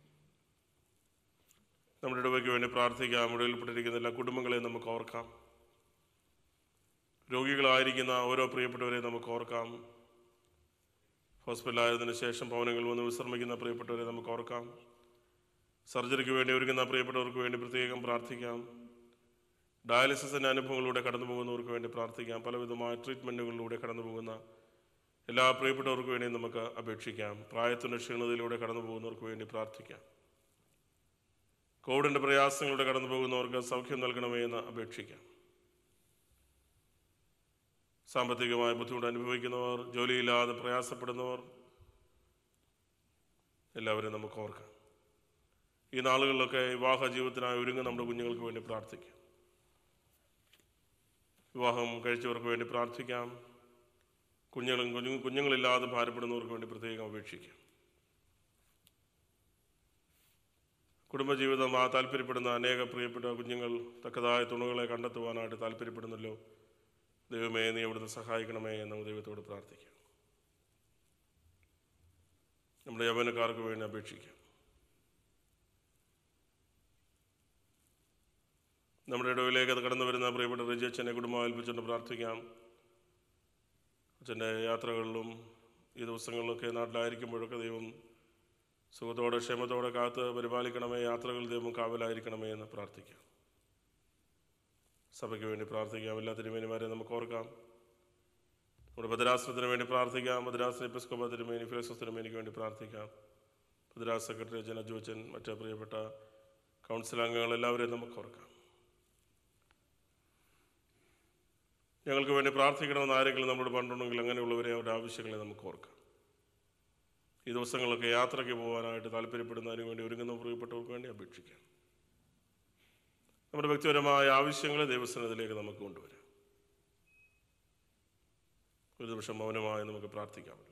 നമ്മുടെ ഇടവയ്ക്ക് വേണ്ടി പ്രാർത്ഥിക്കാം. ഇടയിൽപ്പെട്ടിരിക്കുന്ന എല്ലാ കുടുംബങ്ങളെയും നമുക്ക് ഓർക്കാം. രോഗികളായിരിക്കുന്ന ഓരോ പ്രിയപ്പെട്ടവരെയും നമുക്ക് ഓർക്കാം. ഹോസ്പിറ്റലായതിനു ശേഷം ഭവനങ്ങളിൽ വന്ന് വിശ്രമിക്കുന്ന പ്രിയപ്പെട്ടവരെ നമുക്ക് ഓർക്കാം. സർജറിക്ക് വേണ്ടി ഒരുങ്ങുന്ന പ്രിയപ്പെട്ടവർക്ക് വേണ്ടി പ്രത്യേകം പ്രാർത്ഥിക്കാം. ഡയാലിസിസിൻ്റെ അനുഭവങ്ങളിലൂടെ കടന്നു പോകുന്നവർക്ക് വേണ്ടി പ്രാർത്ഥിക്കാം. പലവിധമായ ട്രീറ്റ്മെൻറ്റുകളിലൂടെ കടന്നു പോകുന്ന എല്ലാ പ്രിയപ്പെട്ടവർക്ക് വേണ്ടി നമുക്ക് അപേക്ഷിക്കാം. പ്രായത്തിൻ്റെ ക്ഷീണതയിലൂടെ കടന്നു പോകുന്നവർക്ക് വേണ്ടി പ്രാർത്ഥിക്കാം. കോവിഡിൻ്റെ പ്രയാസങ്ങളിലൂടെ കടന്നു പോകുന്നവർക്ക് സൗഖ്യം നൽകണമേ എന്ന് അപേക്ഷിക്കാം. സാമ്പത്തികമായ ബുദ്ധിമുട്ട് അനുഭവിക്കുന്നവർ, ജോലിയില്ലാതെ പ്രയാസപ്പെടുന്നവർ എല്ലാവരെയും നമുക്ക് ഓർക്കാം. ഈ നാളുകളിലൊക്കെ വിവാഹ ജീവിതത്തിനായി ഒരുങ്ങുന്ന നമ്മുടെ കുഞ്ഞുങ്ങൾക്ക് വേണ്ടി പ്രാർത്ഥിക്കാം. വിവാഹം കഴിച്ചവർക്ക് വേണ്ടി പ്രാർത്ഥിക്കാം. കുഞ്ഞുങ്ങളും കുഞ്ഞു കുഞ്ഞുങ്ങളില്ലാതെ ഭാരപ്പെടുന്നവർക്ക് വേണ്ടി പ്രത്യേകം അപേക്ഷിക്കാം. കുടുംബജീവിതം ആ താല്പര്യപ്പെടുന്ന അനേക പ്രിയപ്പെട്ട കുഞ്ഞുങ്ങൾ തക്കതായ തുണകളെ കണ്ടെത്തുവാനായിട്ട് താല്പര്യപ്പെടുന്നല്ലോ. ദൈവമേ നീ അവിടുന്ന് സഹായിക്കണമേ എന്ന് നമുക്ക് ദൈവത്തോട് പ്രാർത്ഥിക്കാം. നമ്മുടെ യൗവനക്കാർക്ക് വേണ്ടി അപേക്ഷിക്കാം. നമ്മുടെ ഇടവിലേക്ക് അത് കടന്നു വരുന്ന പ്രിയപ്പെട്ട റിജി അച്ഛനെ കുടുംബം ഏൽപ്പിച്ചുകൊണ്ട് പ്രാർത്ഥിക്കാം. അച്ഛൻ്റെ യാത്രകളിലും ഈ ദിവസങ്ങളിലൊക്കെ നാട്ടിലായിരിക്കുമ്പോഴൊക്കെ ദൈവം സുഖത്തോടെ ക്ഷേമത്തോടെ കാത്ത് പരിപാലിക്കണമേ. യാത്രകളിൽ ദൈവം കാവലായിരിക്കണമേ എന്ന് പ്രാർത്ഥിക്കാം. സഭയ്ക്ക് വേണ്ടി പ്രാർത്ഥിക്കാം. എല്ലാ തിരുമേനിമാരെ നമുക്ക് ഓർക്കാം. നമ്മുടെ ഭദ്രാസനത്തിന് വേണ്ടി പ്രാർത്ഥിക്കാം. ഭദ്രാസന എപ്പിസ്കോപ്പ തിരുമേനി, ഫിലോസഫ് തിരുമേനിക്ക് വേണ്ടി പ്രാർത്ഥിക്കാം. ഭദ്രാസന സെക്രട്ടറി അച്ഛൻ അജോച്ചൻ, മറ്റ് പ്രിയപ്പെട്ട കൗൺസിൽ അംഗങ്ങൾ എല്ലാവരെയും നമുക്ക് ഓർക്കാം. ഞങ്ങൾക്ക് വേണ്ടി പ്രാർത്ഥിക്കണമെന്ന് ആരെങ്കിലും നമ്മളോട് പണ്ടുണ്ടെങ്കിൽ അങ്ങനെയുള്ളവരെ അവരുടെ ആവശ്യങ്ങളെ നമുക്ക് ഓർക്കാം. ഈ ദിവസങ്ങളൊക്കെ യാത്രയ്ക്ക് പോകാനായിട്ട് താല്പര്യപ്പെടുന്നതിന് വേണ്ടി ഒരുങ്ങുന്ന പ്രിയപ്പെട്ടവർക്ക് വേണ്ടി അപേക്ഷിക്കാം. നമ്മുടെ വ്യക്തിപരമായ ആവശ്യങ്ങളെ ദൈവസന്നിധിയിലേക്ക് നമുക്ക് കൊണ്ടുവരാം. ഒരു നിമിഷം മൗനമായി നമുക്ക് പ്രാർത്ഥിക്കാമല്ലോ.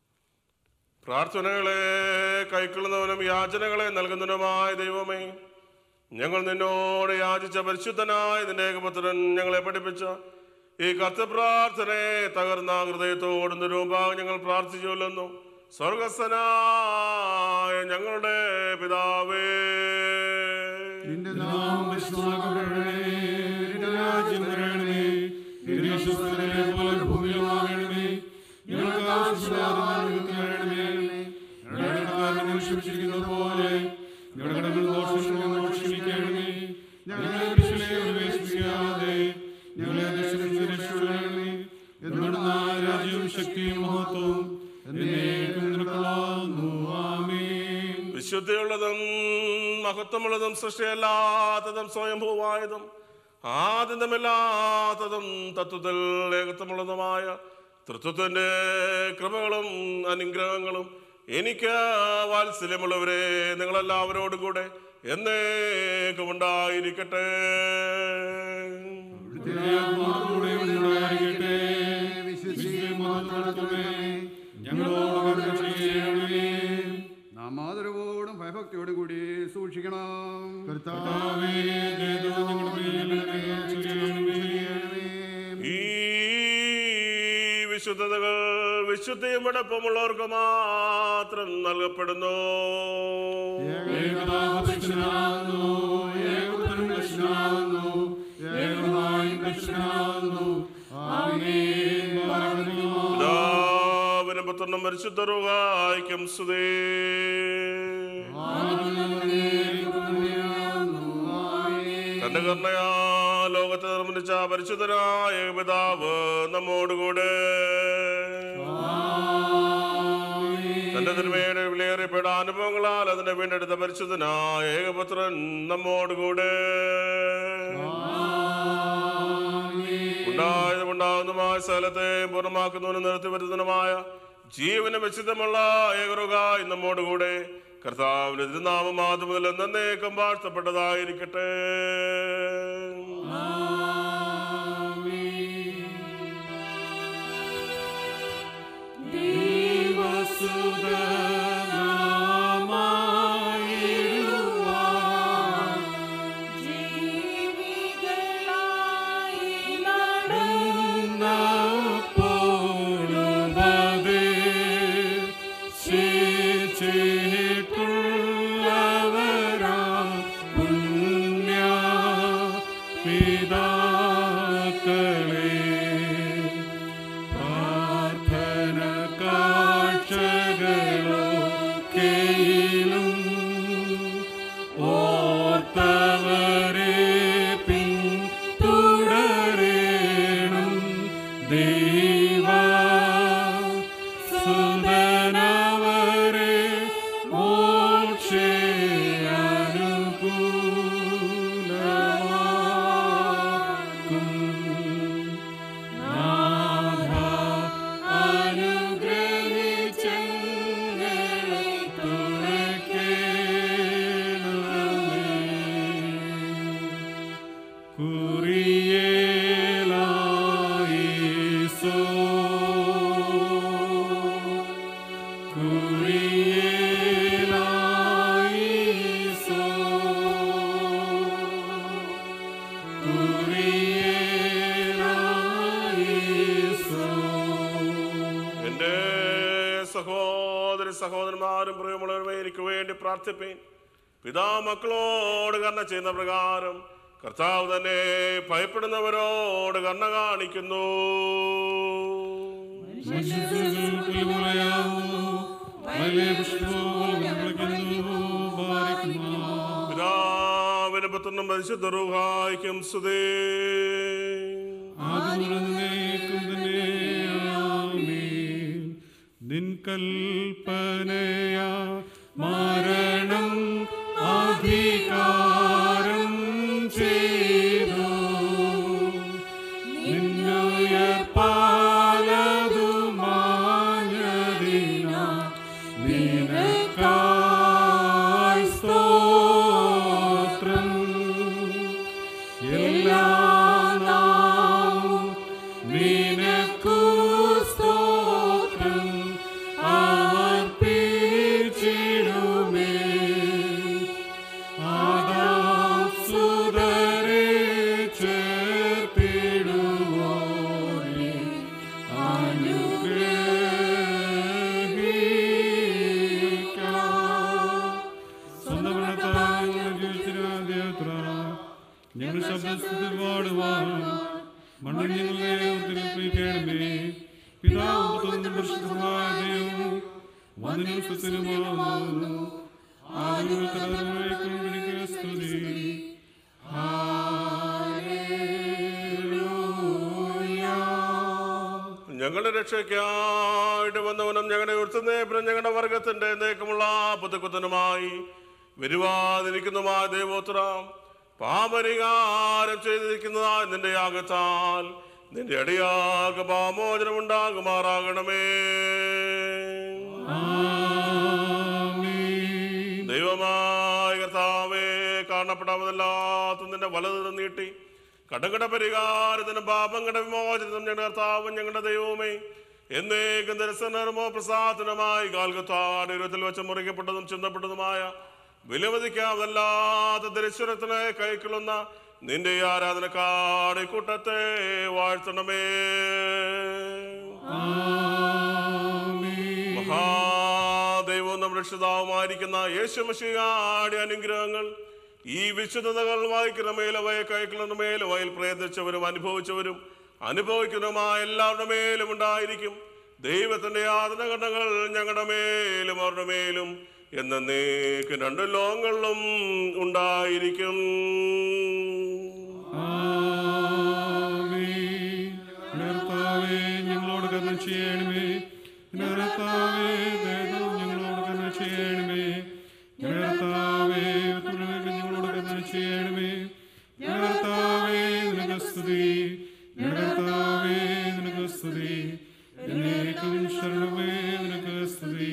പ്രാർത്ഥനകളെ കൈക്കൊള്ളുന്നവനും യാചനകളെ നൽകുന്നവനുമായ ദൈവമേ, ഞങ്ങൾ നിന്നോട് യാചിച്ച പരിശുദ്ധനായ നിന്റെ ഏകപുത്രൻ ഞങ്ങളെ പഠിപ്പിച്ച ഈ കർത്തപ്രാർത്ഥനയെ തകർന്ന ഹൃദയത്തോടും നിരൂപാകം ഞങ്ങൾ പ്രാർത്ഥിച്ചുവല്ലെന്നു സ്വർഗസ്ഥനായ ഞങ്ങളുടെ പിതാവേ. നിന്റെ നാമം പരിശുദ്ധമാക്കപ്പെടണമേ. നിന്റെ രാജ്യം വരണമേ. നിന്റെ ഇഷ്ടത്തിലെ പോലെ ഭൂമിയിലുമാകണമേ. ഞങ്ങൾക്ക് ആവശ്യമുള്ള തരണമേ. ഞങ്ങളുടെ കടക്കാരെ ക്ഷമിച്ചിരിക്കുന്നത് പോലെ ഞങ്ങളുടെ കടങ്ങൾ ദോഷങ്ങൾ ക്ഷമിക്കണമേ. ഞങ്ങളെ പരീക്ഷയിലേക്ക് പ്രവേശിപ്പിക്കാതെ ഞങ്ങളെ രക്ഷിക്കണമേ. എന്നുള്ള രാജ്യവും ശക്തിയും മഹത്വവും എന്നേക്കും നിനക്കുള്ളതാകുന്നു. ആമേൻ. വിശുദ്ധിയുള്ളതും മഹത്വമുള്ളതും സൃഷ്ടിയല്ലാത്തതും സ്വയംഭൂവായതും ആദ്യന്തമില്ലാത്തതും തത്വത്തിൽ ഏകത്വമുള്ളതുമായ തൃത്വത്തിന്റെ കൃപകളും അനുഗ്രഹങ്ങളും എനിക്ക് വാത്സല്യമുള്ളവരെ നിങ്ങളെല്ലാവരോടും കൂടെ എന്നേക്കും ഉണ്ടായിരിക്കട്ടെ. നാം ആദരവോടും ഭയഭക്തിയോടും കൂടി സൂക്ഷിക്കണം. ഈ വിശുദ്ധതകൾ വിശുദ്ധിയും വെടുപ്പമുള്ളവർക്ക് മാത്രം നൽകപ്പെടുന്നു. പിതാവിനും പുത്രനും പരിശുദ്ധ റൂഹായ്ക്കും സ്തുതി. തന്റെ കരുണയാ ലോകത്തെ നിർമ്മിച്ച പരിശുദ്ധനായ പിതാവ് നമ്മോടുകൂടെ തന്റെ തിരുമയുടെ വിലയേറിയപ്പെട്ട അനുഭവങ്ങളാൽ അതിനെ വീണ്ടെടുത്ത പരിശുദ്ധനായ ഏകപുത്രൻ നമ്മോടുകൂടെ ഉണ്ടായതും ഉണ്ടാകുന്നതുമായ സ്ഥലത്തെയും പൂർണ്ണമാക്കുന്നതിനും നിർത്തി വരുന്നതുമായ ജീവനും വിശുദ്ധമുള്ള ഏകറുകായി നമ്മോടുകൂടെ കർത്താവിന്റെ തിരുനാമം ആദ്യം മുതൽ എന്നേക്കും വാഴ്ത്തപ്പെട്ടതായിരിക്കട്ടെ. സഹോദരന്മാരും പ്രിയമുള്ളവരുമേ, എനിക്ക് വേണ്ടി പ്രാർത്ഥിപ്പീൻ. പിതാ മക്കളോട് കരുണ ചെയ്യുന്ന പ്രകാരം കർത്താവ് തന്നെ ഭയപ്പെടുന്നവരോട് കരുണ കാണിക്കുന്നു. പിതാവിനും പുത്രനും പരിശുദ്ധ റൂഹായ്ക്കും സ്തുതി. നിൻ കൽപ്പനയാ മരണം അധികാരം ചെയ്തു നിന്നുയർപ്പാലതു മാഞ്ഞതിനാ നിനക്കായി സ്തോത്രം. എല്ലാ നാമവും നിനക്കു സ്തോത്രം അർപ്പിച്ചിടുമേ. ആദാം ഞങ്ങൾ ശബ്ദത്തിൽ പാടുവാൻ മണ്ണിൽ ഞങ്ങളെ ഉദ്ധരിപ്പിക്കണമേ. പിതാവും പുത്രനും പരിശുദ്ധമായ ദൈവവും വന്ദനവും സ്തുതിയുമാകുന്നു. ആദിയിൽ തലമുറയ്ക്കും എനിക്ക് സ്തുതി. ഞങ്ങളുടെ രക്ഷയ്ക്കായിട്ട് വന്നവനും ഞങ്ങളുടെ ഉയർത്തുന്നേപ്പനും ഞങ്ങളുടെ വർഗത്തിന്റെ നേക്കമുള്ള പുതുക്കുത്തനുമായി വരുവാതിരിക്കുന്നതുമായ ദൈവോത്ര പാപരിഹാരം ചെയ്തിരിക്കുന്നതായ നിന്റെ യാഗത്താൽ നിന്റെ അടിയാക പാമോചനം ഉണ്ടാകുമാറാകണമേ. ദൈവമായ കർത്താവേ, കാണപ്പെടാമതല്ലാത്ത നിന്റെ വലത് നീട്ടി കടകട പരിഹാരത്തിനും പാപങ്ങളുടെ വിമോചനത്തിനും ഞങ്ങളുടെ കർത്താവും ഞങ്ങളുടെ ദൈവമേ എന്നേക്കും ദർശനമോ പ്രസാദനമായി കാൽകത്താട് ഇരുപത്തിൽ വെച്ച് മുറിക്കപ്പെട്ടതും ചിന്തപ്പെട്ടതുമായ വിലമതിക്കാമല്ലാത്ത ദർശനത്തിനെ കൈക്കൊള്ളുന്ന നിന്റെ ആരാധനക്കാട് കൂട്ടത്തെ വാഴ്ത്തണമേ. മഹാദൈവവും നമ്മുടെ രക്ഷിതാവുമായിരിക്കുന്ന യേശു മിശിഹായുടെ അനുഗ്രഹങ്ങൾ ഈ വിശുദ്ധതകൾ വായിക്കുന്ന മേലവയെ കൈക്കൊള്ളുന്ന മേലവയിൽ പ്രയത്നിച്ചവരും അനുഭവിച്ചവരും അനുഭവിക്കുന്നതുമായ എല്ലാവരുടെ മേലും ഉണ്ടായിരിക്കും. ദൈവത്തിന്റെ യാതനകരണങ്ങൾ ഞങ്ങളുടെ മേലും അവരുടെ മേലും എന്നേക്ക് രണ്ട് ലോകങ്ങളിലും ഉണ്ടായിരിക്കും. ഞങ്ങളോട് കരുണ ചെയ്യണമേ. ഞങ്ങളോട് കരുണ ചെയ്യണമേ. ഞങ്ങളോട് കരുണ ചെയ്യണമേ. ഞങ്ങളെ നിനക്ക് സ്തുതി. ഞങ്ങളെ നിനക്ക് സ്തുതി. എന്നേക്കും ശരണമേ നിനക്ക് സ്തുതി.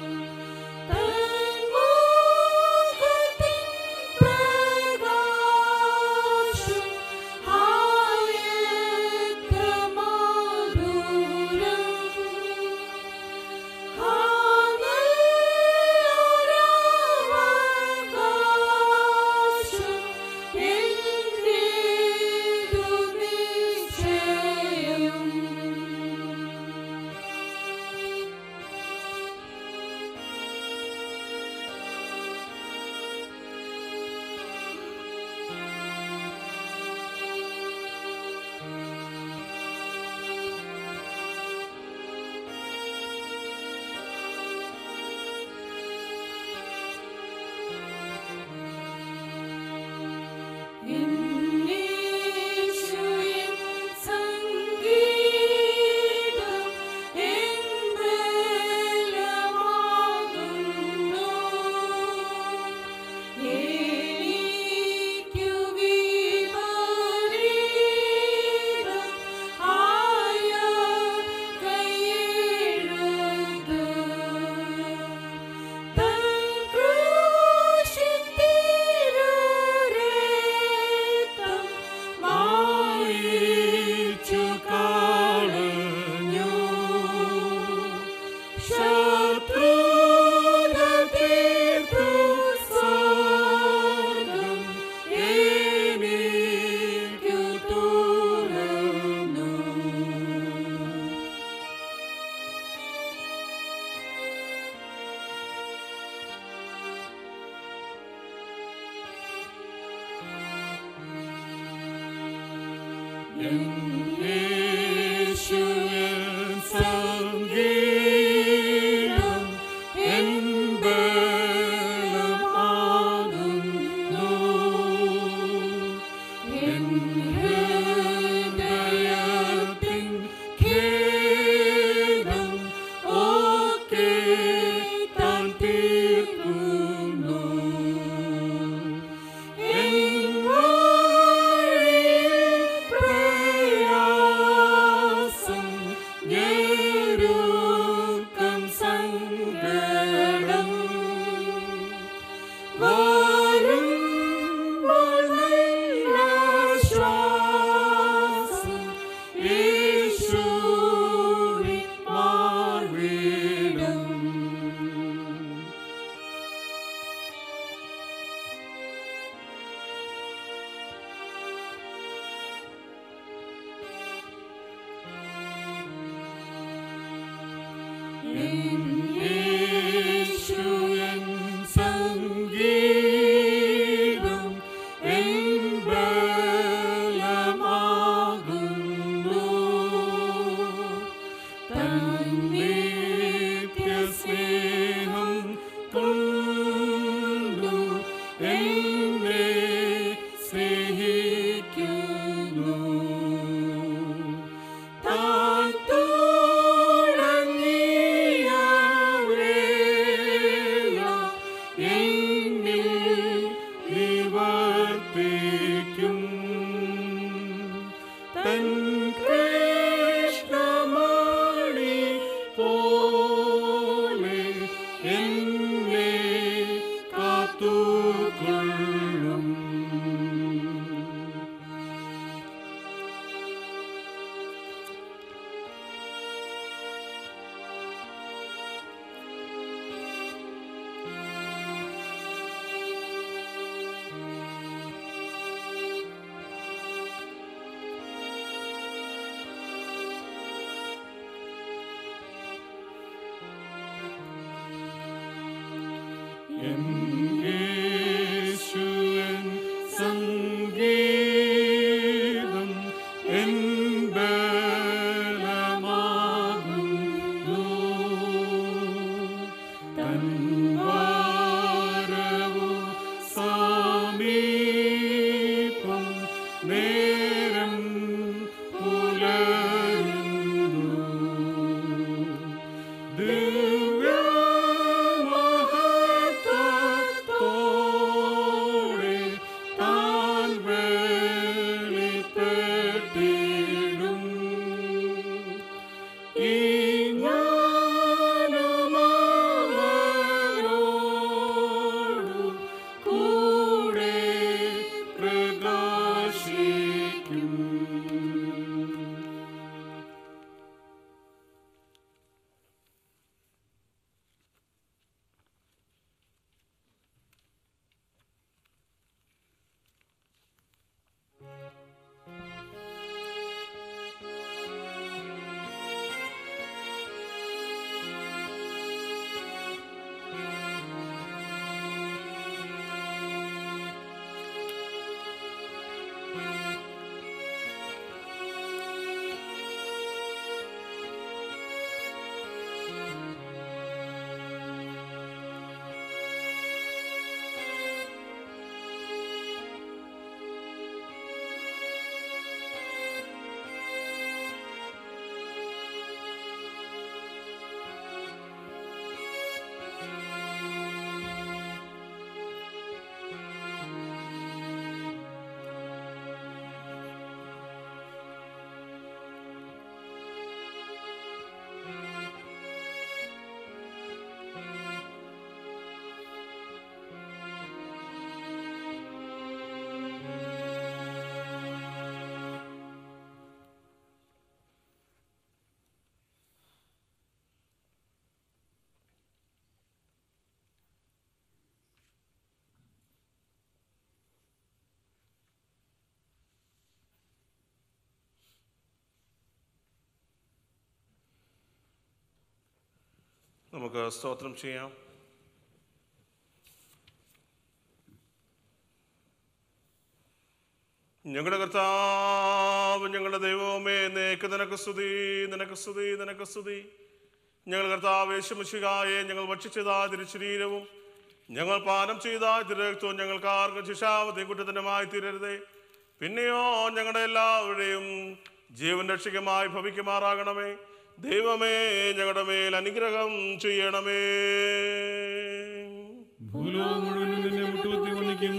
പ്രകാശം നമുക്ക് സ്തോത്രം ചെയ്യാം. ഞങ്ങളുടെ കർത്താവ് ഞങ്ങളുടെ ദൈവമേ, നേക്ക് നിനക്ക് സ്തുതി, നിനക്ക് സ്തുതി, നിനക്ക് സ്തുതി. ഞങ്ങൾ കർത്താവ് യേശുമിശിഹായെ ഞങ്ങൾ ഭക്ഷിച്ചതാ തിരുശരീരവും ഞങ്ങൾ പാനം ചെയ്ത തിരക്തവും ഞങ്ങൾക്ക് ആർക്കും ശിക്ഷാവധി കുറ്റത്തിനുമായി തീരരുതേ. പിന്നെയോ ഞങ്ങളുടെ എല്ലാവരുടെയും ജീവൻ രക്ഷികമായി ഭവിക്കുമാറാകണമേ. ദൈവമേ, ഞങ്ങളുടെ മേൽ അനുഗ്രഹം ചെയ്യണമേ. ഭൂലോകം മുഴുവനും നിന്നെ മുട്ടുകുത്തി വന്ദിക്കും,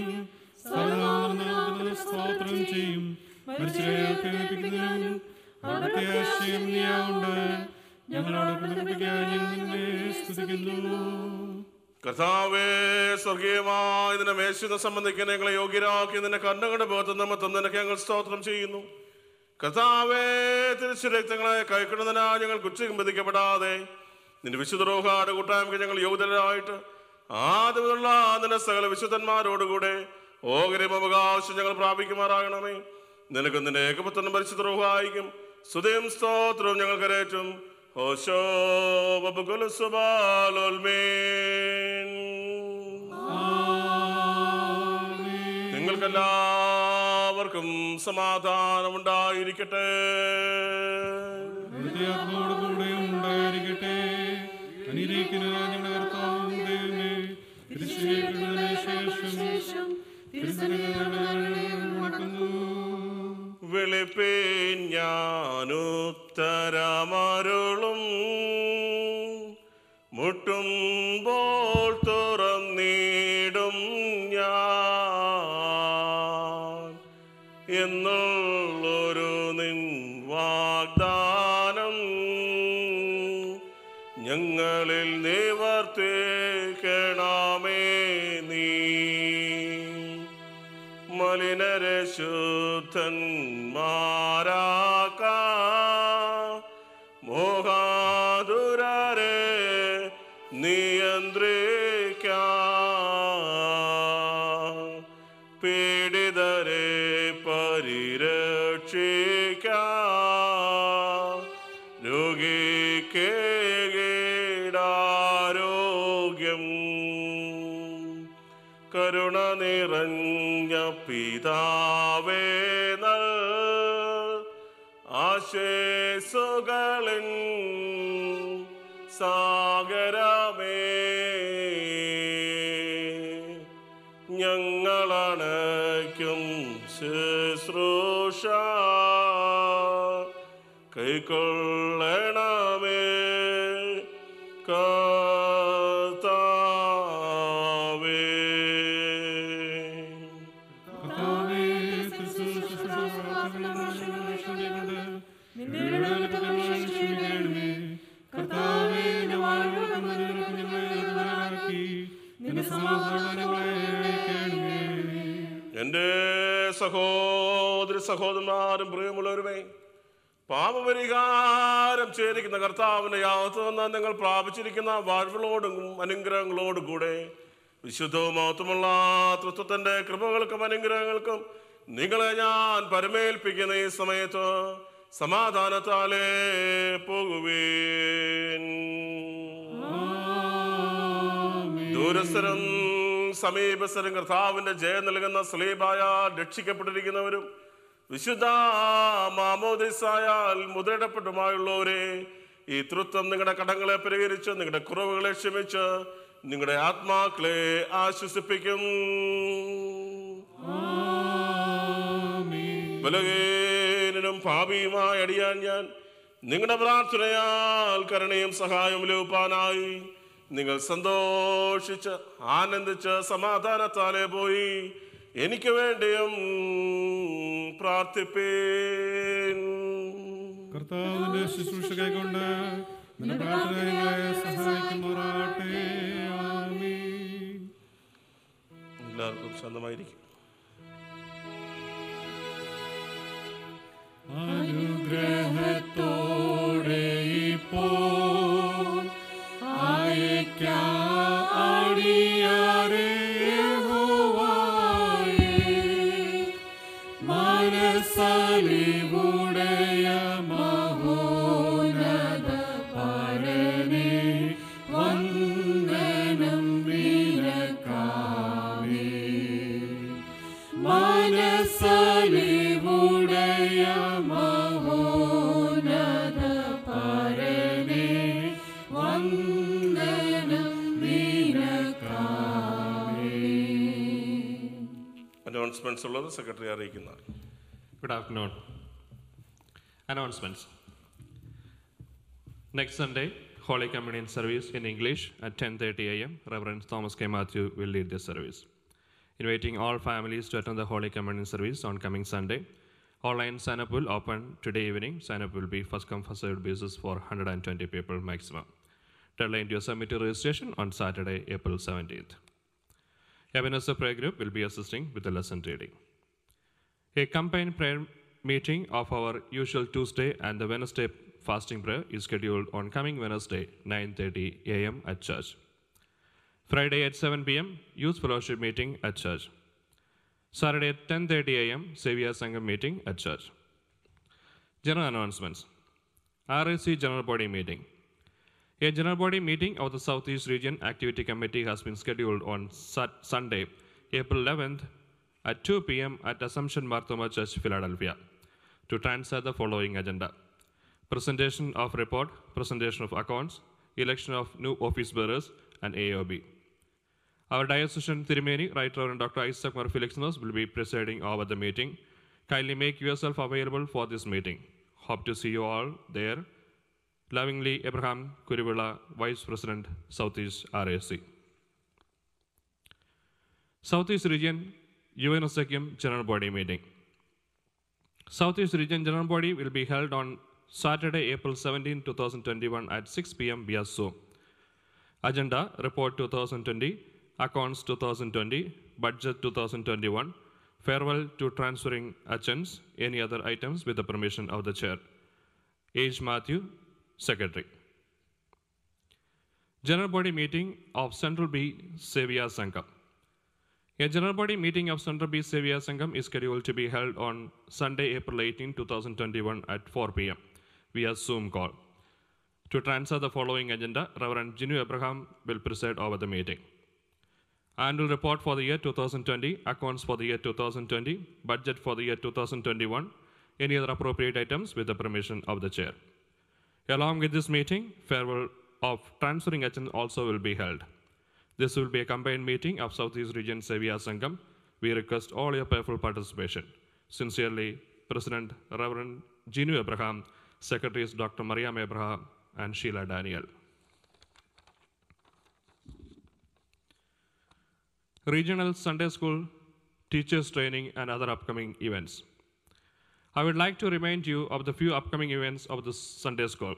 സ്തോത്രം ചെയ്യും. മരിച്ചവരെ ഉയർപ്പിക്കുന്നതിനും അവിടുത്തെ ആശയം നീയാവുണ്ട്. ഞങ്ങളോട് പുനർപ്പിക്കാൻ ഞങ്ങൾ നിന്നെ സ്തുതിക്കുന്നു. കർത്താവേ, സ്വർഗീയമായ ഇതിനെ മേശുന്ന സംബന്ധിക്കുന്ന ഞങ്ങളെ യോഗ്യരാക്കി നിന്റെ കണ്ണുകളുടെ ബോധം നിമിത്തം നിനക്ക് ഞങ്ങൾ സ്തോത്രം ചെയ്യുന്നു. കർത്താവേ, തിരിച്ചു രക്തങ്ങളെ കൈക്കൊള്ളുന്നതിനാ ഞങ്ങൾ കുറ്റം വിധിക്കപ്പെടാതെ നിന്റെ വിശുദ്ധ റൂഹായുടെ കൂട്ടായ്മയ്ക്ക് ഞങ്ങൾ യോഗ്യരായിട്ട് ആദ്യമുള്ള നിന്റെ സകല വിശുദ്ധന്മാരോടുകൂടെ ഓഹരിയും അവകാശം ഞങ്ങൾ പ്രാപിക്കുമാറാകണമേ. നിനക്ക് നിന്റെ ഏകപുത്രനും പരിശുദ്ധ റൂഹായിക്കും സ്തുതിയും സ്തോത്രവും ഞങ്ങൾ കരേറ്റും. ഓശോ നിങ്ങൾക്കെല്ലാവർക്കും സമാധാനം ഉണ്ടായിരിക്കട്ടെ. കൂടെ ഉണ്ടായിരിക്കട്ടെ. അനുഗ്രഹിക്കുന്ന ഞങ്ങളുടെ കർത്താവും ദൈവമേ, ശേഷം വിളിപ്പേൻ ഞാനുത്തരമരുളും, മുട്ടുമ്പോൾ തുറന്നിടും ഞാൻ എന്നുള്ളൊരു നിൻ വാഗ്ദാനം ഞങ്ങളിൽ നിവർത്തിക്കണമേ. നീ മലിനരെ ശുദ്ധന്മാരാക്ക, മോഹാതുരരെ നിയന്ത്രിക്ക, പീഡിതരെ പരിരക്ഷിക്ക, രോഗിക്കേടാരോഗ്യം. കരുണ നിറഞ്ഞ പിതാവേ, നൽ ആശേസുകളിൻ സാഗരമേ, ഞങ്ങളണയ്ക്കും ശുശ്രൂഷ കൈക്കൊള്ളണമേ. കർത്താവേ, എന്റെ സഹോദരി സഹോദരന്മാരും പ്രിയമുള്ളവരുമേ, പാപപരിഹാരം ചെയ്തിരിക്കുന്ന കർത്താവിന്റെ യാത്ര നിങ്ങൾ പ്രാപിച്ചിരിക്കുന്ന വാഴ്വുകളോടും അനുഗ്രഹങ്ങളോടും കൂടെ വിശുദ്ധവും മഹത്വമുള്ള തൃത്വത്തിന്റെ കൃപകൾക്കും അനുഗ്രഹങ്ങൾക്കും നിങ്ങളെ ഞാൻ പരമേൽപ്പിക്കുന്ന ഈ സമയത്ത് സമാധാനത്താലേ പോകുവേൻ. ദൂരസ്ഥരും സമീപസ്ഥരും കർത്താവിന്റെ ജയം നൽകുന്ന സ്ലീബായ രക്ഷിക്കപ്പെട്ടിരിക്കുന്നവരും വിശുദ്ധ മാമോദിസായാൽ മുദ്രയിടപ്പെട്ടുമായുള്ളവരെ, ഈ തൃത്വം നിങ്ങളുടെ കടങ്ങളെ പരിഹരിച്ച് നിങ്ങളുടെ കുറവുകളെ ക്ഷമിച്ച് നിങ്ങളുടെ ആത്മാക്കളെ ആശ്വസിപ്പിക്കും. ബലഹീനനും പാപിയുമായ അടിയാൻ ഞാൻ നിങ്ങളുടെ പ്രാർത്ഥനയാൽ കരുണയും സഹായവും ലഭിപ്പാനായി നിങ്ങൾ സന്തോഷിച്ച് ആനന്ദിച്ച് സമാധാനത്താലെ പോയി എനിക്ക് വേണ്ടിയും പ്രാർത്ഥിപ്പേൻ. കർത്താവിന്റെ ശുശ്രൂഷ കൈക്കൊണ്ട് നിന്റെ പ്രാർത്ഥനകളെ സഹായിക്കുമാറാകട്ടെ. ആമീൻ. എല്ലാവർക്കും ശാന്തമായിരിക്കും. അനുഗ്രഹത്തോടെ ഇപ്പോൾ അയക്കാടിയാരെ യഹോവയേ, മനസ്സലിവുടയ മഹോന്നത പരനേ, വന്ദനം നിനക്കാമേ. മനസ്സലിവുടയ മഹോന്നത പരനേ വന്ദനം നിനക്കാമേ. അനൗൺസ്മെന്റ്സ് ഉള്ളത് സെക്രട്ടറി അറിയിക്കുന്നതാണ്. Good afternoon. Announcements. Next Sunday, Holy Communion service in English at ten thirty a m Reverend Thomas K. Matthew will lead this service. Inviting all families to attend the Holy Communion service on coming Sunday. Online sign-up will open today evening. Sign-up will be first come first served basis for one hundred twenty people maximum. Deadline to submit your registration on Saturday, April seventeenth. Ebenezer Prayer Group will be assisting with the lesson reading. A combined prayer meeting of our usual Tuesday and the Wednesday fasting prayer is scheduled on coming Wednesday, nine thirty a m at church. Friday at seven p m, Youth Fellowship meeting at church. Saturday at ten thirty a m, Savior Sangam meeting at church. General announcements. R A C General Body Meeting. A General Body Meeting of the Southeast Region Activity Committee has been scheduled on Sat- Sunday, April eleventh at two p m at Assumption Marthoma Church, Philadelphia, to transfer the following agenda. Presentation of report, presentation of accounts, election of new office bearers, and A O B. Our diocesan Thirumeni, Right Reverend Doctor Isaac Mar Felixnos, will be presiding over the meeting. Kindly make yourself available for this meeting. Hope to see you all there. Lovingly, Abraham Kurivula, Vice President, Southeast R A C. Southeast Region U N O S A C M General Body Meeting. Southeast Region General Body will be held on Saturday, April seventeenth, twenty twenty-one at six p m via Zoom. Agenda, Report twenty twenty, Accounts twenty twenty, Budget twenty twenty-one, Farewell to Transferring Agents, any other items with the permission of the Chair. H. Matthew, Secretary. General Body Meeting of Central B. Savior Sangam. A General Body Meeting of Central B. Savior Sangam is scheduled to be held on Sunday, April eighteenth, twenty twenty-one at four p m via Zoom call. To transfer the following agenda, Reverend Jinu Abraham will preside over the meeting. Annual report for the year twenty twenty, accounts for the year twenty twenty, budget for the year twenty twenty-one, any other appropriate items with the permission of the Chair. Along with this meeting, farewell of transferring agent also will be held. This will be a combined meeting of Southeast Region Savior Sangam. We request all your prayerful participation. Sincerely, President Reverend Jinu Abraham, Secretaries Doctor Mariam Abraham and Sheila Daniel. Regional Sunday School Teachers Training and other upcoming events. I would like to remind you of the few upcoming events of the Sunday School.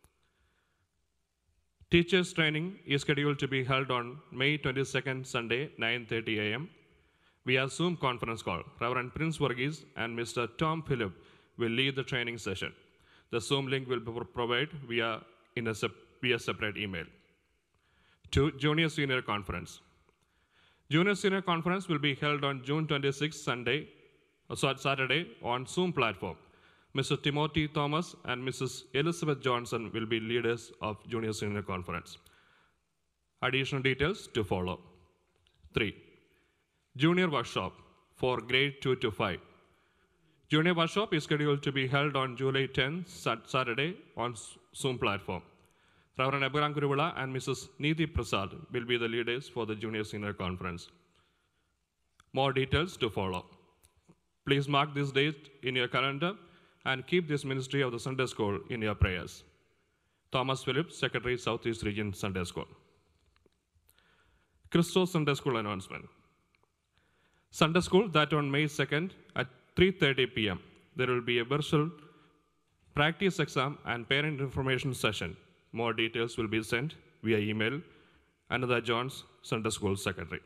Teachers Training is scheduled to be held on May twenty-second, Sunday, nine thirty a m via Zoom conference call. Reverend Prince Varghese and Mister Tom Phillip will lead the training session. The Zoom link will be provided via, in a sep- via separate email. Two, Junior Senior Conference. Junior Senior Conference will be held on June twenty-sixth, Sunday, uh, Saturday, on Zoom platform. Mister Timothy Thomas and Missus Elizabeth Johnson will be leaders of Junior Senior Conference. Additional details to follow. Three, Junior Workshop for grade two to five. Junior Workshop is scheduled to be held on July tenth, Saturday, on Zoom platform. Reverend Abraham Kurivula and Missus Neethi Prasad will be the leaders for the Junior Senior Conference. More details to follow. Please mark this date in your calendar and keep this ministry of the Sunday School in your prayers. Thomas Phillips, Secretary, Southeast Region Sunday School. Christos Sunday School announcement. Sunday School that on May second at three thirty p m there will be a virtual practice exam and parent information session. More details will be sent via email. Another John's, Sunday School Secretary.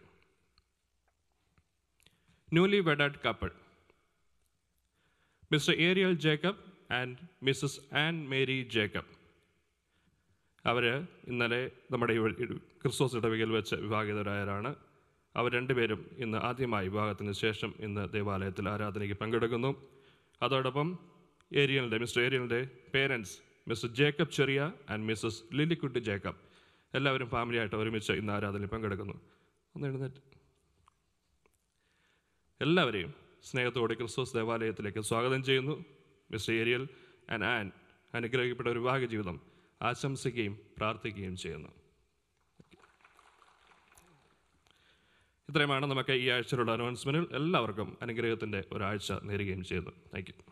Newly wedded couple. Mister Ariel Jacob and Missus Anne Mary Jacob. അവർ ഇന്നലെ നമ്മുടെ ക്രിസ്തുമസ് ഇടവകയിൽ വെച്ച് വിവാഹിതരായവരാണ്. അവർ രണ്ടുപേരും ഇന്ന് ആദ്യമായി വിവാഹത്തിന് ശേഷം ഇന്ന് ദേവാലയത്തിൽ ആരാധനയ്ക്ക് പങ്കെടുക്കുന്നു. അതോടൊപ്പം ഏരിയലിൻ്റെ മിസ്റ്റർ ഏരിയലിൻ്റെ പേരൻസ് മിസ്റ്റർ ജേക്കബ് ചെറിയ ആൻഡ് മിസ്സസ് ലില്ലിക്കുട്ടി ജേക്കബ് എല്ലാവരും ഫാമിലിയായിട്ട് ഒരുമിച്ച് ഇന്ന് ആരാധനയിൽ പങ്കെടുക്കുന്നു. ഒന്ന് എഴുന്നേറ്റ്. എല്ലാവരെയും സ്നേഹത്തോടെ ക്രിസ്തുസ് ദേവാലയത്തിലേക്ക് സ്വാഗതം ചെയ്യുന്നു. മിസ്റ്റർ ഏരിയൽ ആൻഡ് ആൻ അനുഗ്രഹിക്കപ്പെട്ട ഒരു വിവാഹ ജീവിതം ആശംസിക്കുകയും പ്രാർത്ഥിക്കുകയും ചെയ്യുന്നു. ഇത്രയുമാണ് നമുക്ക് ഈ ആഴ്ചയിലുള്ള അനൗൺസ്മെൻറ്റിൽ. എല്ലാവർക്കും അനുഗ്രഹത്തിൻ്റെ ഒരാഴ്ച നേരുകയും ചെയ്യുന്നു. Thank you.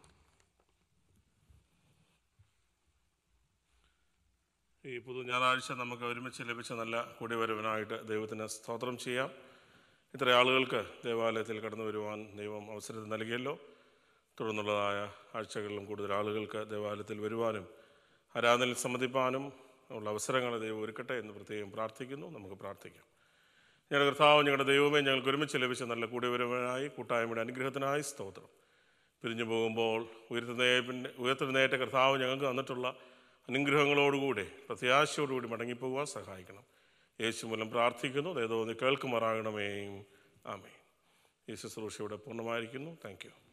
ഈ പുതു ഞായറാഴ്ച നമുക്ക് ഒരുമിച്ച് ലഭിച്ച നല്ല കൂടിവരവിനായിട്ട് ദൈവത്തിന് സ്തോത്രം ചെയ്യാം. ഇത്ര ആളുകൾക്ക് ദേവാലയത്തിൽ കടന്നു വരുവാൻ ദൈവം അവസരം നൽകിയല്ലോ. തുടർന്നുള്ളതായ ആഴ്ചകളിലും കൂടുതൽ ആളുകൾക്ക് ദേവാലയത്തിൽ വരുവാനും ആരാധനയിൽ സംബന്ധിപ്പാനും ഉള്ള അവസരങ്ങൾ ദൈവം ഒരുക്കട്ടെ എന്ന് പ്രത്യേകം പ്രാർത്ഥിക്കുന്നു. നമുക്ക് പ്രാർത്ഥിക്കാം. ഞങ്ങളുടെ കർത്താവ്, ഞങ്ങളുടെ ദൈവമേ, ഞങ്ങൾക്ക് ഒരുമിച്ച് ലഭിച്ച നല്ല കൂടിവരവിനായി കൂട്ടായ്മയുടെ അനുഗ്രഹത്തിനായി സ്തോത്രം. പിരിഞ്ഞു പോകുമ്പോൾ ഉയർത്തുന്നേ ഉയർത്തുന്നേറ്റ കർത്താവ് ഞങ്ങൾക്ക് തന്നിട്ടുള്ള അനുഗ്രഹങ്ങളോടുകൂടി പ്രത്യാശയോടുകൂടി മടങ്ങിപ്പോകുവാൻ സഹായിക്കണം. യേശു മൂലം പ്രാർത്ഥിക്കുന്നു. ദയതോന്നി കേൾക്കുമാറാകണമേ. ആമേൻ. ഈ ശുശ്രൂഷ ഇവിടെ പൂർണ്ണമായിരിക്കുന്നു. Thank you.